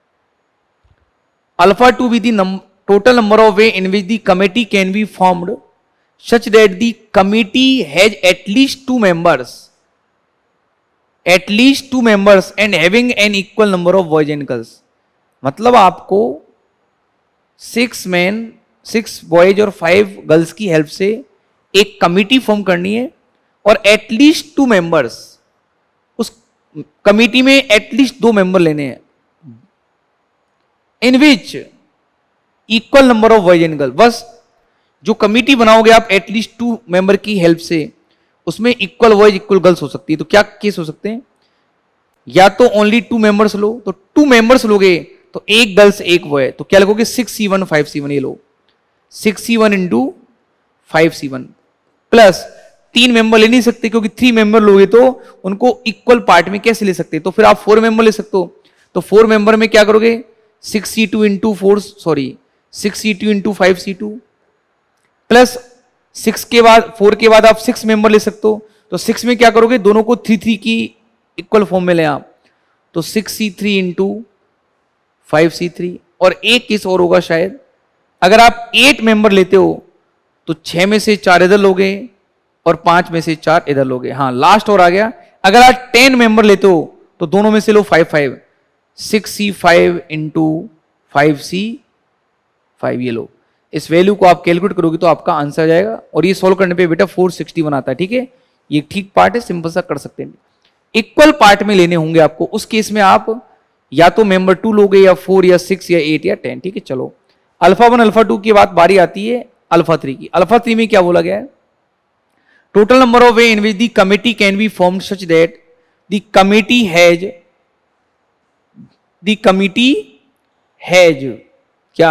alpha 2 with the total number of way in which the committee can be formed such that the committee has at least 2 members and having an equal number of boys and girls। मतलब आपको 6 boys और 5 girls की help से एक committee form करनी है और at least 2 members, उस कमिटी में एटलीस्ट 2 मेंबर लेने हैं, in which equal number of boys and girls. बस जो कमिटी बनाओगे आप एटलीस्ट 2 मेंबर की हेल्प से, उसमें इक्वल बॉयज इक्वल गर्ल्स हो सकती है। तो क्या केस हो सकते हैं, या तो ओनली 2 मेंबर्स लो, तो 2 मेंबर्स लोगे तो एक गर्ल्स एक वो है, तो क्या लगोगे 6C1 5C1, ये लो 6C1 into 5C1 plus 3 member ले नहीं सकते क्योंकि 3 मेंबर लोगे तो उनको इक्वल पार्ट में कैसे ले सकते, तो फिर आप 4 मेंबर ले सकते हो। तो 4 मेंबर में क्या करोगे 6C2 into 4 sorry 6C2 into 5C2 plus 6 के बाद 4 के बाद आप 6 मेंबर ले सकते हो। तो 6 में क्या करोगे दोनों को 3 की इक्वल फॉर्म में ले आप, तो 6C3 इंटू 5C3। और एक केस और होगा शायद, अगर आप 8 मेंबर लेते हो तो 6 में से 4 इधर लोगे और 5 में से 4 इधर लोगे। हाँ लास्ट और आ गया, अगर आप 10 मेंबर लेते हो तो दोनों में से लो 5 6C5 इंटू 5C5, ये लो। इस वैल्यू को आप कैलकुलेट करोगे तो आपका आंसर आ जाएगा, और ये सॉल्व करने पे बेटा 461 आता है। ठीक है, ये ठीक पार्ट है, सिंपल सा कर सकते हैं। इक्वल पार्ट में लेने होंगे आपको, उस केस में आप या तो मेंबर 2 लोगे या 4 या 6 या 8 या 10। ठीक है, चलो अल्फा 1 अल्फा 2 की बात बारी आती है अल्फा 3 की। अल्फा 3 में क्या बोला गया है, total number of way in which the committee can be formed such that the committee has क्या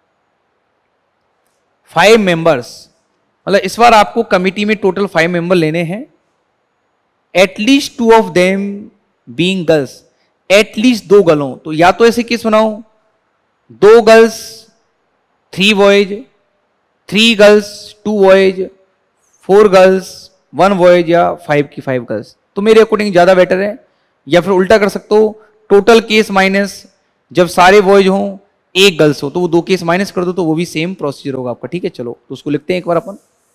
5 मेंबर्स, मतलब इस बार आपको कमिटी में टोटल 5 मेंबर लेने हैं, at least 2 of them being girls, at least 2 गर्लों। तो या तो ऐसे केस बनाओ 2 girls 3 boys, 3 girls 2 boys, 4 girls 1 boys, या 5 की 5 गर्ल्स। तो मेरे अकॉर्डिंग ज्यादा बेटर है। या फिर उल्टा कर सकते हो, टोटल केस माइनस जब सारे बॉयज हों 1 गर्ल्स हो तो वो 2 केस माइनस कर दो, तो वो भी सेम प्रोसीजर होगा आपका। ठीक है, चलो तो उसको लिखते हैं एक बार अपन।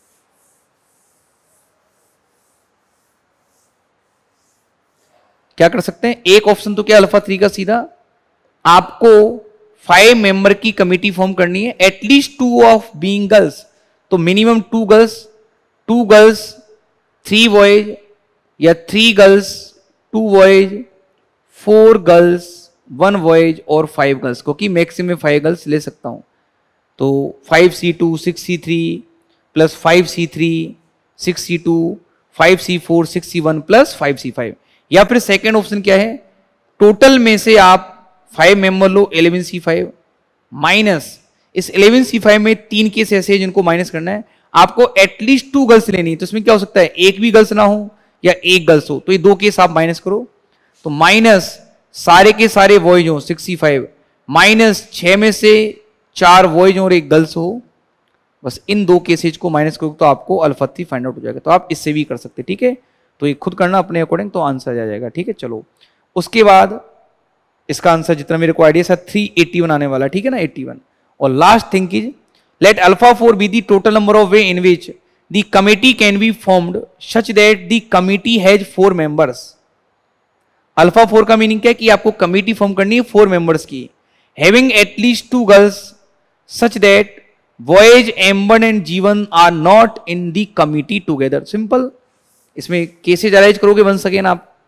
क्या कर सकते हैं, एक ऑप्शन तो क्या अल्फा 3 का सीधा, आपको 5 मेंबर की कमिटी फॉर्म करनी है, एटलीस्ट 2 ऑफ बीइंग गर्ल्स, तो मिनिमम 2 गर्ल्स 3 बॉयज, या 3 गर्ल्स 2 बॉयज, 4 गर्ल्स 1 बॉयज और 5 गर्ल्स, क्योंकि मैक्सिमम 5 गर्ल्स ले सकता हूं। तो 5C2 6C3 plus 5C3 6C2 5C4 6C1 plus 5C5। या फिर सेकेंड ऑप्शन क्या है, टोटल में से आप 5 मेंबर लो 11C5 माइनस इस 11C5 में 3 केस ऐसे हैं जिनको माइनस करना है, आपको एटलीस्ट 2 गर्ल्स लेनी है। तो इसमें क्या हो सकता है, एक भी गर्ल्स ना हो या एक गर्ल्स हो, तो ये 2 केस आप माइनस करो, तो माइनस सारे के सारे बॉयज हो 6C5 माइनस 6 में से 4 बॉयज और 1 गर्ल्स हो, बस इन 2 केसेज को माइनस करो तो आपको अल्फा 3 फाइंड आउट हो जाएगा। तो आप इससे भी कर सकते हैं। ठीक है, तो ये खुद करना अपने अकॉर्डिंग, तो आंसर आ जाएगा। ठीक है, चलो उसके बाद इसका आंसर जितना मेरे को आइडिया 381 आने वाला। ठीक है ना, 81। और last thing is let alpha 4 be the total number of way in which the committee can be formed such that the committee has 4 members. Alpha 4 का मीनिंग क्या है कि आपको कमिटी फॉर्म करनी है 4 मेंबर्स की, having at least 2 girls such that boys M1 and G1 are not in the committee together. Simple, इसमें cases arrange करोगे वंस अगेन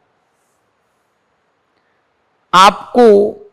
आपको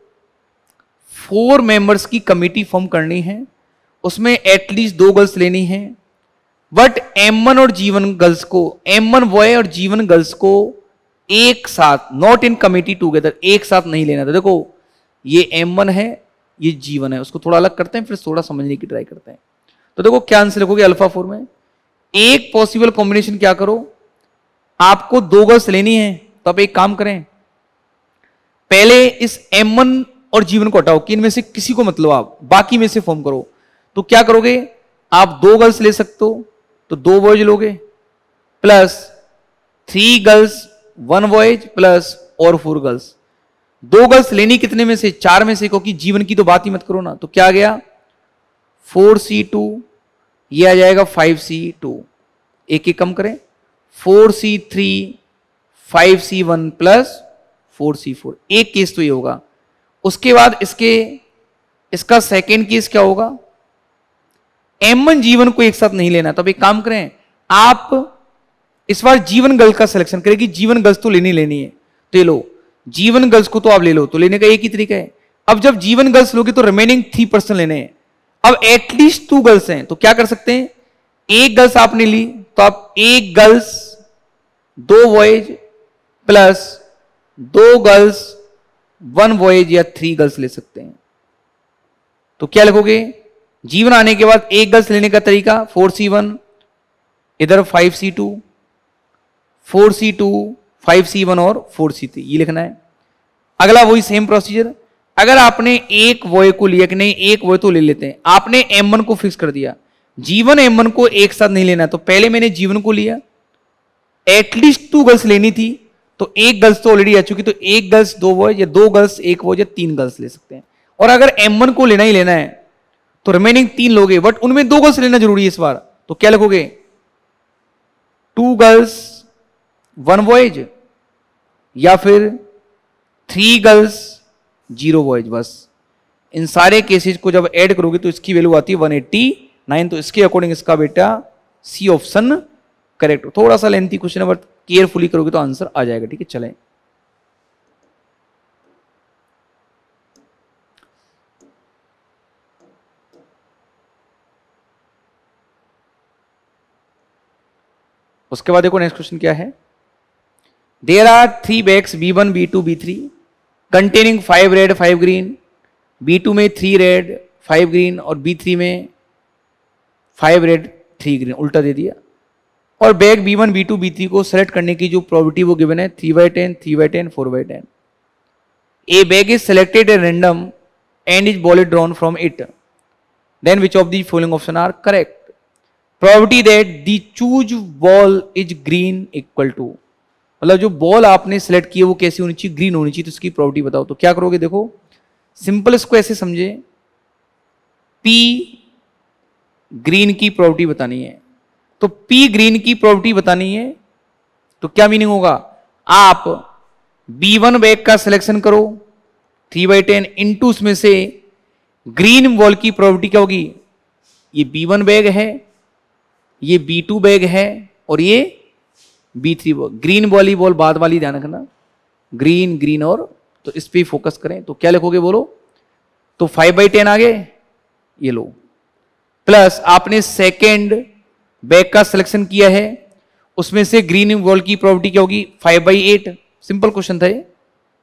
4 मेंबर्स की कमिटी फॉर्म करनी है, उसमें एटलीस्ट 2 गर्ल्स लेनी है, बट M1 और G1 गर्ल्स को, M1 बॉय और G1 गर्ल्स को एक साथ, नॉट इन कमिटी टुगेदर, एक साथ नहीं लेना था। देखो ये M1 है ये G1 है, उसको थोड़ा अलग करते हैं फिर थोड़ा समझने की ट्राई करते हैं। तो देखो क्या आंसर लिखोगे अल्फा 4 में, एक पॉसिबल कॉम्बिनेशन क्या करो, आपको 2 गर्ल्स लेनी है, तो आप एक काम करें, पहले इस M1 और G1 को हटाओ कि इनमें से किसी को मतलब आप बाकी में से फॉर्म करो। तो क्या करोगे, आप 2 गर्ल्स ले सकते हो, तो 2 बॉयज लोगे प्लस 3 गर्ल्स 1 बॉयज प्लस और 4 गर्ल्स। 2 गर्ल्स लेनी कितने में से, 4 में से, क्योंकि G1 की तो बात ही मत करो ना। तो क्या आ गया 4C2, ये आ जाएगा 5C2, एक एक कम करें 4C3 5C1 प्लस 4C4, एक केस तो ये होगा। उसके बाद इसका सेकेंड केस क्या होगा, M1 G1 को एक साथ नहीं लेना। तब एक काम करें, आप इस बार G1 गर्ल का सिलेक्शन करेगी, G1 गर्ल्स तो लेनी है, तो ये लो G1 गर्ल्स को तो आप ले लो, तो लेने का एक ही तरीका है। अब जब G1 गर्ल्स लोगे तो रिमेनिंग 3% लेने हैं। अब एटलीस्ट 2 गर्ल्स हैं, तो क्या कर सकते हैं, एक गर्ल्स आपने ली तो आप 1 girls 2 boys plus 2 girls 1 boys या 3 गर्ल्स ले सकते हैं। तो क्या लिखोगे, G1 आने के बाद 1 गर्ल्स लेने का तरीका 4C1, इधर 5C2, 4C2, 5C1 और 4C3, ये लिखना है। अगला वही सेम प्रोसीजर, अगर आपने एक बॉय को लिया कि नहीं, एक बॉय तो ले लेते हैं, आपने M1 को फिक्स कर दिया, G1 M1 को एक साथ नहीं लेना, तो पहले मैंने G1 को लिया, एटलीस्ट 2 गर्ल्स लेनी थी, तो 1 गर्ल्स तो ऑलरेडी आ चुकी, तो 1 गर्ल्स 2 बॉय या 2 गर्ल्स 1 बॉय या 3 गर्ल्स ले सकते हैं। और अगर M1 को लेना ही लेना है तो रिमेनिंग 3 लोगे, बट उनमें 2 गर्ल्स लेना जरूरी है इस बार, तो क्या लिखोगे, 2 गर्ल्स 1 बॉयज या फिर 3 गर्ल्स 0 बॉयज। बस इन सारे केसेस को जब ऐड करोगे तो इसकी वैल्यू आती है 189, तो इसके अकॉर्डिंग इसका बेटा सी ऑप्शन करेक्ट। थोड़ा सा लेंथी क्वेश्चन है बट केयरफुली करोगे तो आंसर आ जाएगा। ठीक है, चलें। उसके बाद देखो नेक्स्ट क्वेश्चन क्या है, there are 3 bags B1, B2, B3 containing 5 red 5 green, B2 में 3 रेड 5 ग्रीन और B3 में 5 रेड 3 ग्रीन, उल्टा दे दिया। और बैग B1, B2, B3 को सेलेक्ट करने की जो प्रोबेबिलिटी वो गिवन है 3/10, 3/10, 4/10। A bag is selected at random and is ball drawn from it, then which of the following option are correct. Probability that the choose ball is green equal to, मतलब जो ball आपने select की है वो कैसी होनी चाहिए, green होनी चाहिए, तो इसकी प्रोबेबिलिटी बताओ। तो क्या करोगे, देखो सिंपल इसको ऐसे समझे, P ग्रीन की प्रोबेबिलिटी बतानी है, तो P ग्रीन की प्रोबेबिलिटी बतानी है, तो क्या मीनिंग होगा, आप B1 बैग का सिलेक्शन करो 3/10 इंटू उसमें से ग्रीन बॉल की प्रोबेबिलिटी क्या होगी, ये B1 बैग है, ये B2 बैग है और ये B3 बॉल। ग्रीन वाली बॉल बाद वाली ध्यान रखना, ग्रीन ग्रीन, और तो इस पे फोकस करें। तो क्या लिखोगे बोलो, तो 5/10 आ गए, ये लो, प्लस आपने सेकेंड बैग का सिलेक्शन किया है, उसमें से ग्रीन बॉल की प्रोबेबिलिटी क्या होगी 5/8, सिंपल क्वेश्चन था ये,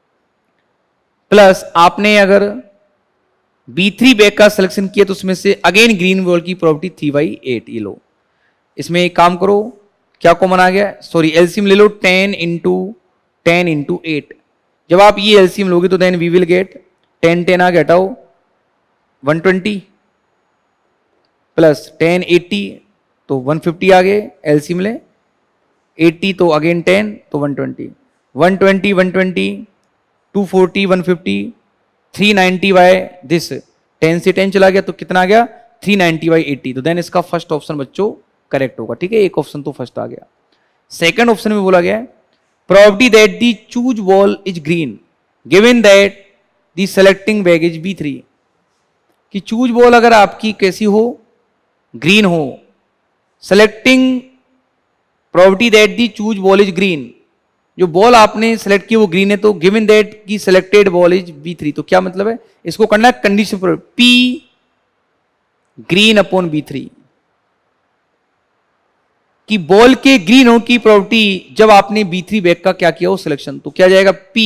प्लस आपने अगर B3 बैग का सिलेक्शन किया तो उसमें से अगेन ग्रीन बॉल की प्रोबेबिलिटी 3/8, ये लो। इसमें एक काम करो, क्या कॉमन आ गया, सॉरी एलसीएम ले लो, 10 × 8। जब आप ये एलसीएम लोगे तो देन वी विल गेट 10 आ गया, हटाओ 120 प्लस 10 80 तो 150 आ गए, एलसीएम ले 80 तो अगेन 10 तो 120 240 150 390 बाय दिस 10 से 10 चला गया तो कितना आ गया 390/80, तो देन इसका फर्स्ट ऑप्शन बच्चों करेक्ट होगा। ठीक है, एक ऑप्शन तो फर्स्ट आ गया। सेकंड ऑप्शन में बोला गया है probability that the choose ball is green given that the selecting bag is B3, कि चूज बॉल अगर आपकी कैसी हो, ग्रीन हो, selecting probability that the choose ball is green, जो बॉल आपने सेलेक्ट की वो ग्रीन है, तो गिवन दैट की सेलेक्टेड बॉल इज B3, तो क्या मतलब है, इसको करना है कंडीशन पर P ग्रीन अपॉन B3, कि बॉल के ग्रीन होने की प्रोबेबिलिटी जब आपने B3 बैग का क्या किया हो सिलेक्शन, तो क्या जाएगा P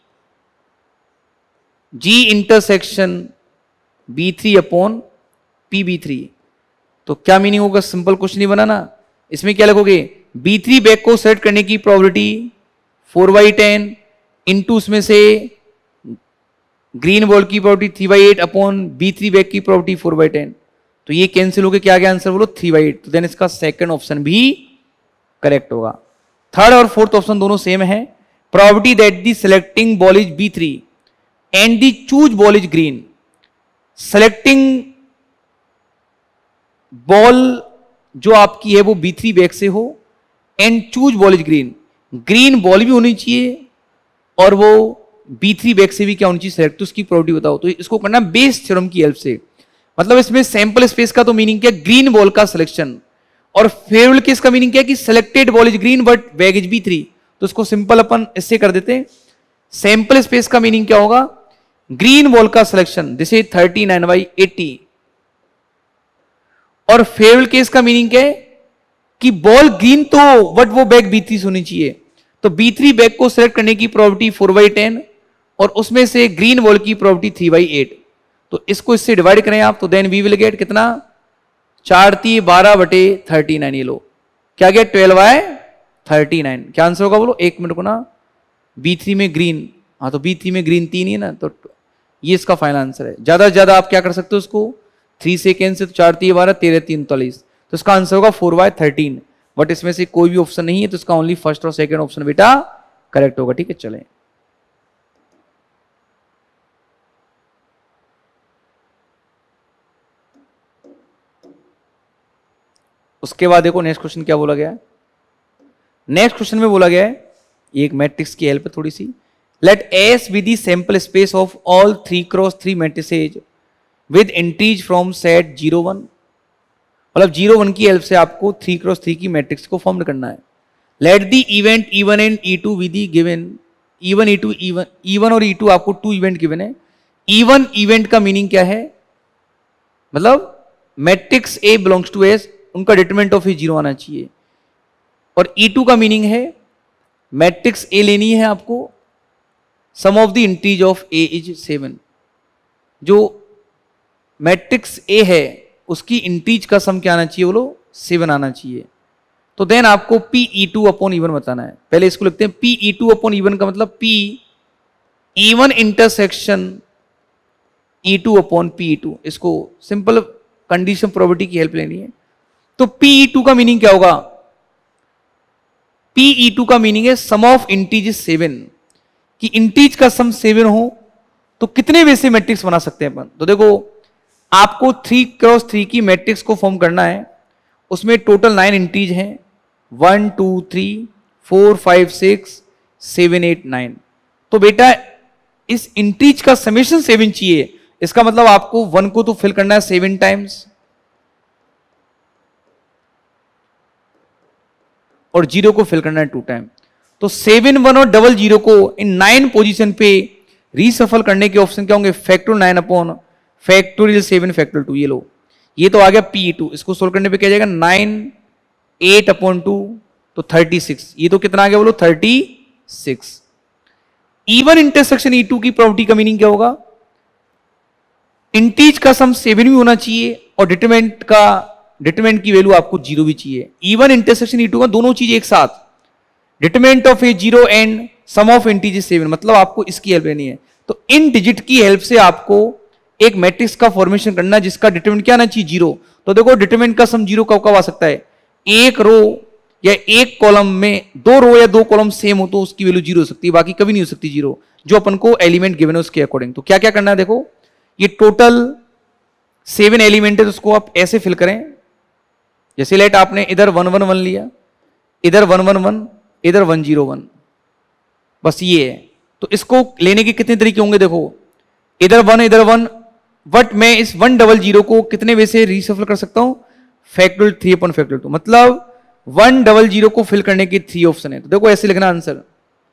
G intersection B3 upon PB3, तो क्या मीनिंग होगा, सिंपल क्वेश्चन ही बनाना। इसमें क्या लिखोगे, B3 बैग को सेलेक्ट करने की प्रोबेबिलिटी 4/10 इंटू उसमें से ग्रीन बॉल की प्रोबेबिलिटी 3/8 अपॉन B3 बैग की प्रोबेबिलिटी 4/10, तो ये कैंसिल हो गया, क्या आ गया आंसर बोलो 3/8, तो देन इसका सेकंड ऑप्शन भी करेक्ट होगा। थर्ड और फोर्थ ऑप्शन दोनों सेम है, probability that the selecting ball is B3 and the choose ball is green, selecting ball जो आपकी है वो B3 बैग से हो and choose ball is green, green ball भी होनी चाहिए और वो B3 बैग से भी क्या होनी चाहिए सेलेक्ट, तो उसकी प्रोबेबिलिटी बताओ। तो इसको करना बेस थ्योरम की हेल्प से, मतलब इसमें सैंपल स्पेस का तो मीनिंग क्या, ग्रीन बॉल का सिलेक्शन, और फेवरेबल केस का मीनिंग क्या कि selected ball is green but bag is B3, तो इसको सिंपल अपन इससे कर देते हैं। सैंपल स्पेस का मीनिंग क्या होगा, ग्रीन बॉल का सिलेक्शन, दिस इज 39/80, और फेवरेबल केस का मीनिंग क्या है कि बॉल ग्रीन तो बट वो बैग B3 होनी चाहिए, तो B3 बैग को सिलेक्ट करने की प्रोबेबिलिटी 4/10 और उसमें से ग्रीन वॉल की प्रोबेबिलिटी 3/8। तो इसको इससे डिवाइड करें आप तो देन वी विल गेट कितना 4×12/39। ये लो क्या गया 12/39। क्या आंसर होगा बोलो, एक मिनट को ना। B3 में ग्रीन, हाँ तो B3 में ग्रीन 3 ही है ना, तो ये इसका फाइनल आंसर है। ज्यादा से ज्यादा आप क्या कर सकते हो उसको 3 से कैंसिल, तो 4×3=12, 13×3=39, तो इसका आंसर होगा 4/13। बट इसमें से कोई भी ऑप्शन नहीं है तो इसका ओनली फर्स्ट और सेकंड ऑप्शन बेटा करेक्ट होगा। ठीक है, चलें उसके बाद देखो नेक्स्ट क्वेश्चन क्या बोला गया है। नेक्स्ट क्वेश्चन में बोला गया है, एक मैट्रिक्स की हेल्प है थोड़ी सी। Let S be the sample space of all 3×3 matrices with entries from set 0, 1। मतलब 0, 1 की हेल्प से आपको 3×3 की मैट्रिक्स को फॉर्म करना है। Let the event E1 and E2 with the given E1 E2 E1 और E2 आपको 2 इवेंट गिवन है। E1 इवेंट का मीनिंग क्या है, मतलब matrix A belongs to S, उनका डिटरमिनेंट ऑफ ए 0 आना चाहिए। और E2 का मीनिंग है मैट्रिक्स ए लेनी है आपको, sum of the entries of A is 7। जो मैट्रिक्स ए है उसकी इंटीज का सम क्या आना चाहिए बोलो 7 आना चाहिए। तो देन आपको P(E2)/E1 बताना है। पहले इसको लिखते हैं P(E2)/E1 का मतलब P E1 इंटरसेक्शन E2/P(E2)। इसको सिंपल कंडीशन प्रोबेबिलिटी की हेल्प लेनी है। तो P(E2) का मीनिंग क्या होगा, P(E2) का मीनिंग है सम ऑफ इंटीज 7, कि इंटीज का सम 7 हो तो कितने वे से मैट्रिक्स बना सकते हैं अपन। तो देखो आपको 3×3 की मैट्रिक्स को फॉर्म करना है, उसमें टोटल 9 इंटीज हैं, 1 2 3 4 5 6 7 8 9। तो बेटा इस इंटीज का समेशन 7 चाहिए। इसका मतलब आपको 1 को तो फिल करना है 7 टाइम्स और 0 को फिल करना है 2 टाइम। तो 7 1 और 00 को इन 9 पोजीशन पे रीसफल करने के ऑप्शन क्या होंगे, (9/7)(2). ये लो, ये तो आ गया P(E2). इसको सोल्व करने पे क्या जाएगा 9 8/2 तो 36। ये तो कितना आ गया बोलो 36। E1 इंटरसेक्शन E2 की प्रॉपर्टी का मीनिंग क्या होगा, इंटीज का सम 7 भी होना चाहिए और डिटरमिनेंट की वैल्यू आपको 0 भी चाहिए। E1 इंटरसेक्शन E2 का दोनों चीज एक साथ, determinant of A 0 and sum of entries 7, मतलब आपको इसकी हेल्प लेनी है। तो इन डिजिट की हेल्प से आपको एक मैट्रिक्स का फॉर्मेशन करना है जिसका डिटरमिनेंट क्या आना चाहिए 0। तो देखो डिटरमिनेंट का सम 0 कब कब आ सकता है, एक रो या एक कॉलम में 2 रो या 2 कॉलम सेम हो तो उसकी वैल्यू 0 हो सकती है, बाकी कभी नहीं हो सकती 0, जो अपन को एलिमेंट गिवन है उसके अकॉर्डिंग। तो क्या क्या करना है, देखो ये टोटल 7 एलिमेंट है, तो उसको आप ऐसे फिल करें जैसे लेट आपने इधर 1 1 1 लिया, इधर 1 1 1, इधर 1 0 1, बस ये है। तो इसको लेने के कितने तरीके होंगे, देखो इधर 1 इधर 1, बट मैं इस 100 को कितने वे से रीसफल कर सकता हूं, फैक्टोरियल 3/2, मतलब 100 को फिल करने के 3 ऑप्शन है। तो देखो ऐसे लिखना आंसर,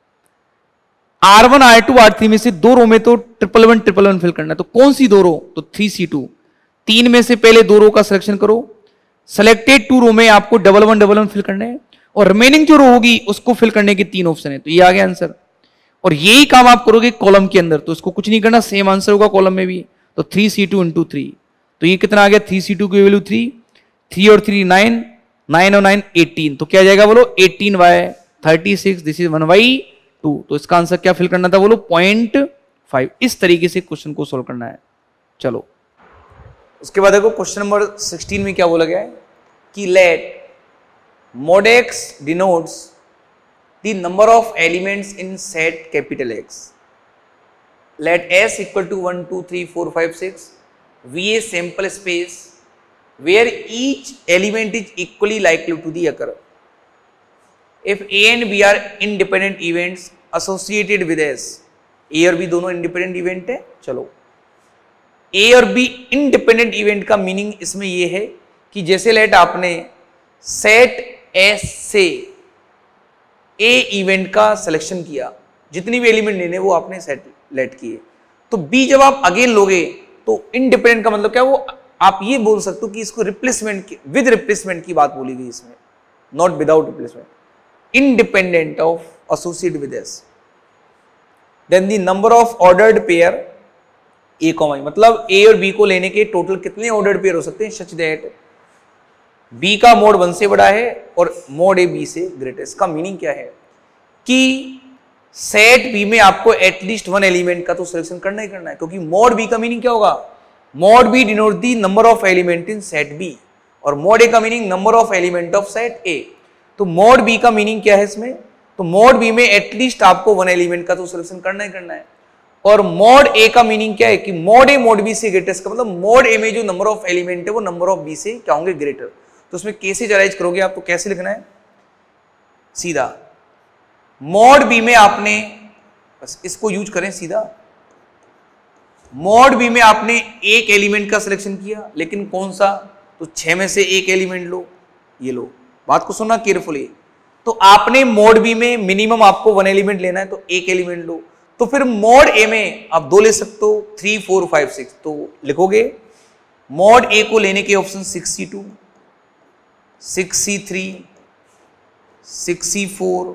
R1 R2 R3 में से 2 रो में तो 111 111 फिल करना है। तो कौन सी 2 रो, तो 3C2, 3 में से पहले 2 रो का सिलेक्शन करो, सेलेक्टेड 2 रो में आपको 11 11 फिल करने हैं और रिमेनिंग जो रो होगी उसको फिल करने के 3 ऑप्शन है। तो ये आ गया आंसर, और यही काम आप करोगे कॉलम के अंदर, तो इसको कुछ नहीं करना, सेम आंसर होगा कॉलम में भी। तो 3C2 × 3, तो ये कितना आ गया 3C2 की वैल्यू 3, 3 और 3 9, 9 और 9 18, तो क्या जाएगा बोलो 18/36, दिस इज 1/2। तो इसका आंसर क्या फिल करना था बोलो 0.5। इस तरीके से क्वेश्चन को सोल्व करना है। चलो उसके बाद देखो क्वेश्चन नंबर 16 में क्या बोला गया है कि let mod x denotes the number of elements in set capital X. Let S equal to 1 2 3 4 5 6 be a sample space where each element is equally likely to the occur. If A and B are independent events associated with S, A और B दोनों independent event है। चलो A और B independent event का meaning इसमें यह है कि जैसे लेट आपने सेट S से A इवेंट का सिलेक्शन किया, जितनी भी एलिमेंट लेने वो आपने सेट लेट किए, तो B जब आप अगेन लोगे तो इंडिपेंडेंट का मतलब क्या, वो आप ये बोल सकते हो कि इसको रिप्लेसमेंट विद रिप्लेसमेंट की बात बोली गई इसमें, not without replacement, independent of associated with S. Then the number of ordered pair A, मतलब A और B को लेने के टोटल कितने ऑर्डर्ड पेयर हो सकते हैं सच दैट B का मोड 1 से बड़ा है और मोड A B से ग्रेटर। इसका मीनिंग क्या है कि सेट B में आपको एटलीस्ट वन एलिमेंट का तो सिलेक्शन करना ही करना है, क्योंकि मोड B का मीनिंग क्या होगा, mod B denote the number of element in set B और मोड A का meaning number of element of set A। तो मोड B का मीनिंग क्या है इसमें, तो मोड B में एटलीस्ट आपको वन एलिमेंट का तो सिलेक्शन करना ही करना है। और मोड A का मीनिंग क्या है कि मोड A मोड B से ग्रेटेस्ट का मतलब मोड A में जो नंबर ऑफ एलिमेंट है वो नंबर ऑफ B से क्या होंगे, ग्रेटर। तो उसमें कैसे जनरलाइज करोगे आप, तो कैसे लिखना है, सीधा मोड B में आपने बस इसको यूज करें सीधा, मोड B में आपने एक एलिमेंट का सिलेक्शन किया, लेकिन कौन सा, तो 6 में से एक एलिमेंट लो, ये लो, बात को सुनना केयरफुली। तो आपने मोड B में मिनिमम आपको वन एलिमेंट लेना है तो एक एलिमेंट लो, तो फिर मोड A में आप 2 ले सकते हो, 3, 4, 5, 6। तो लिखोगे मोड A को लेने के option 6C2, 6C3, 6C4,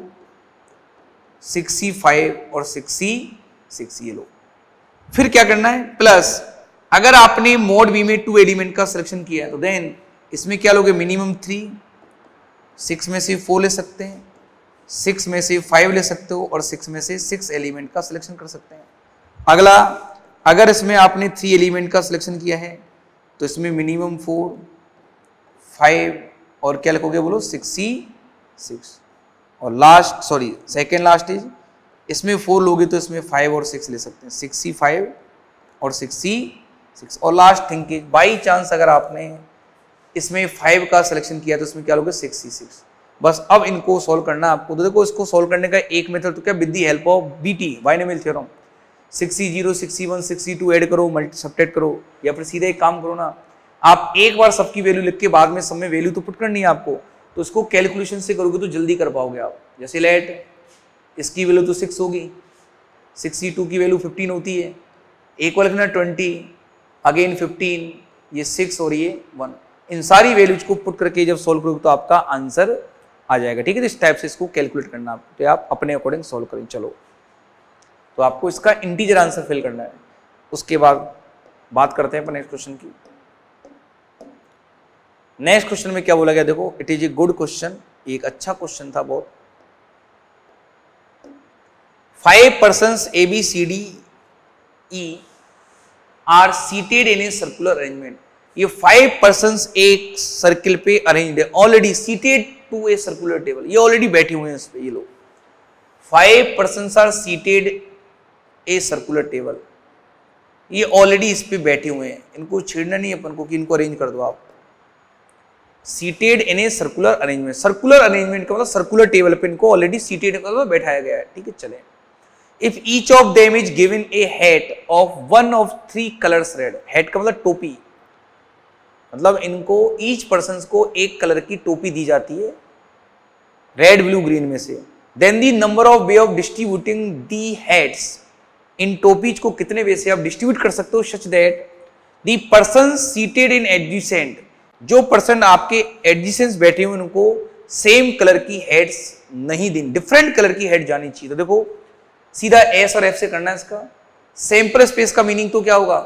6C5 और 6C6, ये लो। फिर क्या करना है, प्लस अगर आपने मोड B में 2 एलिमेंट का सिलेक्शन किया है तो देन इसमें क्या लोगे, मिनिमम 3, 6 में से 4 ले सकते हैं, 6 में से 5 ले सकते हो और 6 में से 6 एलिमेंट का सिलेक्शन कर सकते हैं। अगला, अगर इसमें आपने 3 एलिमेंट का सिलेक्शन किया है तो इसमें मिनिमम 4, 5 और क्या लिखोगे बोलो, 6C6 और लास्ट सेकेंड लास्ट इज इसमें 4 लोगे तो इसमें 5 और 6 ले सकते हैं, 6C5 और 6C6 और last think is by chance अगर आपने इसमें 5 का सिलेक्शन किया तो इसमें क्या लोगे, 6C6। बस अब इनको सॉल्व करना है आपको। तो देखो इसको सॉल्व करने का एक मेथड तो क्या, with the help of BT binomial theorem, 6C0, 6C1, 6C2 add करो, मल्टी सब्ट्रैक्ट करो, या फिर सीधे एक काम करो ना, आप एक बार सबकी वैल्यू लिख के बाद में सब में वैल्यू तो पुट करनी है आपको, तो इसको कैलकुलेशन से करोगे तो जल्दी कर पाओगे आप। जैसे लेट इसकी वैल्यू तो 6 होगी, 6C2 की वैल्यू 15 होती है, एक बार लिखना 20, अगेन 15, ये 6 और ये 1, इन सारी वैल्यूज को पुट करके जब सॉल्व करोगे तो आपका आंसर आ जाएगा। ठीक है, तो इस टाइप से इसको कैलकुलेट करना आपको, तो आप अपने अकॉर्डिंग सॉल्व करें। चलो, तो आपको इसका इंटीजर आंसर फिल करना है। उसके बाद बात करते हैं अपन नेक्स्ट क्वेश्चन की। नेक्स्ट क्वेश्चन में क्या बोला गया, देखो it is a good question, एक अच्छा क्वेश्चन था बहुत। 5 persons ABCDE are seated in a circular arrangement. ये 5 persons एक सर्किल पे अरेंज्ड है, already seated to a circular table, ये ऑलरेडी बैठे हुए हैं इस पे, ये लोग 5 persons are seated a circular table, ये ऑलरेडी इस पे बैठे हुए हैं, इनको छेड़ना नहीं अपन को कि इनको अरेंज कर दो आप। Seated in a circular arrangement, circular arrangement का मतलब सर्कुलर टेबल पे इनको ऑलरेडी सीटेड मतलब बैठाया गया है। ठीक है, चले। If each of them is given a hat of one of 3 colours red, hat का मतलब टोपी, मतलब इनको ईच पर्सन को एक कलर की टोपी दी जाती है रेड ब्लू ग्रीन में से, then the number of way of distributing the hats, इन टोपीज को कितने वे से आप डिस्ट्रीब्यूट कर सकते हो such that the person seated in adjacent, जो पर्सन आपके एडजेसेंट बैठे हुए उनको सेम कलर की हेड्स नहीं देनी, डिफरेंट कलर की हेड जानी चाहिए। तो देखो सीधा एस और एफ से करना है इसका। सैंपल स्पेस का मीनिंग तो क्या होगा,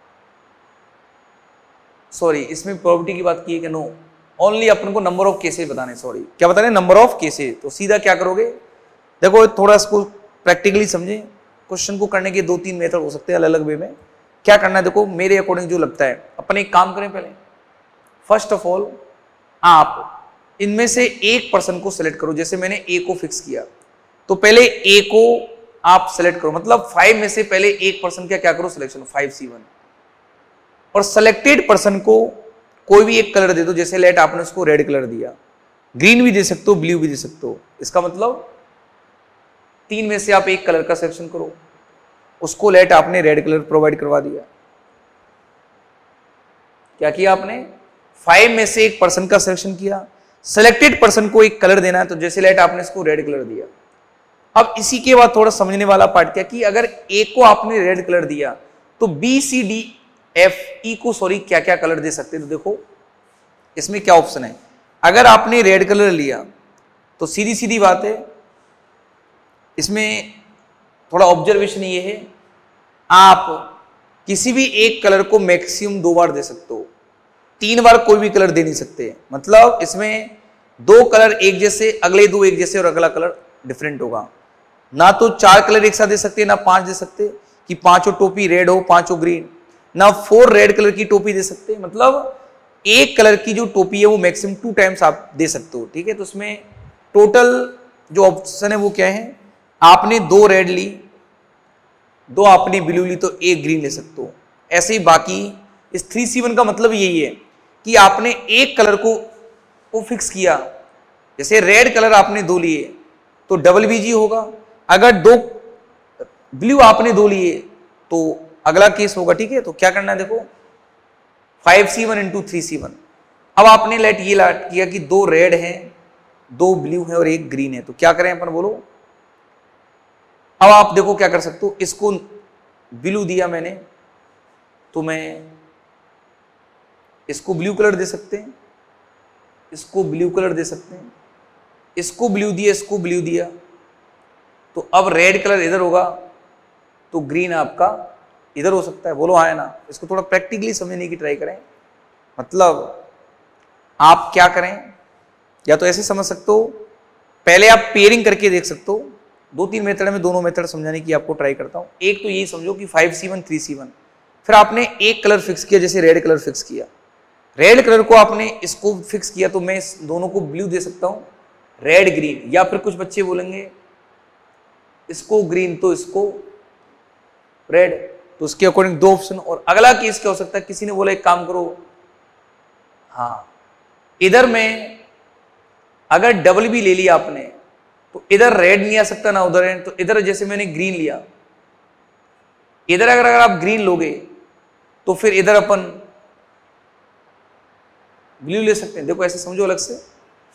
सॉरी इसमें प्रोबेबिलिटी की बात की है कि नो, ओनली अपन को नंबर ऑफ केसेस बताने, सॉरी क्या बताने, नंबर ऑफ केसेस। तो सीधा क्या करोगे, देखो थोड़ा इसको प्रैक्टिकली समझे, क्वेश्चन को करने के 2-3 मेथड हो सकते हैं अलग अलग वे में। क्या करना है, देखो मेरे अकॉर्डिंग जो लगता है, अपन एक काम करें पहले, फर्स्ट ऑफ ऑल आप इनमें से एक पर्सन को सिलेक्ट करो, जैसे मैंने ए को फिक्स किया, तो पहले ए को आप सिलेक्ट करो, मतलब 5 में से पहले एक पर्सन क्या करो सिलेक्शन, 5C1, और सिलेक्टेड पर्सन को कोई भी एक कलर दे दो, जैसे लेट आपने उसको रेड कलर दिया, ग्रीन भी दे सकते हो, ब्लू भी दे सकते हो, इसका मतलब 3 में से आप एक कलर का सिलेक्शन करो, उसको लेट आपने रेड कलर प्रोवाइड करवा दिया। क्या किया आपने, 5 में से एक पर्सन का सिलेक्शन किया, सिलेक्टेड पर्सन को एक कलर देना है, तो जैसे लेट आपने इसको रेड कलर दिया। अब इसी के बाद थोड़ा समझने वाला पार्ट क्या कि अगर ए को आपने रेड कलर दिया तो B C D F E को सॉरी क्या क्या कलर दे सकते हैं। तो देखो इसमें क्या ऑप्शन है, अगर आपने रेड कलर लिया तो सीधी सीधी बात है इसमें थोड़ा ऑब्जर्वेशन ये है, आप किसी भी एक कलर को मैक्सिमम 2 बार दे सकते हो, 3 बार कोई भी कलर दे नहीं सकते। मतलब इसमें 2 कलर एक जैसे, अगले 2 एक जैसे और अगला कलर डिफरेंट होगा। ना तो 4 कलर एक साथ दे सकते, ना 5 दे सकते कि 5 टोपी रेड हो 5 ग्रीन, ना 4 रेड कलर की टोपी दे सकते। मतलब एक कलर की जो टोपी है वो मैक्सिमम 2 टाइम्स आप दे सकते हो, ठीक है। तो उसमें टोटल जो ऑप्शन है वो क्या है, आपने 2 रेड ली, 2 आपने ब्लू ली, तो 1 ग्रीन ले सकते हो। ऐसे ही बाकी इस 3C1 का मतलब यही है कि आपने एक कलर को फिक्स किया, जैसे रेड कलर आपने 2 लिए तो डबल BG होगा, अगर 2 ब्लू आपने 2 लिए तो अगला केस होगा, ठीक है। तो क्या करना है देखो, 5C1 इंटू 3C1। अब आपने लेट ये लाट किया कि 2 रेड हैं, 2 ब्लू है और 1 ग्रीन है, तो क्या करें अपन बोलो। अब आप देखो क्या कर सकते हो, इसको ब्लू दिया मैंने तो मैं इसको ब्लू कलर दे सकते हैं, इसको ब्लू कलर दे सकते हैं, इसको ब्लू दिया, इसको ब्लू दिया, तो अब रेड कलर इधर होगा तो ग्रीन आपका इधर हो सकता है। बोलो हाँ है ना। इसको थोड़ा प्रैक्टिकली समझने की ट्राई करें। मतलब आप क्या करें, या तो ऐसे समझ सकते हो, पहले आप पेयरिंग करके देख सकते हो। 2-3 मेथड में दोनों मेथड समझाने की आपको ट्राई करता हूं। एक तो यही समझो कि 5C1 3C1, फिर आपने एक कलर फिक्स किया, जैसे रेड कलर फिक्स किया, रेड कलर को आपने इसको फिक्स किया तो मैं इस दोनों को ब्लू दे सकता हूं, रेड ग्रीन। या फिर कुछ बच्चे बोलेंगे इसको ग्रीन तो इसको रेड, तो उसके अकॉर्डिंग 2 ऑप्शन। और अगला केस क्या हो सकता है, किसी ने बोला एक काम करो, हाँ इधर में अगर डबल भी ले लिया आपने तो इधर रेड नहीं आ सकता ना उधर है, तो इधर जैसे मैंने ग्रीन लिया, इधर अगर आप ग्रीन लोगे तो फिर इधर अपन ब्लू ले सकते हैं। देखो ऐसे समझो अलग से,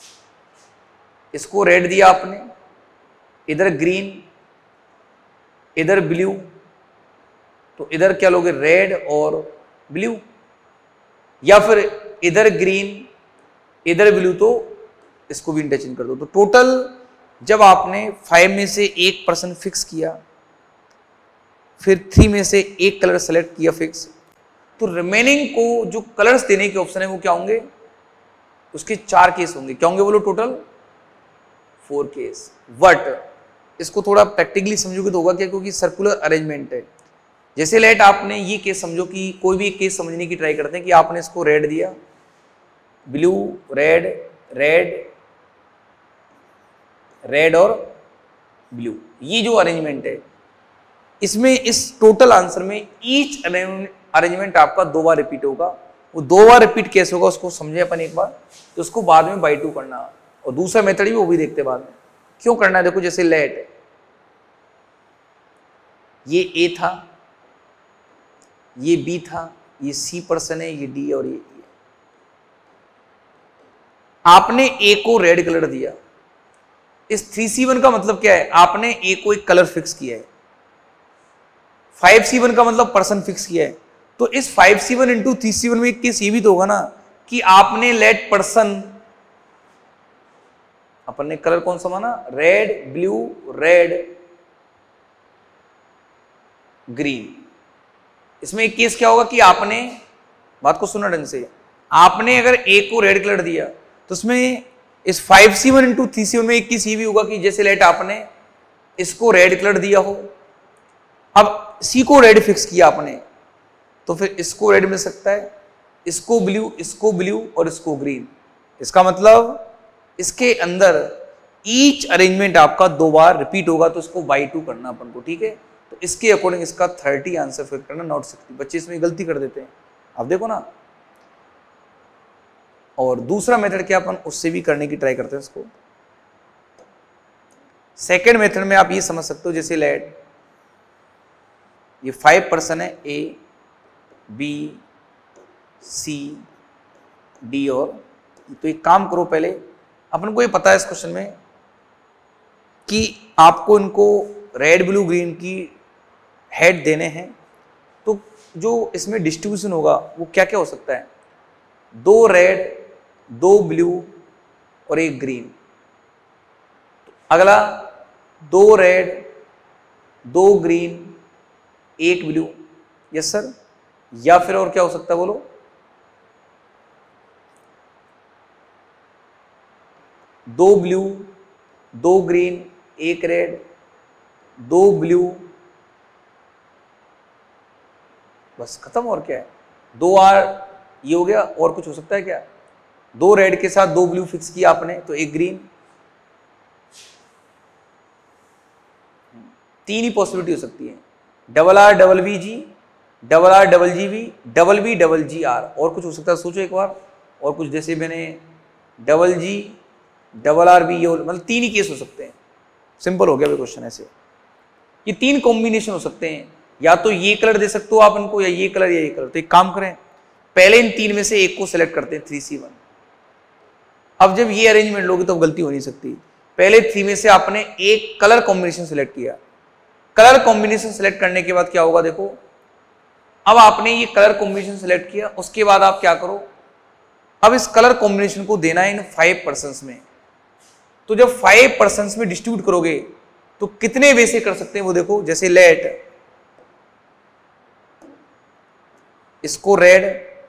इसको रेड दिया आपने, इधर ग्रीन, इधर ब्लू, तो इधर क्या लोगे, रेड और ब्लू। या फिर इधर ग्रीन, इधर ब्लू, तो इसको भी इंटरचेंज कर दो। तो टोटल जब आपने 5 में से 1% फिक्स किया, फिर 3 में से एक कलर सेलेक्ट किया फिक्स, तो रिमेनिंग को जो कलर्स देने के ऑप्शन है वो क्या होंगे, उसके 4 केस होंगे। क्या होंगे बोलो, टोटल 4 केस। बट इसको थोड़ा प्रैक्टिकली समझोगे तो होगा क्या, क्योंकि सर्कुलर अरेंजमेंट है। जैसे लेट आपने ये केस समझो कि कोई भी एक केस समझने की ट्राई करते हैं कि आपने इसको रेड दिया, ब्लू, रेड, रेड, रेड और ब्लू, ये जो अरेंजमेंट है, इसमें इस टोटल आंसर में ईच अरेंजमेंट आपका 2 बार रिपीट होगा। वो 2 बार रिपीट कैसे होगा उसको समझे अपन एक बार, तो उसको बाद में बाई 2 करना, और दूसरा मेथड भी वो भी देखते बाद में क्यों करना है। देखो जैसे लेट ये ए था, ये बी था, ये सी पर्सन है, ये डी और ये आपने ए को रेड कलर दिया। इस 3C1 का मतलब क्या है, आपने ए को एक कलर फिक्स किया है। 5C1 का मतलब पर्सन फिक्स किया है। तो इस 5C1 इंटू 3C1 में एक केस ये भी तो होगा ना कि आपने लेट पर्सन, अपन ने कलर कौन सा माना, रेड, ब्लू, रेड, ग्रीन। इसमें एक केस क्या होगा कि आपने, बात को सुना ढंग से, आपने अगर ए को रेड कलर दिया तो उसमें इस 5C1 इंटू 3C1 में एक केस ये भी होगा कि जैसे लेट आपने इसको रेड कलर दिया हो, अब सी को रेड फिक्स किया आपने, तो फिर इसको रेड मिल सकता है, इसको ब्लू और इसको ग्रीन। इसका मतलब इसके अंदर ईच अरेंजमेंट आपका 2 बार रिपीट होगा, तो इसको बाई 2 करना अपन को, ठीक है। तो इसके अकॉर्डिंग इसका 30 आंसर फिर करना, नॉट 60। बच्चे इसमें गलती कर देते हैं, आप देखो ना। और दूसरा मेथड क्या, अपन उससे भी करने की ट्राई करते हैं इसको। सेकेंड मेथड में आप ये समझ सकते हो, जैसे लेट ये 5 पर्सन है, ए, बी, सी, डी और, तो एक काम करो, पहले अपन को ये पता है इस क्वेश्चन में कि आपको इनको रेड, ब्लू, ग्रीन की हेड देने हैं, तो जो इसमें डिस्ट्रीब्यूशन होगा वो क्या क्या हो सकता है, 2 रेड, 2 ब्लू और 1 ग्रीन। अगला 2 red 2 green 1 blue, yes sir. या फिर और क्या हो सकता है बोलो? 2 ब्लू 2 ग्रीन 1 रेड 2 ब्लू, बस खत्म। और क्या है? 2 आर, ये हो गया। और कुछ हो सकता है क्या? 2 रेड के साथ 2 ब्लू फिक्स किया आपने तो 1 ग्रीन। 3 ही पॉसिबिलिटी हो सकती है, double R double V G, double R double G V, double V double G R. और कुछ हो सकता है? सोचो एक बार। और कुछ जैसे मैंने double G double R V, ये मतलब 3 ही केस हो सकते हैं। सिंपल हो गया क्वेश्चन ऐसे। ये 3 कॉम्बिनेशन हो सकते हैं, या तो ये कलर दे सकते हो आप इनको, या ये कलर या ये कलर। तो एक काम करें, पहले इन 3 में से एक को सिलेक्ट करते हैं, 3C1। अब जब ये अरेंजमेंट लोगे तो गलती हो नहीं सकती। पहले 3 में से आपने एक कलर कॉम्बिनेशन सिलेक्ट किया। कलर कॉम्बिनेशन सिलेक्ट करने के बाद क्या होगा देखो, अब आपने ये कलर कॉम्बिनेशन सिलेक्ट किया, उसके बाद आप क्या करो, अब इस कलर कॉम्बिनेशन को देना है इन 5 पर्सन्स में। तो जब 5 पर्सन्स में डिस्ट्रीब्यूट करोगे तो कितने वे से कर सकते हैं वो देखो। जैसे लेट इसको रेड,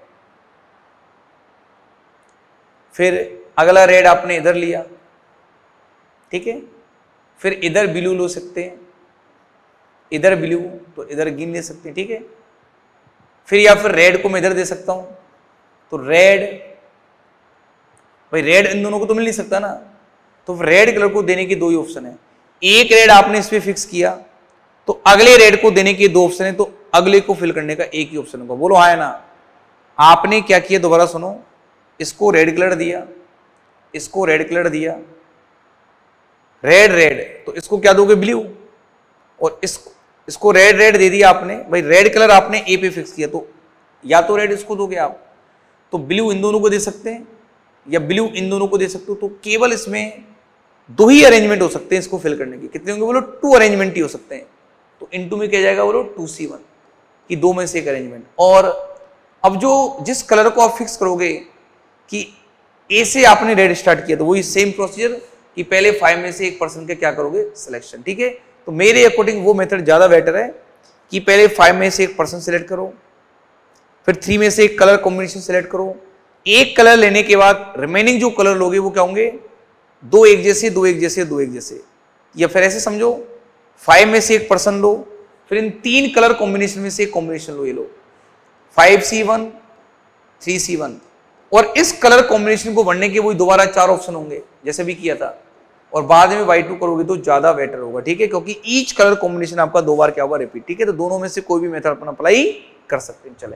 फिर अगला रेड आपने इधर लिया, ठीक है, फिर इधर ब्लू ले सकते हैं, इधर ब्लू तो इधर ग्रीन ले सकते हैं, ठीक है। फिर या फिर रेड को मैं इधर दे सकता हूं, तो रेड, भाई रेड इन दोनों को तो मिल नहीं सकता ना, तो रेड कलर को देने के 2 ही ऑप्शन है। एक रेड आपने इस पे फिक्स किया तो अगले रेड को देने के 2 ऑप्शन है, तो अगले को फिल करने का एक ही ऑप्शन होगा। बोलो हाँ है ना? आपने क्या किया दोबारा सुनो, इसको रेड कलर दिया, इसको रेड कलर दिया, रेड रेड, तो इसको क्या दोगे? ब्लू। और इसको रेड रेड दे दिया आपने, भाई रेड कलर आपने ए पे फिक्स किया, तो या तो रेड इसको दोगे आप, तो ब्लू इन दोनों को दे सकते हैं, या ब्लू इन दोनों को दे सकते हो। तो केवल इसमें 2 ही अरेंजमेंट हो सकते हैं इसको फिल करने के। कितने होंगे बोलो? 2 अरेंजमेंट ही हो सकते हैं। तो इनटू में क्या जाएगा बोलो? 2C1 कि 2 में से एक अरेंजमेंट। और अब जो जिस कलर को आप फिक्स करोगे कि ए से आपने रेड स्टार्ट किया, तो वही सेम प्रोसीजर कि पहले 5 में से एक पर्सन के क्या करोगे? सिलेक्शन, ठीक है। तो मेरे अकॉर्डिंग वो मेथड ज्यादा बेटर है कि पहले 5 में से एक पर्सन सिलेक्ट करो, फिर 3 में से एक कलर कॉम्बिनेशन सिलेक्ट करो। एक कलर लेने के बाद रिमेनिंग जो कलर लोगे वो क्या होंगे? 2 एक जैसे, 2 एक जैसे, 2 एक जैसे। या फिर ऐसे समझो, 5 में से एक पर्सन लो, फिर इन 3 कलर कॉम्बिनेशन में से एक कॉम्बिनेशन लो। ये लो 5C1 3C1, और इस कलर कॉम्बिनेशन को बढ़ने के वही दोबारा 4 ऑप्शन होंगे जैसे भी किया था, और बाद में Y2 करोगे तो ज्यादा बेटर होगा, ठीक है, क्योंकि ईच कलर कॉम्बिनेशन आपका 2 बार क्या होगा? रिपीट, ठीक है। तो दोनों में से कोई भी मेथड अपना अप्लाई कर सकते हैं। चले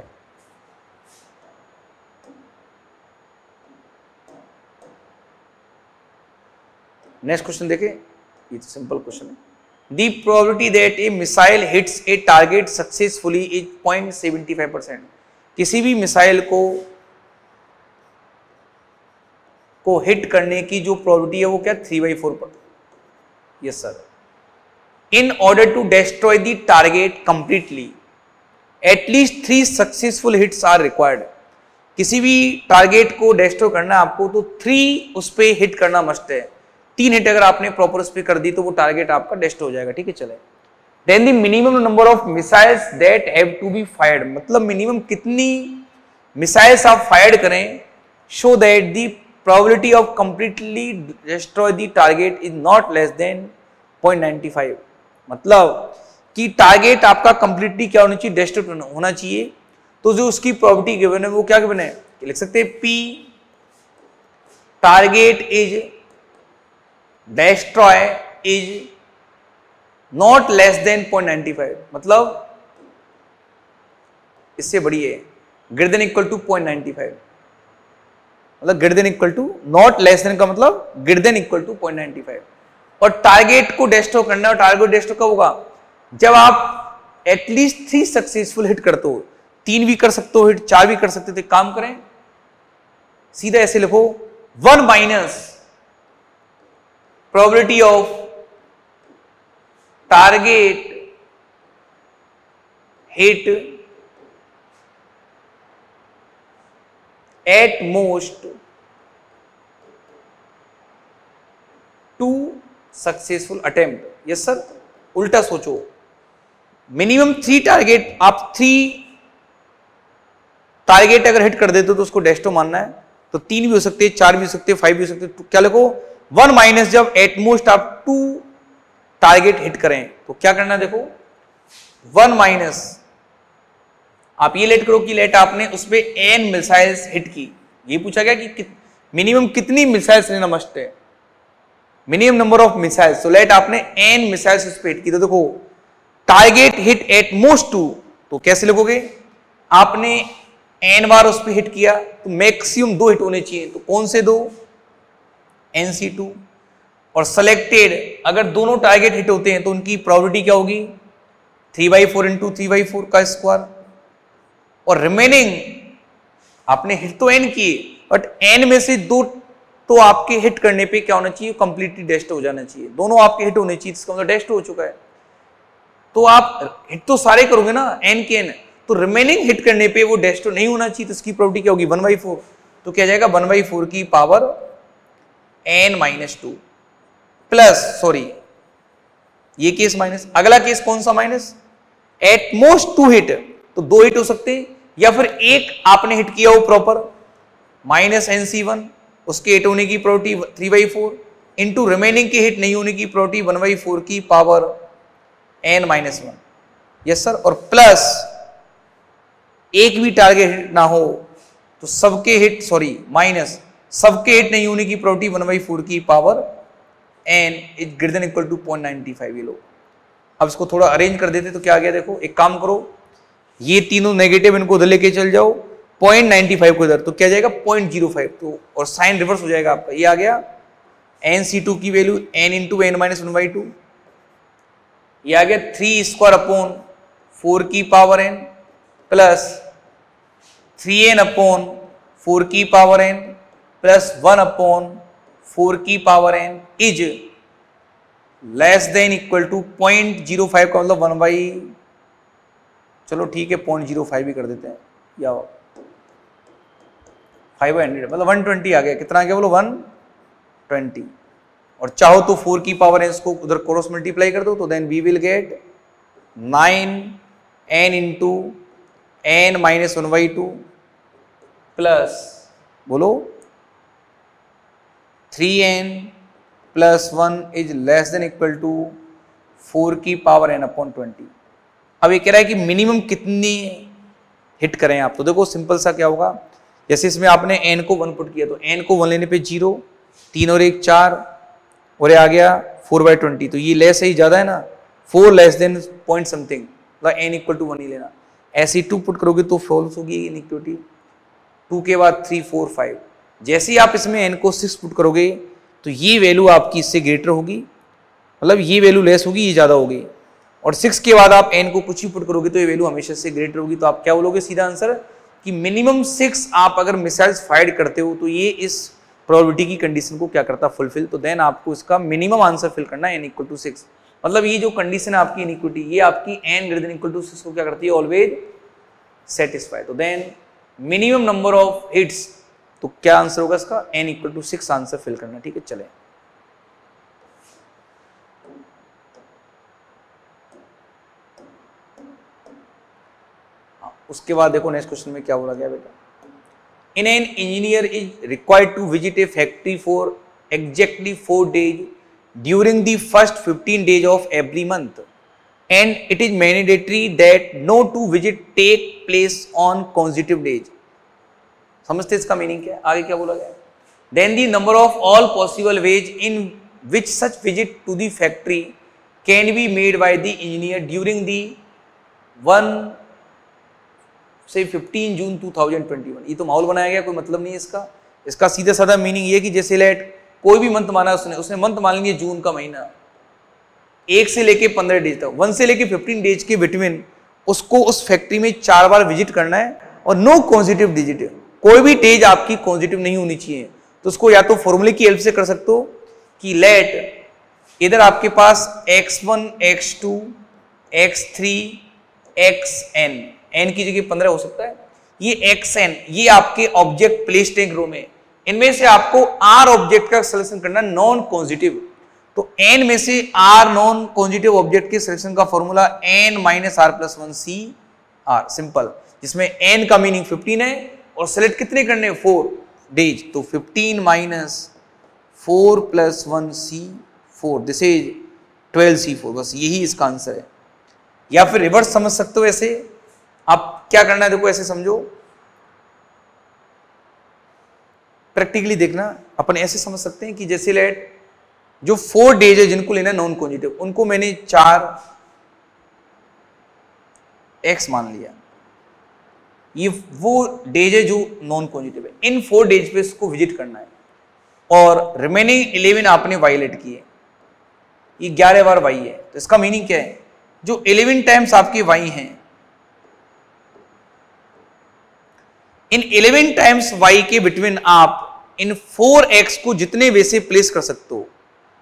नेक्स्ट क्वेश्चन देखें, ये तो सिंपल क्वेश्चन है। The probability that a missile hits a target successfully is 0.75%। किसी भी मिसाइल को हिट करने की जो प्रोबेबिलिटी है वो क्या? 3/4 पर। Yes sir. In order to destroy the target completely at least 3 successful hits are required. किसी भी टारगेट को डिस्ट्रॉय करना है आपको तो 3 उस पर हिट करना मस्ट है। 3 हिट अगर आपने प्रॉपर उस पर कर दी तो वो टारगेट आपका डिस्ट्रॉय हो जाएगा, ठीक है। चले then the minimum number of missiles that have to be fired, मतलब मिनिमम कितनी मिसाइल्स आप फायर्ड करें, so that the probability of completely destroy the target is not less than 0.95। मतलब कि टारगेट आपका कंप्लीटली क्या होना चाहिए? डिस्ट्रॉय होना चाहिए। तो जो उसकी प्रोबेबिलिटी गिवन है वो क्या गिवन है? लिख सकते हैं P target is destroy is not less than 0.95, मतलब इससे बड़ी है, ग्रेटर देन इक्वल टू 0.95, मतलब greater than equal to, not less than का मतलब ग्रेटर देन इक्वल टू 0.95। और टारगेट को डिस्ट्रॉय करना है, और टारगेट डिस्ट्रॉय कब होगा? जब आप एटलीस्ट 3 सक्सेसफुल हिट करते हो। 3 भी कर सकते हो हिट, 4 भी कर सकते थे। काम करें, सीधा ऐसे लिखो 1 minus probability of target hit at most 2 successful attempt. Yes sir, उल्टा सोचो, मिनिमम 3 टारगेट, आप 3 टारगेट अगर हिट कर देते हो तो उसको डेस्टो मानना है। तो 3 भी हो सकते हैं, 4 भी हो सकते हैं, 5 भी हो सकते हैं। तो क्या लिखो 1 माइनस जब एटमोस्ट आप 2 टारगेट हिट करें तो क्या करना है, देखो 1 माइनस आप ये लेट करो कि लेट आपने उसपे n मिसाइल्स हिट की। ये पूछा गया कि मिनिमम कितनी मिसाइल्स लेना मस्ट है, मिनिमम नंबर ऑफ मिसाइल्स। तो लेट आपने n मिसाइल्स उस पे हिट की, तो देखो टारगेट हिट एट मोस्ट 2, तो कैसे लिखोगे, आपने n बार उस पे हिट किया तो मैक्सिमम 2 हिट होने चाहिए। तो कौन से 2, NC2। और सेलेक्टेड, अगर दोनों टारगेट हिट होते हैं तो उनकी प्रोबेबिलिटी क्या होगी, 3/4 इंटू 3/4 का स्क्वायर। और रिमेनिंग आपने हिट तो n किए, बट n में से 2 तो आपके हिट करने पे क्या होना चाहिए, कंप्लीटली डेस्ट हो जाना चाहिए। दोनों आपके हिट होने चाहिए, इसका मतलब डेस्ट हो चुका है। तो आप हिट तो सारे करोगे ना, n के n, तो रिमेनिंग हिट करने पे वो डेस्ट नहीं होना चाहिए, तो इसकी प्रोबेबिलिटी क्या होगी 1/4। तो क्या जाएगा 1/4 की पावर n-2 प्लस, सॉरी ये केस माइनस, अगला केस कौन सा माइनस, एट मोस्ट 2 हिट, तो 2 हिट हो सकते हैं, या फिर एक आपने हिट किया हो प्रॉपर, माइनस NC1, उसके हिट होने की प्रोबेबिलिटी 3/4 इंटू रिमेनिंग के हिट नहीं होने की प्रोबेबिलिटी 1/4 की पावर n-1। यस सर, और प्लस एक भी टारगेट हिट ना हो तो सबके हिट, सॉरी माइनस सबके हिट नहीं होने की प्रोबेबिलिटी 1/4 की power n is greater than equal to 0.95। ये लो, अब इसको थोड़ा अरेंज कर देते तो क्या आ गया, देखो एक काम करो, ये तीनों नेगेटिव इनको उधर लेके चल जाओ, 0.95 को इधर, तो क्या जाएगा 0.05, तो और साइन रिवर्स हो जाएगा आपका। ये आ गया NC2 की वैल्यू n इंटू n-1/2, ये आ गया 3² की पावर n प्लस 3n/4 की पावर n प्लस 1/4 की power n is less than equal to 0.05 का मतलब 1/, चलो ठीक है 0.05 भी कर देते हैं, या 500 मतलब 120 आ गया। कितना आ गया बोलो 120, और चाहो तो 4 की पावर n को उधर क्रॉस मल्टीप्लाई कर दो, तो then we will get 9n into n-1/2 plus बोलो 3n plus 1 is less than equal to 4 की पावर n/20। अब ये कह रहा है कि मिनिमम कितनी हिट करें आप, तो देखो सिंपल सा क्या होगा, जैसे इसमें आपने n को 1 पुट किया तो n को 1 लेने पे 0, 3 और 1 4, और ये आ गया 4/20, तो ये लेस है ही ज्यादा है ना, 4 लेस देन पॉइंट समथिंग, मतलब n इक्वल टू 1 ही लेना। ऐसे 2 पुट करोगे तो फॉल्स होगी इनइक्वालिटी, 2 के बाद 3 4 5, जैसे ही आप इसमें n को 6 पुट करोगे तो ये वैल्यू आपकी इससे ग्रेटर होगी, मतलब ये वैल्यू लेस होगी, ये ज्यादा होगी, और 6 के बाद आप n को कुछ ही पुट करोगे तो ये वैल्यू हमेशा से ग्रेटर होगी। तो आप क्या बोलोगे सीधा आंसर कि मिनिमम 6 आप अगर मिसाइल्स फायर करते हो तो ये इस प्रोबेबिलिटी की कंडीशन को क्या करता फुलफिल, तो देन आपको इसका मिनिमम आंसर फिल करना है n इक्वल टू 6। मतलब ये जो कंडीशन है आपकी इनइक्वालिटी, ये आपकी n greater than equal to 6 को क्या करती है ऑलवेज सेटिस्फाई। तो then minimum number of hits, तो क्या आंसर होगा इसका n equal to 6 answer fill करना। ठीक है, चले उसके बाद देखो नेक्स्ट क्वेश्चन में क्या बोला गया बेटा, in an engineer is required to visit a factory for exactly 4 days during the first 15 days of every month and it is mandatory that no two visit take place on consecutive days. समझते इसका meaning क्या है, आगे क्या बोला गया, then the number of all possible ways in which such visit to the factory can be made by the engineer during the 15 जून 2021। ये तो माहौल बनाया गया, कोई मतलब नहीं है इसका। इसका सीधा साधा मीनिंग ये कि जैसे लेट कोई भी मंथ माना उसने मंथ मान लिया जून का महीना, 1 से लेके 15 डेज तक, 1 से लेके 15 डेज के बिटवीन उसको उस फैक्ट्री में 4 बार विजिट करना है, और नो कॉन्जिटिव डिजिट, कोई भी डेज आपकी कॉन्जिटिव नहीं होनी चाहिए। तो उसको या तो फॉर्मूले की हेल्प से कर सकते हो कि लेट इधर आपके पास x1 x2 x3 xn, n की जगह 15 हो सकता है, ये xn ये आपके ऑब्जेक्ट प्लेस्ड एक रो में, इनमें से आपको r ऑब्जेक्ट का सिलेक्शन करना नॉन कॉन्जिटिव। तो n में से r नॉन कॉन्जिटिव ऑब्जेक्ट के सिलेक्शन का formula n minus r plus 1 C R, simple, जिसमें n का मीनिंग 15 है और सेलेक्ट कितने करने 4 डेज, तो 15 minus 4 plus 1 C4, this is 12 C4, बस यही इसका आंसर है। या फिर रिवर्स समझ सकते हो ऐसे, आप क्या करना है देखो, ऐसे समझो, प्रैक्टिकली देखना, अपन ऐसे समझ सकते हैं कि जैसे लेट जो 4 डेज है जिनको लेना है नॉन कॉन्जिटिव, उनको मैंने 4x मान लिया, ये वो डेज है जो नॉन कॉन्जिटिव है, इन 4 डेज पे इसको विजिट करना है और रिमेनिंग 11 आपने वायलेट किए, ये 11 बार y है, तो इसका मीनिंग क्या है, जो 11 टाइम्स आपके y हैं, इन 11 टाइम्स y के बिटवीन आप इन 4x को जितने वे से प्लेस कर सकते हो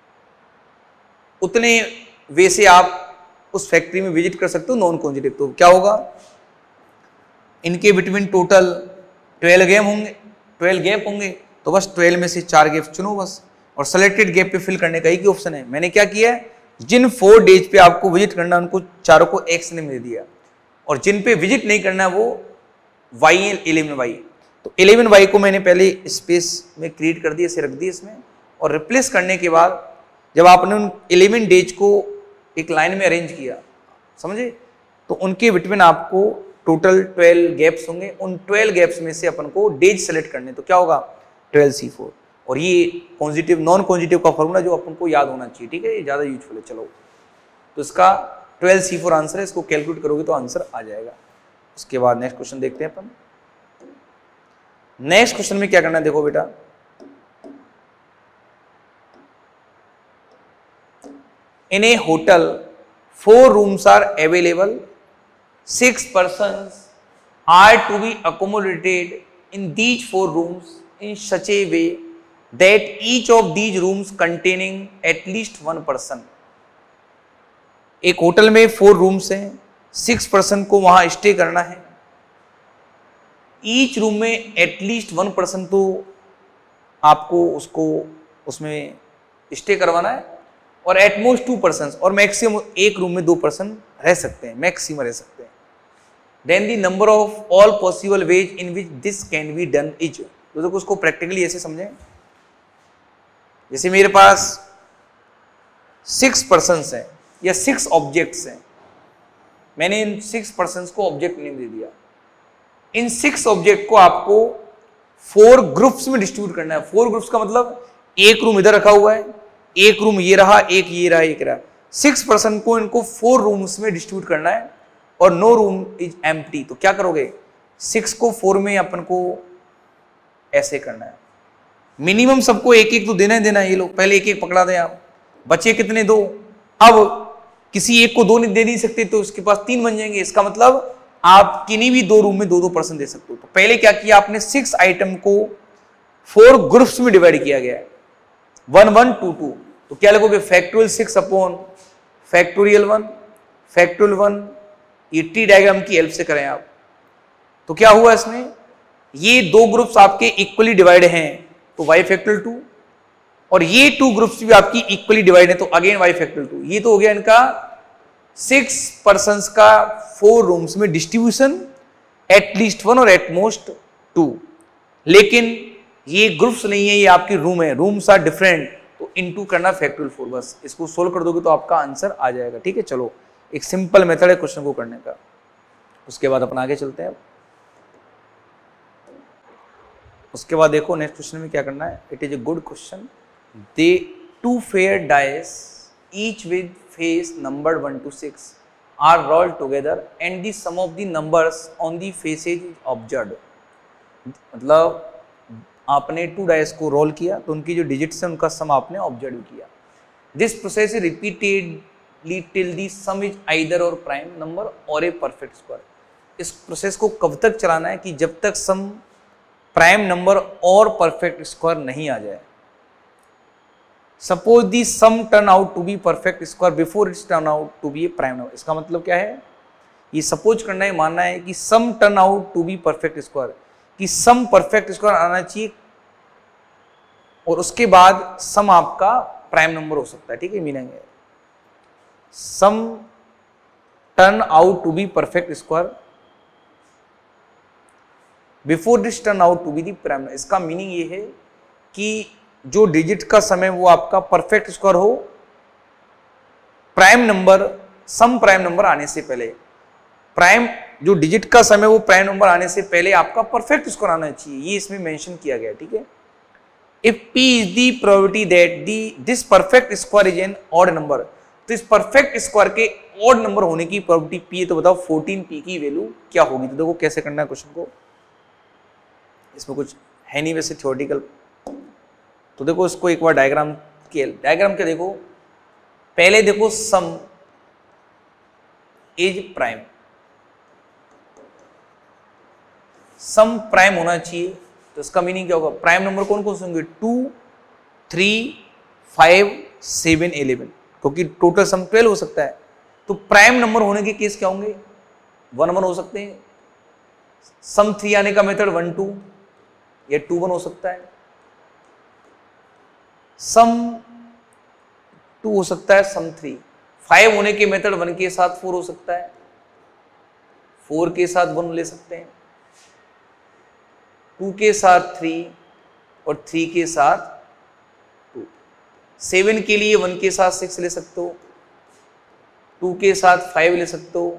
उतने वे से आप उस फैक्ट्री में विजिट कर सकते हो नॉन कॉन्जिटिव। तो क्या होगा, इनके बिटवीन टोटल 12 गैप होंगे, तो बस 12 में से 4 गैप चुनो बस, और सेलेक्टेड गैप पे फिल करने का ही ऑप्शन है। मैंने क्या किया है, जिन 4 डेज पे आपको विजिट करना है उनको चारों को x ने दे दिया, और जिन पे विजिट नहीं करना है वो y 11y, तो 11y को मैंने पहले स्पेस में क्रिएट कर दिया, इसे रख दिया इसमें, और रिप्लेस करने के बाद जब आपने उन 11 डेज को एक लाइन में अरेंज किया, समझे, तो उनके बिटवीन आपको टोटल 12 गैप्स होंगे, उन 12 गैप्स में से अपन को डेज सेलेक्ट करने, तो क्या होगा 12 C4, और ये पॉजिटिव नॉन पॉजिटिव का फॉर्मूला जो अपन को याद होना चाहिए, ठीक है, ये ज़्यादा यूजफुल है। चलो, तो इसका 12 C4 आंसर है, इसको कैलकुलेट करोगे तो आंसर आ जाएगा। उसके बाद नेक्स्ट क्वेश्चन देखते हैं अपन। नेक्स्ट क्वेश्चन में क्या करना है, देखो बेटा, in a hotel 4 rooms are available, 6 persons are to be accommodated in these 4 rooms in such a way that each of these rooms containing at least 1 person। एक होटल में 4 रूम्स हैं, 6 person को वहां स्टे करना है, each room में at least 1 person तो आपको उसको उसमें स्टे करवाना है, और एटमोस्ट 2 पर्सन, और मैक्सिमम एक रूम में 2 पर्सन रह सकते हैं, मैक्सिमम रह सकते हैं। Then the number of all possible ways in which this can be done is, तो देखो उसको प्रैक्टिकली ऐसे समझें, जैसे मेरे पास 6 पर्सन्स हैं या 6 ऑब्जेक्ट्स हैं, मैंने इन 6 पर्सन्स को ऑब्जेक्ट नेम दे दिया, इन 6 ऑब्जेक्ट को आपको 4 ग्रुप्स में डिस्ट्रीब्यूट करना है। 4 ग्रुप्स का मतलब एक रूम इधर रखा हुआ है, एक रूम ये रहा, एक ये रहा, एक रहा, 6 पर्सन को इनको 4 रूम्स में डिस्ट्रीब्यूट करना है, और नो रूम इज एम्प्टी। तो क्या करोगे, 6 को 4 में अपन को ऐसे करना है, मिनिमम सबको एक एक तो देना ही देना है। ये लोग पहले एक एक पकड़ा दें आप, बचे कितने 2, अब किसी एक को 2 नहीं दे नहीं सकते, तो उसके पास 3 बन जाएंगे, इसका मतलब आप किन्हीं भी 2 रूम में 2-2 पर्सन दे सकते हो। तो पहले क्या किया आपने, 6 आइटम को 4 ग्रुप्स में डिवाइड किया गया है, 1 1 2 2, तो क्या लगोगे, फैक्टोरियल 6 अपॉन फैक्टोरियल 1 फैक्टोरियल 1, ये टी डायग्राम की हेल्प से करें आप, तो क्या हुआ इसमें, ये 2 ग्रुप्स आपके इक्वली डिवाइड हैं तो y फैक्टोरियल 2, और ये 2 ग्रुप्स भी आपकी इक्वली डिवाइड है तो अगेन y फैक्टोरियल 2। ये तो हो गया इनका 6 पर्सन्स का 4 रूम्स में डिस्ट्रीब्यूशन, एटलीस्ट 1 और एटमोस्ट 2, लेकिन ये ग्रुप्स नहीं है, ये आपके रूम है, रूम्स आर डिफरेंट, तो इनटू करना फैक्टोरियल 4, बस इसको सोल्व कर दोगे तो आपका आंसर आ जाएगा। ठीक है, चलो एक सिंपल मेथड है क्वेश्चन को करने का, उसके बाद अपन आगे चलते हैं। उसके बाद देखो नेक्स्ट क्वेश्चन में क्या करना है, it is a good question. They 2 fair dice each with face numbered 1 to 6 are rolled together and the sum of the numbers on the faces is observed. मतलब आपने 2 डाइस को रोल किया तो उनकी जो डिजिट्स हैं उनका सम आपने ऑब्जर्व किया। This process is repeatedly till the sum is either or prime number or a perfect square. इस प्रोसेस को कब तक चलाना है कि जब तक सम प्राइम नंबर और परफेक्ट स्क्वायर नहीं आ जाए। Suppose the sum turn out to be perfect square before its turn out to be a prime number. इसका मतलब क्या है, ये सपोज करना है, मानना है कि sum turn out to be perfect square, कि सम परफेक्ट स्क्वायर आना चाहिए और उसके बाद सम आपका प्राइम नंबर हो सकता है, ठीक है, मीनिंग है sum turn out to be perfect square before this turn out to be the prime. इसका मीनिंग ये है कि जो डिजिट का समय वो आपका परफेक्ट स्क्वायर हो prime number, sum prime number आने से पहले। प्राइम जो डिजिट का समय वो प्राइम नंबर आने से पहले आपका परफेक्ट स्क्वायर आना चाहिए, ये इसमें मेंशन किया गया, ठीक है। If p is the probability that this perfect square is an odd number, तो इस परफेक्ट स्क्वायर के ऑड नंबर होने की प्रोबेबिलिटी p है, तो बताओ 14p की वैल्यू क्या होगी। तो देखो कैसे करना है क्वेश्चन को, इसमें कुछ है नहीं वैसे थ्योरेटिकल, तो देखो इसको एक बार डायग्राम क्या देखो, पहले देखो sum is prime, sum prime होना चाहिए, तो इसका मीनिंग क्या होगा, प्राइम नंबर कौन कौन से होंगे 2, 3, 5, 7, 11, क्योंकि टोटल सम 12 हो सकता है। तो प्राइम नंबर होने के केस क्या होंगे, 1, 1 हो सकते हैं, सम 3 आने का मेथड 1, 2 या 2, 1 हो सकता है, सम 2 हो सकता है, सम 3, 5 होने के मेथड 1 के साथ 4 हो सकता है, 4 के साथ 1 ले सकते हैं, 2 के साथ 3 और 3 के साथ 2, 7 के लिए 1 के साथ 6 ले सकते हो, 2 के साथ 5 ले सकते हो,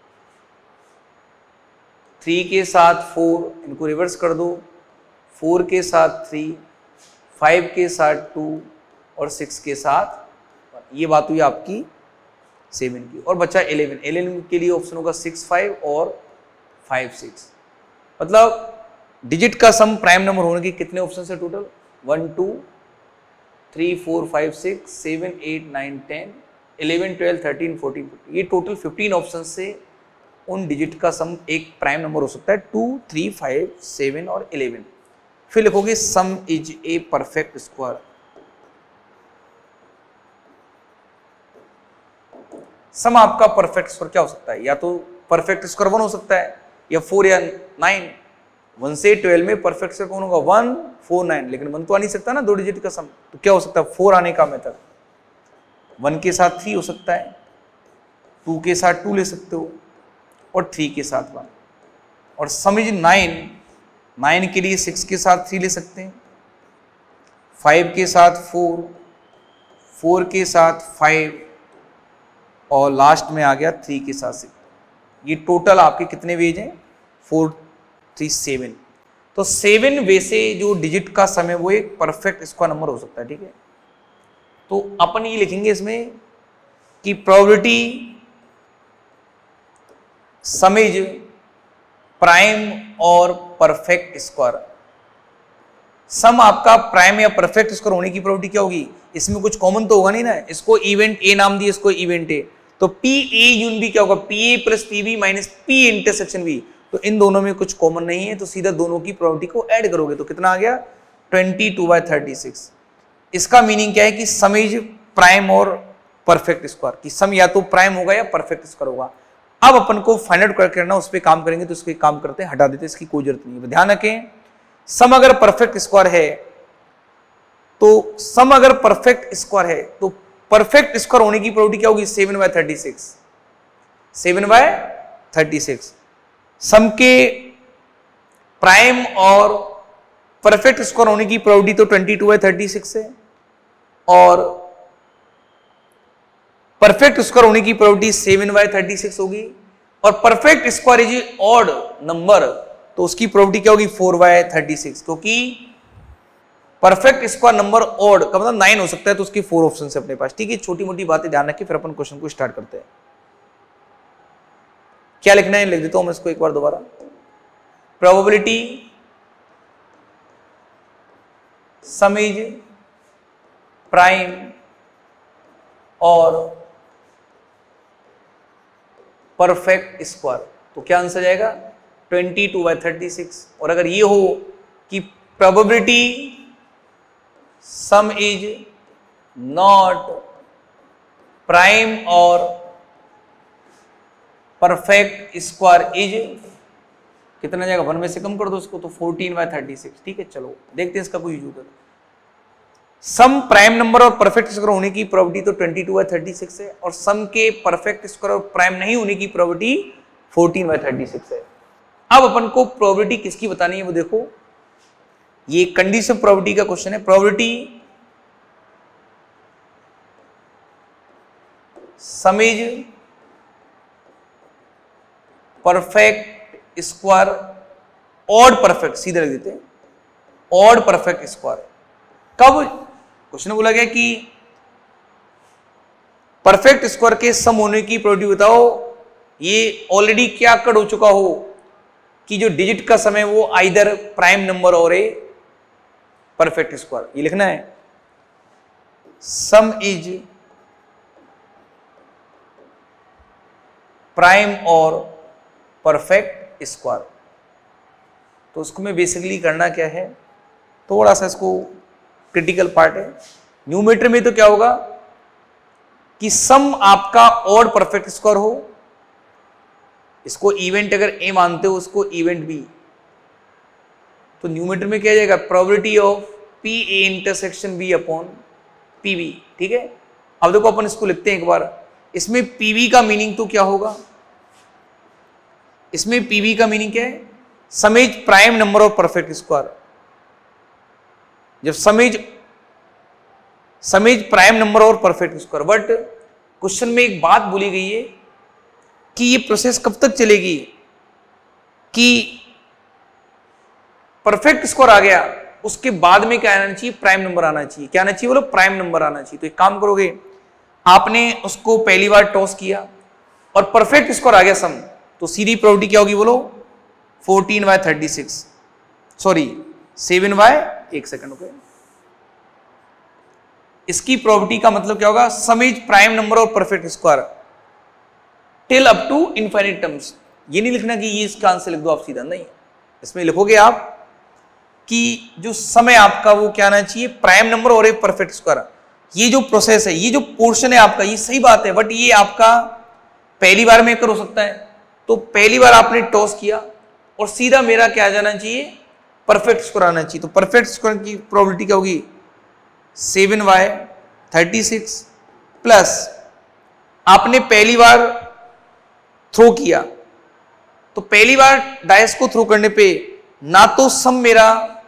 3 के साथ 4, इनको रिवर्स कर दो, 4 के साथ 3, 5 के साथ 2 और 6 के साथ 1। ये बात हुई आपकी 7 की, और बचा 11 के लिए ऑप्शन होगा 6, 5 और 5, 6। मतलब डिजिट का सम प्राइम नंबर होने के कितने ऑप्शन है टोटल, 1, 2, 3, 4, 5, 6, 7, 8, 9, 10, 11, 12, 13, 14, 15, ये टोटल 15 ऑप्शन से उन डिजिट का सम एक प्राइम नंबर हो सकता है 2, 3, 5, 7 और 11। फिर लिखोगे sum is a perfect square, sum आपका परफेक्ट स्क्वायर क्या हो सकता है, या तो परफेक्ट स्क्वायर 1 हो सकता है, या 4 या 9, 1 से 12 में परफेक्ट स्क्वायर कौन होगा 1, 4, 9, लेकिन 1 तो आ नहीं सकता ना 2 डिजिट का सम, तो क्या हो सकता है 4 आने का मेथड, 1 के साथ 3 हो सकता है, 2 के साथ 2 ले सकते हो और 3 के साथ 1, और सम इज 9 के लिए 6 के साथ 3 ले सकते हैं, 5 के साथ 4, 4 के साथ 5 और लास्ट में आ गया 3 के साथ 6। ये टोटल आपके कितने वेज हैं 4, 3, 7। तो 7 वे से जो डिजिट का समय वो एक परफेक्ट स्क्वायर नंबर हो सकता है, ठीक है। तो अपन ये लिखेंगे इसमें कि प्रोबेबिलिटी सम इज प्राइम और परफेक्ट स्क्वायर, सम आपका प्राइम या परफेक्ट स्क्वायर होने की प्रोबेबिलिटी क्या होगी, इसमें कुछ कॉमन तो होगा नहीं ना, इसको इवेंट ए नाम दिए, इसको इवेंट ए, तो पी ए यून बी क्या होगा, P A plus P B minus P intersection B, तो इन दोनों में कुछ कॉमन नहीं है, तो सीधा दोनों की प्रोबेबिलिटी को ऐड करोगे तो कितना आ गया 22/36। इसका मीनिंग क्या है कि सम इज प्राइम और परफेक्ट स्क्वायर, कि सम या तो प्राइम होगा या परफेक्ट स्क्वायर होगा। अब अपन को फाइंड आउट करना उस पर काम करेंगे, तो इसको काम करते हैं, हटा देते हैं, इसकी कोई जरूरत नहीं है। ध्यान रखें सम अगर परफेक्ट स्क्वायर है तो सम अगर परफेक्ट स्क्वायर है तो परफेक्ट स्क्वायर होने की प्रोबेबिलिटी क्या होगी 7/36, 7/36। सम के प्राइम और परफेक्ट स्क्वायर होने की प्रोबेबिलिटी तो 22/36 है, और परफेक्ट स्क्वायर होने की प्रोबेबिलिटी 7/36 होगी, और perfect square is odd number तो उसकी प्रोबेबिलिटी क्या होगी 4/36, क्योंकि परफेक्ट स्क्वायर नंबर ऑड का मतलब 9 हो सकता है, तो उसकी 4 ऑप्शन है अपने पास, ठीक है। छोटी मोटी बातें ध्यान रखिए, फिर अपन क्वेश्चन को स्टार्ट करते हैं। क्या लिखना है लिख देता हूं मैं इसको एक बार दोबारा, प्रोबेबिलिटी सम इज प्राइम और परफेक्ट स्क्वायर, तो क्या आंसर जाएगा 22/36। और अगर ये हो कि probability sum is not prime और परफेक्ट स्क्वायर इज कितना जाएगा, 1 में से कम कर दो इसको, तो 14/36, ठीक है। चलो देखते हैं इसका कोई यूज होगा। सम प्राइम नंबर और परफेक्ट स्क्वायर होने की प्रोबेबिलिटी तो 22/36 है, और सम के परफेक्ट स्क्वायर और प्राइम नहीं होने की प्रोबेबिलिटी 14/36 है। अब अपन को प्रोबेबिलिटी किसकी बतानी है वो देखो, ये कंडीशन प्रोबेबिलिटी का क्वेश्चन है। Probability sum is perfect square odd perfect, सीधे लिख देते हैं ऑड परफेक्ट स्क्वायर। कब क्वेश्चन बोला गया कि परफेक्ट स्क्वायर के सम होने की प्रोबेबिलिटी बताओ, ये ऑलरेडी क्या कट हो चुका हो कि जो डिजिट का सम है वो either prime number or a perfect square, ये लिखना है। सम इज प्राइम और परफेक्ट स्क्वायर। तो उसको मैं बेसिकली करना क्या है, थोड़ा सा इसको क्रिटिकल पार्ट है। न्यूमेटर में तो क्या होगा कि सम आपका ऑड परफेक्ट स्क्वायर हो, इसको इवेंट अगर ए मानते हो उसको इवेंट बी, तो न्यूमेटर में क्या जाएगा probability of P A intersection B upon P B. ठीक है, अब देखो अपन इसको लिखते हैं एक बार। इसमें पी बी का मीनिंग तो क्या होगा, इसमें पी बी का मीनिंग क्या है, sum is prime number of perfect square. जब समेज प्राइम नंबर और परफेक्ट स्क्वायर, बट क्वेश्चन में एक बात बोली गई है कि ये प्रोसेस कब तक चलेगी कि परफेक्ट स्क्वायर आ गया उसके बाद में क्या आना चाहिए, प्राइम नंबर आना चाहिए। क्या आना चाहिए बोलो, प्राइम नंबर आना चाहिए। तो एक काम करोगे, आपने उसको पहली बार टॉस किया और परफेक्ट स्क्वायर आ गया सम, तो सीधी प्रोबेबिलिटी क्या होगी बोलो 14/36, सॉरी 7/1 सेकंड। ओके, इसकी प्रोबेबिलिटी का मतलब क्या होगा, सम इज प्राइम नंबर और perfect square till up to infinite terms. ये नहीं लिखना कि ये इसका आंसर लिख दो आप सीधा, नहीं, इसमें लिखोगे आप कि जो समय आपका वो क्या आना चाहिए, प्राइम नंबर और एक परफेक्ट स्क्वायर। ये जो प्रोसेस है, ये जो पोर्शन है आपका, ये सही बात है, बट ये आपका पहली बार में कर हो सकता है। तो पहली बार आपने टॉस किया और सीधा मेरा क्या आ जाना चाहिए, परफेक्ट स्क्वायर आना चाहिए। तो परफेक्ट स्क्वायर की प्रोबेबिलिटी क्या होगी 7/36 प्लस आपने पहली बार थ्रो किया, तो पहली बार डाइस को थ्रो करने पे ना तो सम मेरा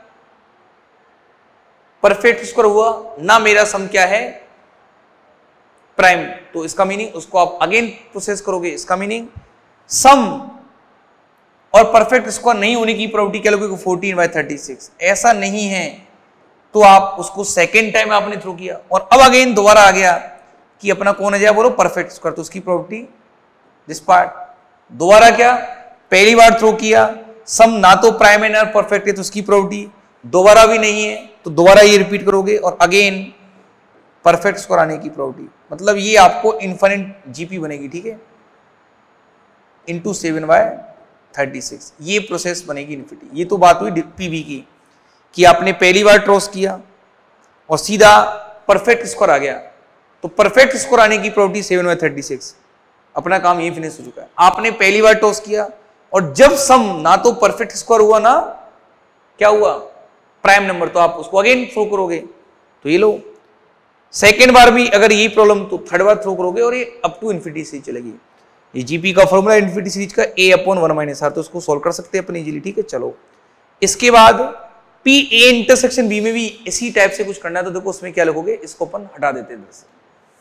परफेक्ट स्क्वायर हुआ, ना मेरा सम क्या है प्राइम। तो इसका मीनिंग, उसको आप अगेन प्रोसेस करोगे, इसका मीनिंग सम और परफेक्ट स्क्वायर नहीं होने की प्रोबेबिलिटी क्या लगेगी 14/36। ऐसा नहीं है तो आप उसको सेकेंड टाइम आपने थ्रो किया और अब अगेन दोबारा आ गया कि अपना कौन आ जाए बोलो परफेक्ट स्क्वायर, तो उसकी प्रोबेबिलिटी दिस पार्ट। दोबारा क्या, पहली बार थ्रो किया, सम ना तो प्राइम है ना परफेक्ट है, तो उसकी प्रोबेबिलिटी दोबारा भी नहीं है, तो दोबारा ये रिपीट करोगे और अगेन परफेक्ट स्क्वायर आने की प्रोबेबिलिटी। मतलब ये आपको इनफिनिट जीपी बनेगी, ठीक है, इंटू 7/36 ये प्रोसेस बनेगी इनफिनिटी। ये तो बात हुई पीवी की कि आपने पहली बार टॉस किया और सीधा परफेक्ट स्कोर आ गया, तो परफेक्ट स्कोर आने की प्रोबेबिलिटी 7/36, अपना काम यही फिनिश हो चुका है। आपने पहली बार टॉस किया और जब सम ना तो परफेक्ट स्कोर हुआ ना क्या हुआ प्राइम नंबर, तो आप उसको अगेन थ्रो करोगे, तो ये लो सेकेंड बार भी अगर यही प्रॉब्लम तो थर्ड बार थ्रो करोगे और ये अप टू इन्फिनिटी सीरीज चलेगी। ये जीपी का फॉर्मूला इन्फिनिटी सीरीज का a/1 - r, तो उसको सॉल्व कर सकते हैं अपन इजीली, ठीक है। चलो इसके बाद पी ए इंटरसेक्शन बी में भी इसी टाइप से कुछ करना है, तो देखो उसमें क्या लिखोगे, इसको अपन हटा देते हैं इधर से।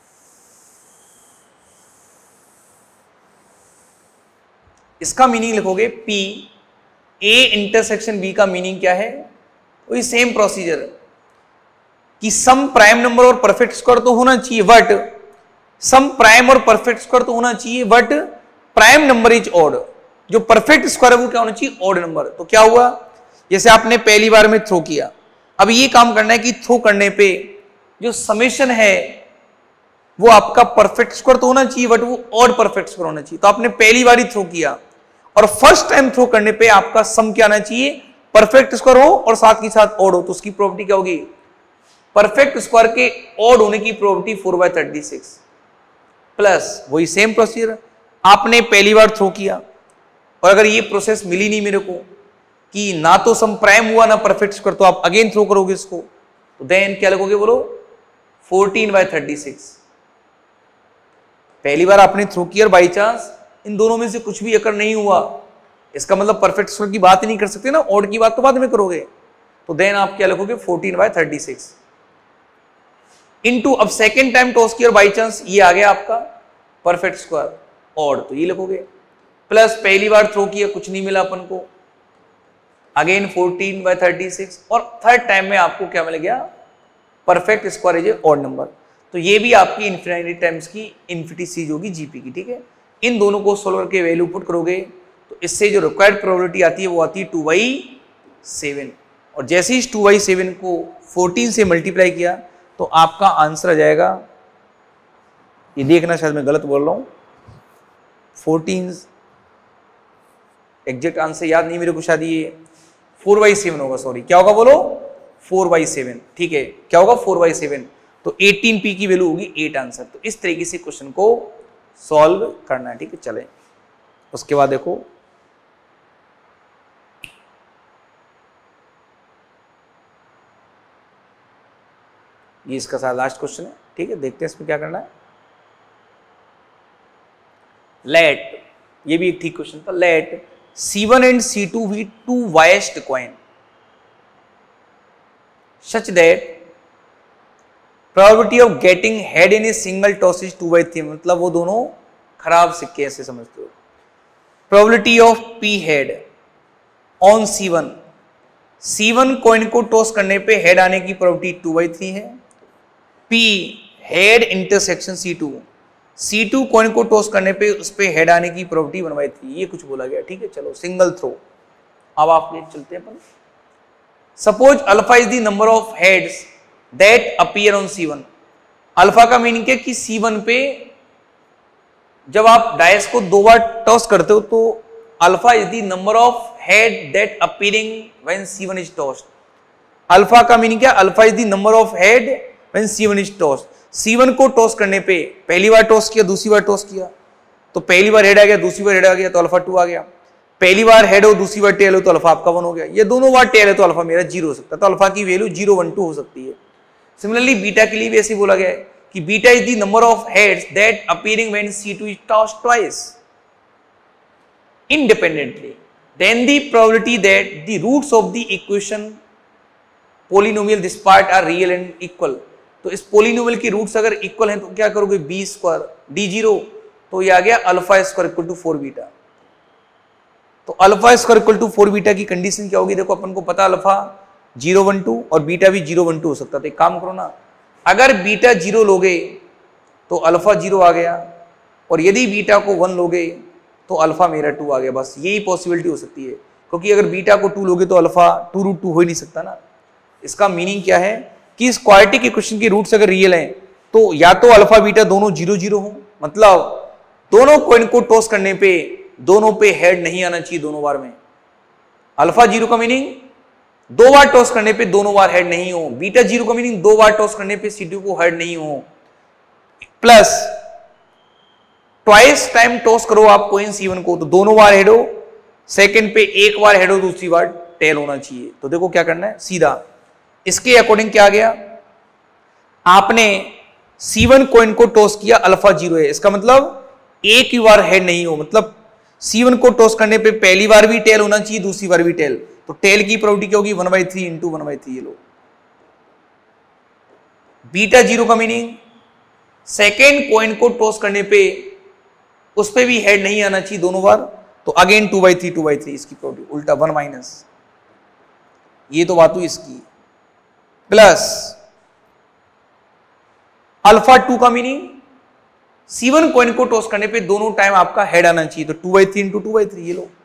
इसका मीनिंग लिखोगे पी ए इंटरसेक्शन बी का मीनिंग क्या है, वही सेम प्रोसीजर कि सम प्राइम नंबर और परफेक्ट स्क्वायर तो होना चाहिए, बट सम प्राइम और परफेक्ट स्क्वायर तो होना चाहिए, but prime number is odd. जो परफेक्ट स्क्वायर है वो क्या होना चाहिए, ऑड नंबर। तो क्या हुआ, जैसे आपने पहली बार में थ्रो किया, अब ये काम करना है कि थ्रो करने पे जो समेशन है वो आपका परफेक्ट स्क्वायर तो होना चाहिए, बट वो ऑड परफेक्ट स्क्वायर होना चाहिए। तो आपने पहली बार ही थ्रो किया और फर्स्ट टाइम थ्रो करने पे आपका सम क्या आना चाहिए, परफेक्ट स्क्वायर हो और साथ ही साथ ऑड हो, तो उसकी प्रोबेबिलिटी क्या होगी, परफेक्ट स्क्वायर के ऑड होने की प्रोबेबिलिटी 4/36 प्लस वही सेम प्रोसीजर, आपने पहली बार थ्रो किया और अगर ये प्रोसेस मिली नहीं मेरे को कि ना तो सम प्राइम हुआ ना परफेक्ट स्क्वायर, तो आप अगेन थ्रो करोगे इसको, तो देन क्या लिखोगे बोलो 14/36। पहली बार आपने थ्रो किया और बाई चांस इन दोनों में से कुछ भी अगर नहीं हुआ, इसका मतलब परफेक्ट स्क्वायर की बात ही नहीं कर सकते ना, ऑड की बात तो बाद में करोगे। तो देन आप क्या लिखोगे 14/36 इनटू, अब सेकेंड टाइम टॉस किया और बाई चांस ये आ गया आपका परफेक्ट स्क्वायर ऑड, तो ये लिखोगे, प्लस पहली बार थ्रो किया कुछ नहीं मिला अपन को, अगेन 14/36, और थर्ड टाइम में आपको क्या मिल गया perfect square is a odd number. तो ये भी आपकी इन्फिनिटी टाइम्स की इन्फिनिटी सीरीज होगी जीपी की, ठीक है। इन दोनों को सोल्व करके वैल्यू पुट करोगे तो इससे जो रिक्वायर्ड प्रोबेबिलिटी आती है वो आती है 2/7, और जैसे ही 2/7 को 14 से मल्टीप्लाई किया तो आपका आंसर आ जाएगा, ये देखना शायद मैं गलत बोल रहा हूं, 14 एग्जैक्ट आंसर याद नहीं मेरे को, शायद ये 4/7 होगा, सॉरी क्या होगा बोलो 4/7, ठीक है, क्या होगा 4/7, तो 18p की वैल्यू होगी 8 आंसर। तो इस तरीके से क्वेश्चन को सॉल्व करना है, ठीक है। चले उसके बाद देखो ये इसका सारा लास्ट क्वेश्चन है, ठीक है, देखते हैं इसमें क्या करना है। लेट, ये भी एक ठीक क्वेश्चन था, let C1 and C2 be two biased coin such that probability of getting head in a single toss is 2/3, मतलब वो दोनों खराब सिक्के ऐसे समझते हो। probability of P head on C1, C1 coin को टॉस करने पे हेड आने की प्रोबेबिलिटी 2/3 है। P head intersection C2, C2 coin को टॉस करने पे उस पे हेड आने की प्रोबेबिलिटी 1/3, ये कुछ बोला गया, ठीक है। चलो सिंगल थ्रो, अब आप चलते हैं अपन। Suppose alpha is the number of heads that appear on C1, alpha का मीनिंग है कि C1 पे जब आप डाइस को 2 बार टॉस करते हो तो alpha is the number of head that appearing when C1 is tossed. Alpha का मीनिंग क्या, alpha is the number of head when C1 is tossed. C1 को टॉस करने पे पहली बार टॉस किया, दूसरी बार टॉस किया तो पहली बार हेड आ गया, दूसरी बार हेड आ गया तो अल्फा 2 आ गया, पहली बार हेड हो दूसरी बार टेल हो तो अल्फा आपका 1 हो गया, ये दोनों बार टेल है तो अल्फा मेरा 0 हो सकता है, तो अल्फा की वैल्यू 0, 1, 2 हो सकती है। सिमिलरली बीटा के लिए भी ऐसे बोला गया है कि beta is the number of heads that appearing when C2 is tossed twice independently, then the probability that the roots of the equation polynomial this part are real and equal, तो इस पोलिनोमियल की roots अगर equal हैं तो क्या करोगे b square d0, तो ये आ गया alpha square equal to 4 beta. तो alpha square equal to 4 beta की कंडीशन क्या होगी, देखो अपन को पता अल्फा 0, 1, 2 और बीटा भी 0, 1, 2 हो सकता है। तो एक काम करो ना, अगर बीटा 0 लोगे तो अल्फा 0 आ गया, और यदि बीटा को 1 लोगे तो अल्फा मेरा 2 आ गया, बस यही पॉसिबिलिटी हो सकती है, क्योंकि अगर बीटा को 2 लोगे तो अल्फा 2√2 हो ही नहीं सकता ना। इसका मीनिंग क्या है कि इस क्वाड्रेटिक इक्वेशन की रूट्स अगर रियल हैं तो या तो अल्फा बीटा दोनों 0, 0 हो, मतलब दोनों कॉइन को टॉस करने पे दोनों पे हेड नहीं आना चाहिए दोनों बार में। अल्फा 0 का मीनिंग 2 बार टॉस करने पे दोनों बार हेड नहीं हो, बीटा 0 का मीनिंग 2 बार टॉस करने पे C2 को हेड नहीं हो, प्लस ट्वाइस टाइम टॉस करो आप कॉइन C1 को तो दोनों बार हेड हो, सेकंड पे एक बार हेड हो दूसरी बार टेल होना चाहिए। तो देखो क्या करना है, सीधा इसके अकॉर्डिंग क्या आ गया, आपने C1 कॉइन को टॉस किया, अल्फा 0 है, इसका मतलब एक ही बार हेड नहीं हो, मतलब C1 को टॉस करने पे पहली बार भी टेल होना चाहिए, दूसरी बार भी टेल, तो टेल की प्रोबेबिलिटी क्या होगी 1/3 इंटू 1/3। ये लो बीटा 0 का मीनिंग सेकेंड कॉइन को टॉस करने पे उस पे भी हेड नहीं आना चाहिए दोनों बार, तो अगेन 2/3 2/3 इसकी प्रोबेबिलिटी, उल्टा 1 माइनस, ये तो बात हुई इसकी, प्लस अल्फा 2 का मीनिंग C1 कॉइन को टॉस करने पे दोनों टाइम आपका हेड आना चाहिए, तो 2/3 इंटू 2/3। ये लो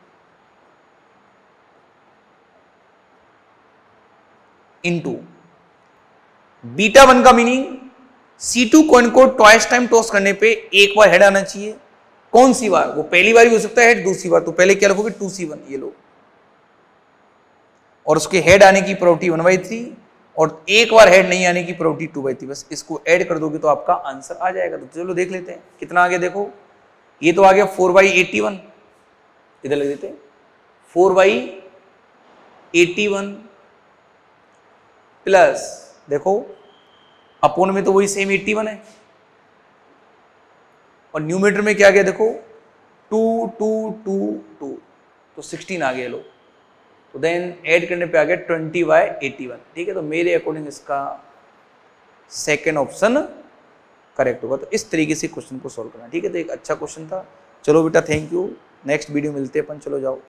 इंटू बीटा 1 का मीनिंग C2 कॉइन को ट्वाइस टाइम टॉस करने पे एक बार हेड आना चाहिए, कौन सी बार, वो पहली बार भी हो सकता है हेड, दूसरी बार, तो पहले क्या लिखोगे 2C1। ये लो, और उसके हेड आने की प्रोबेबिलिटी 1/3 और एक बार हेड नहीं आने की प्रोबेबिलिटी 2/3, बस इसको ऐड कर दोगे तो आपका आंसर आ जाएगा। तो चलो देख लेते हैं कितना आ गया, देखो ये तो आ गया 4/81, इधर लग देते हैं 4/81 प्लस देखो अपोन में तो वही सेम 81 है, और न्यूमरेटर में क्या गया देखो 2 2 2 2, तो 16 आ गया लो, तो देन ऐड करने पे आ गया 20/81। ठीक है, तो मेरे अकॉर्डिंग इसका सेकेंड ऑप्शन करेक्ट होगा। तो इस तरीके से क्वेश्चन को सॉल्व करना। ठीक है, तो एक अच्छा क्वेश्चन था। चलो बेटा थैंक यू, नेक्स्ट वीडियो मिलते हैं अपन, चलो जाओ।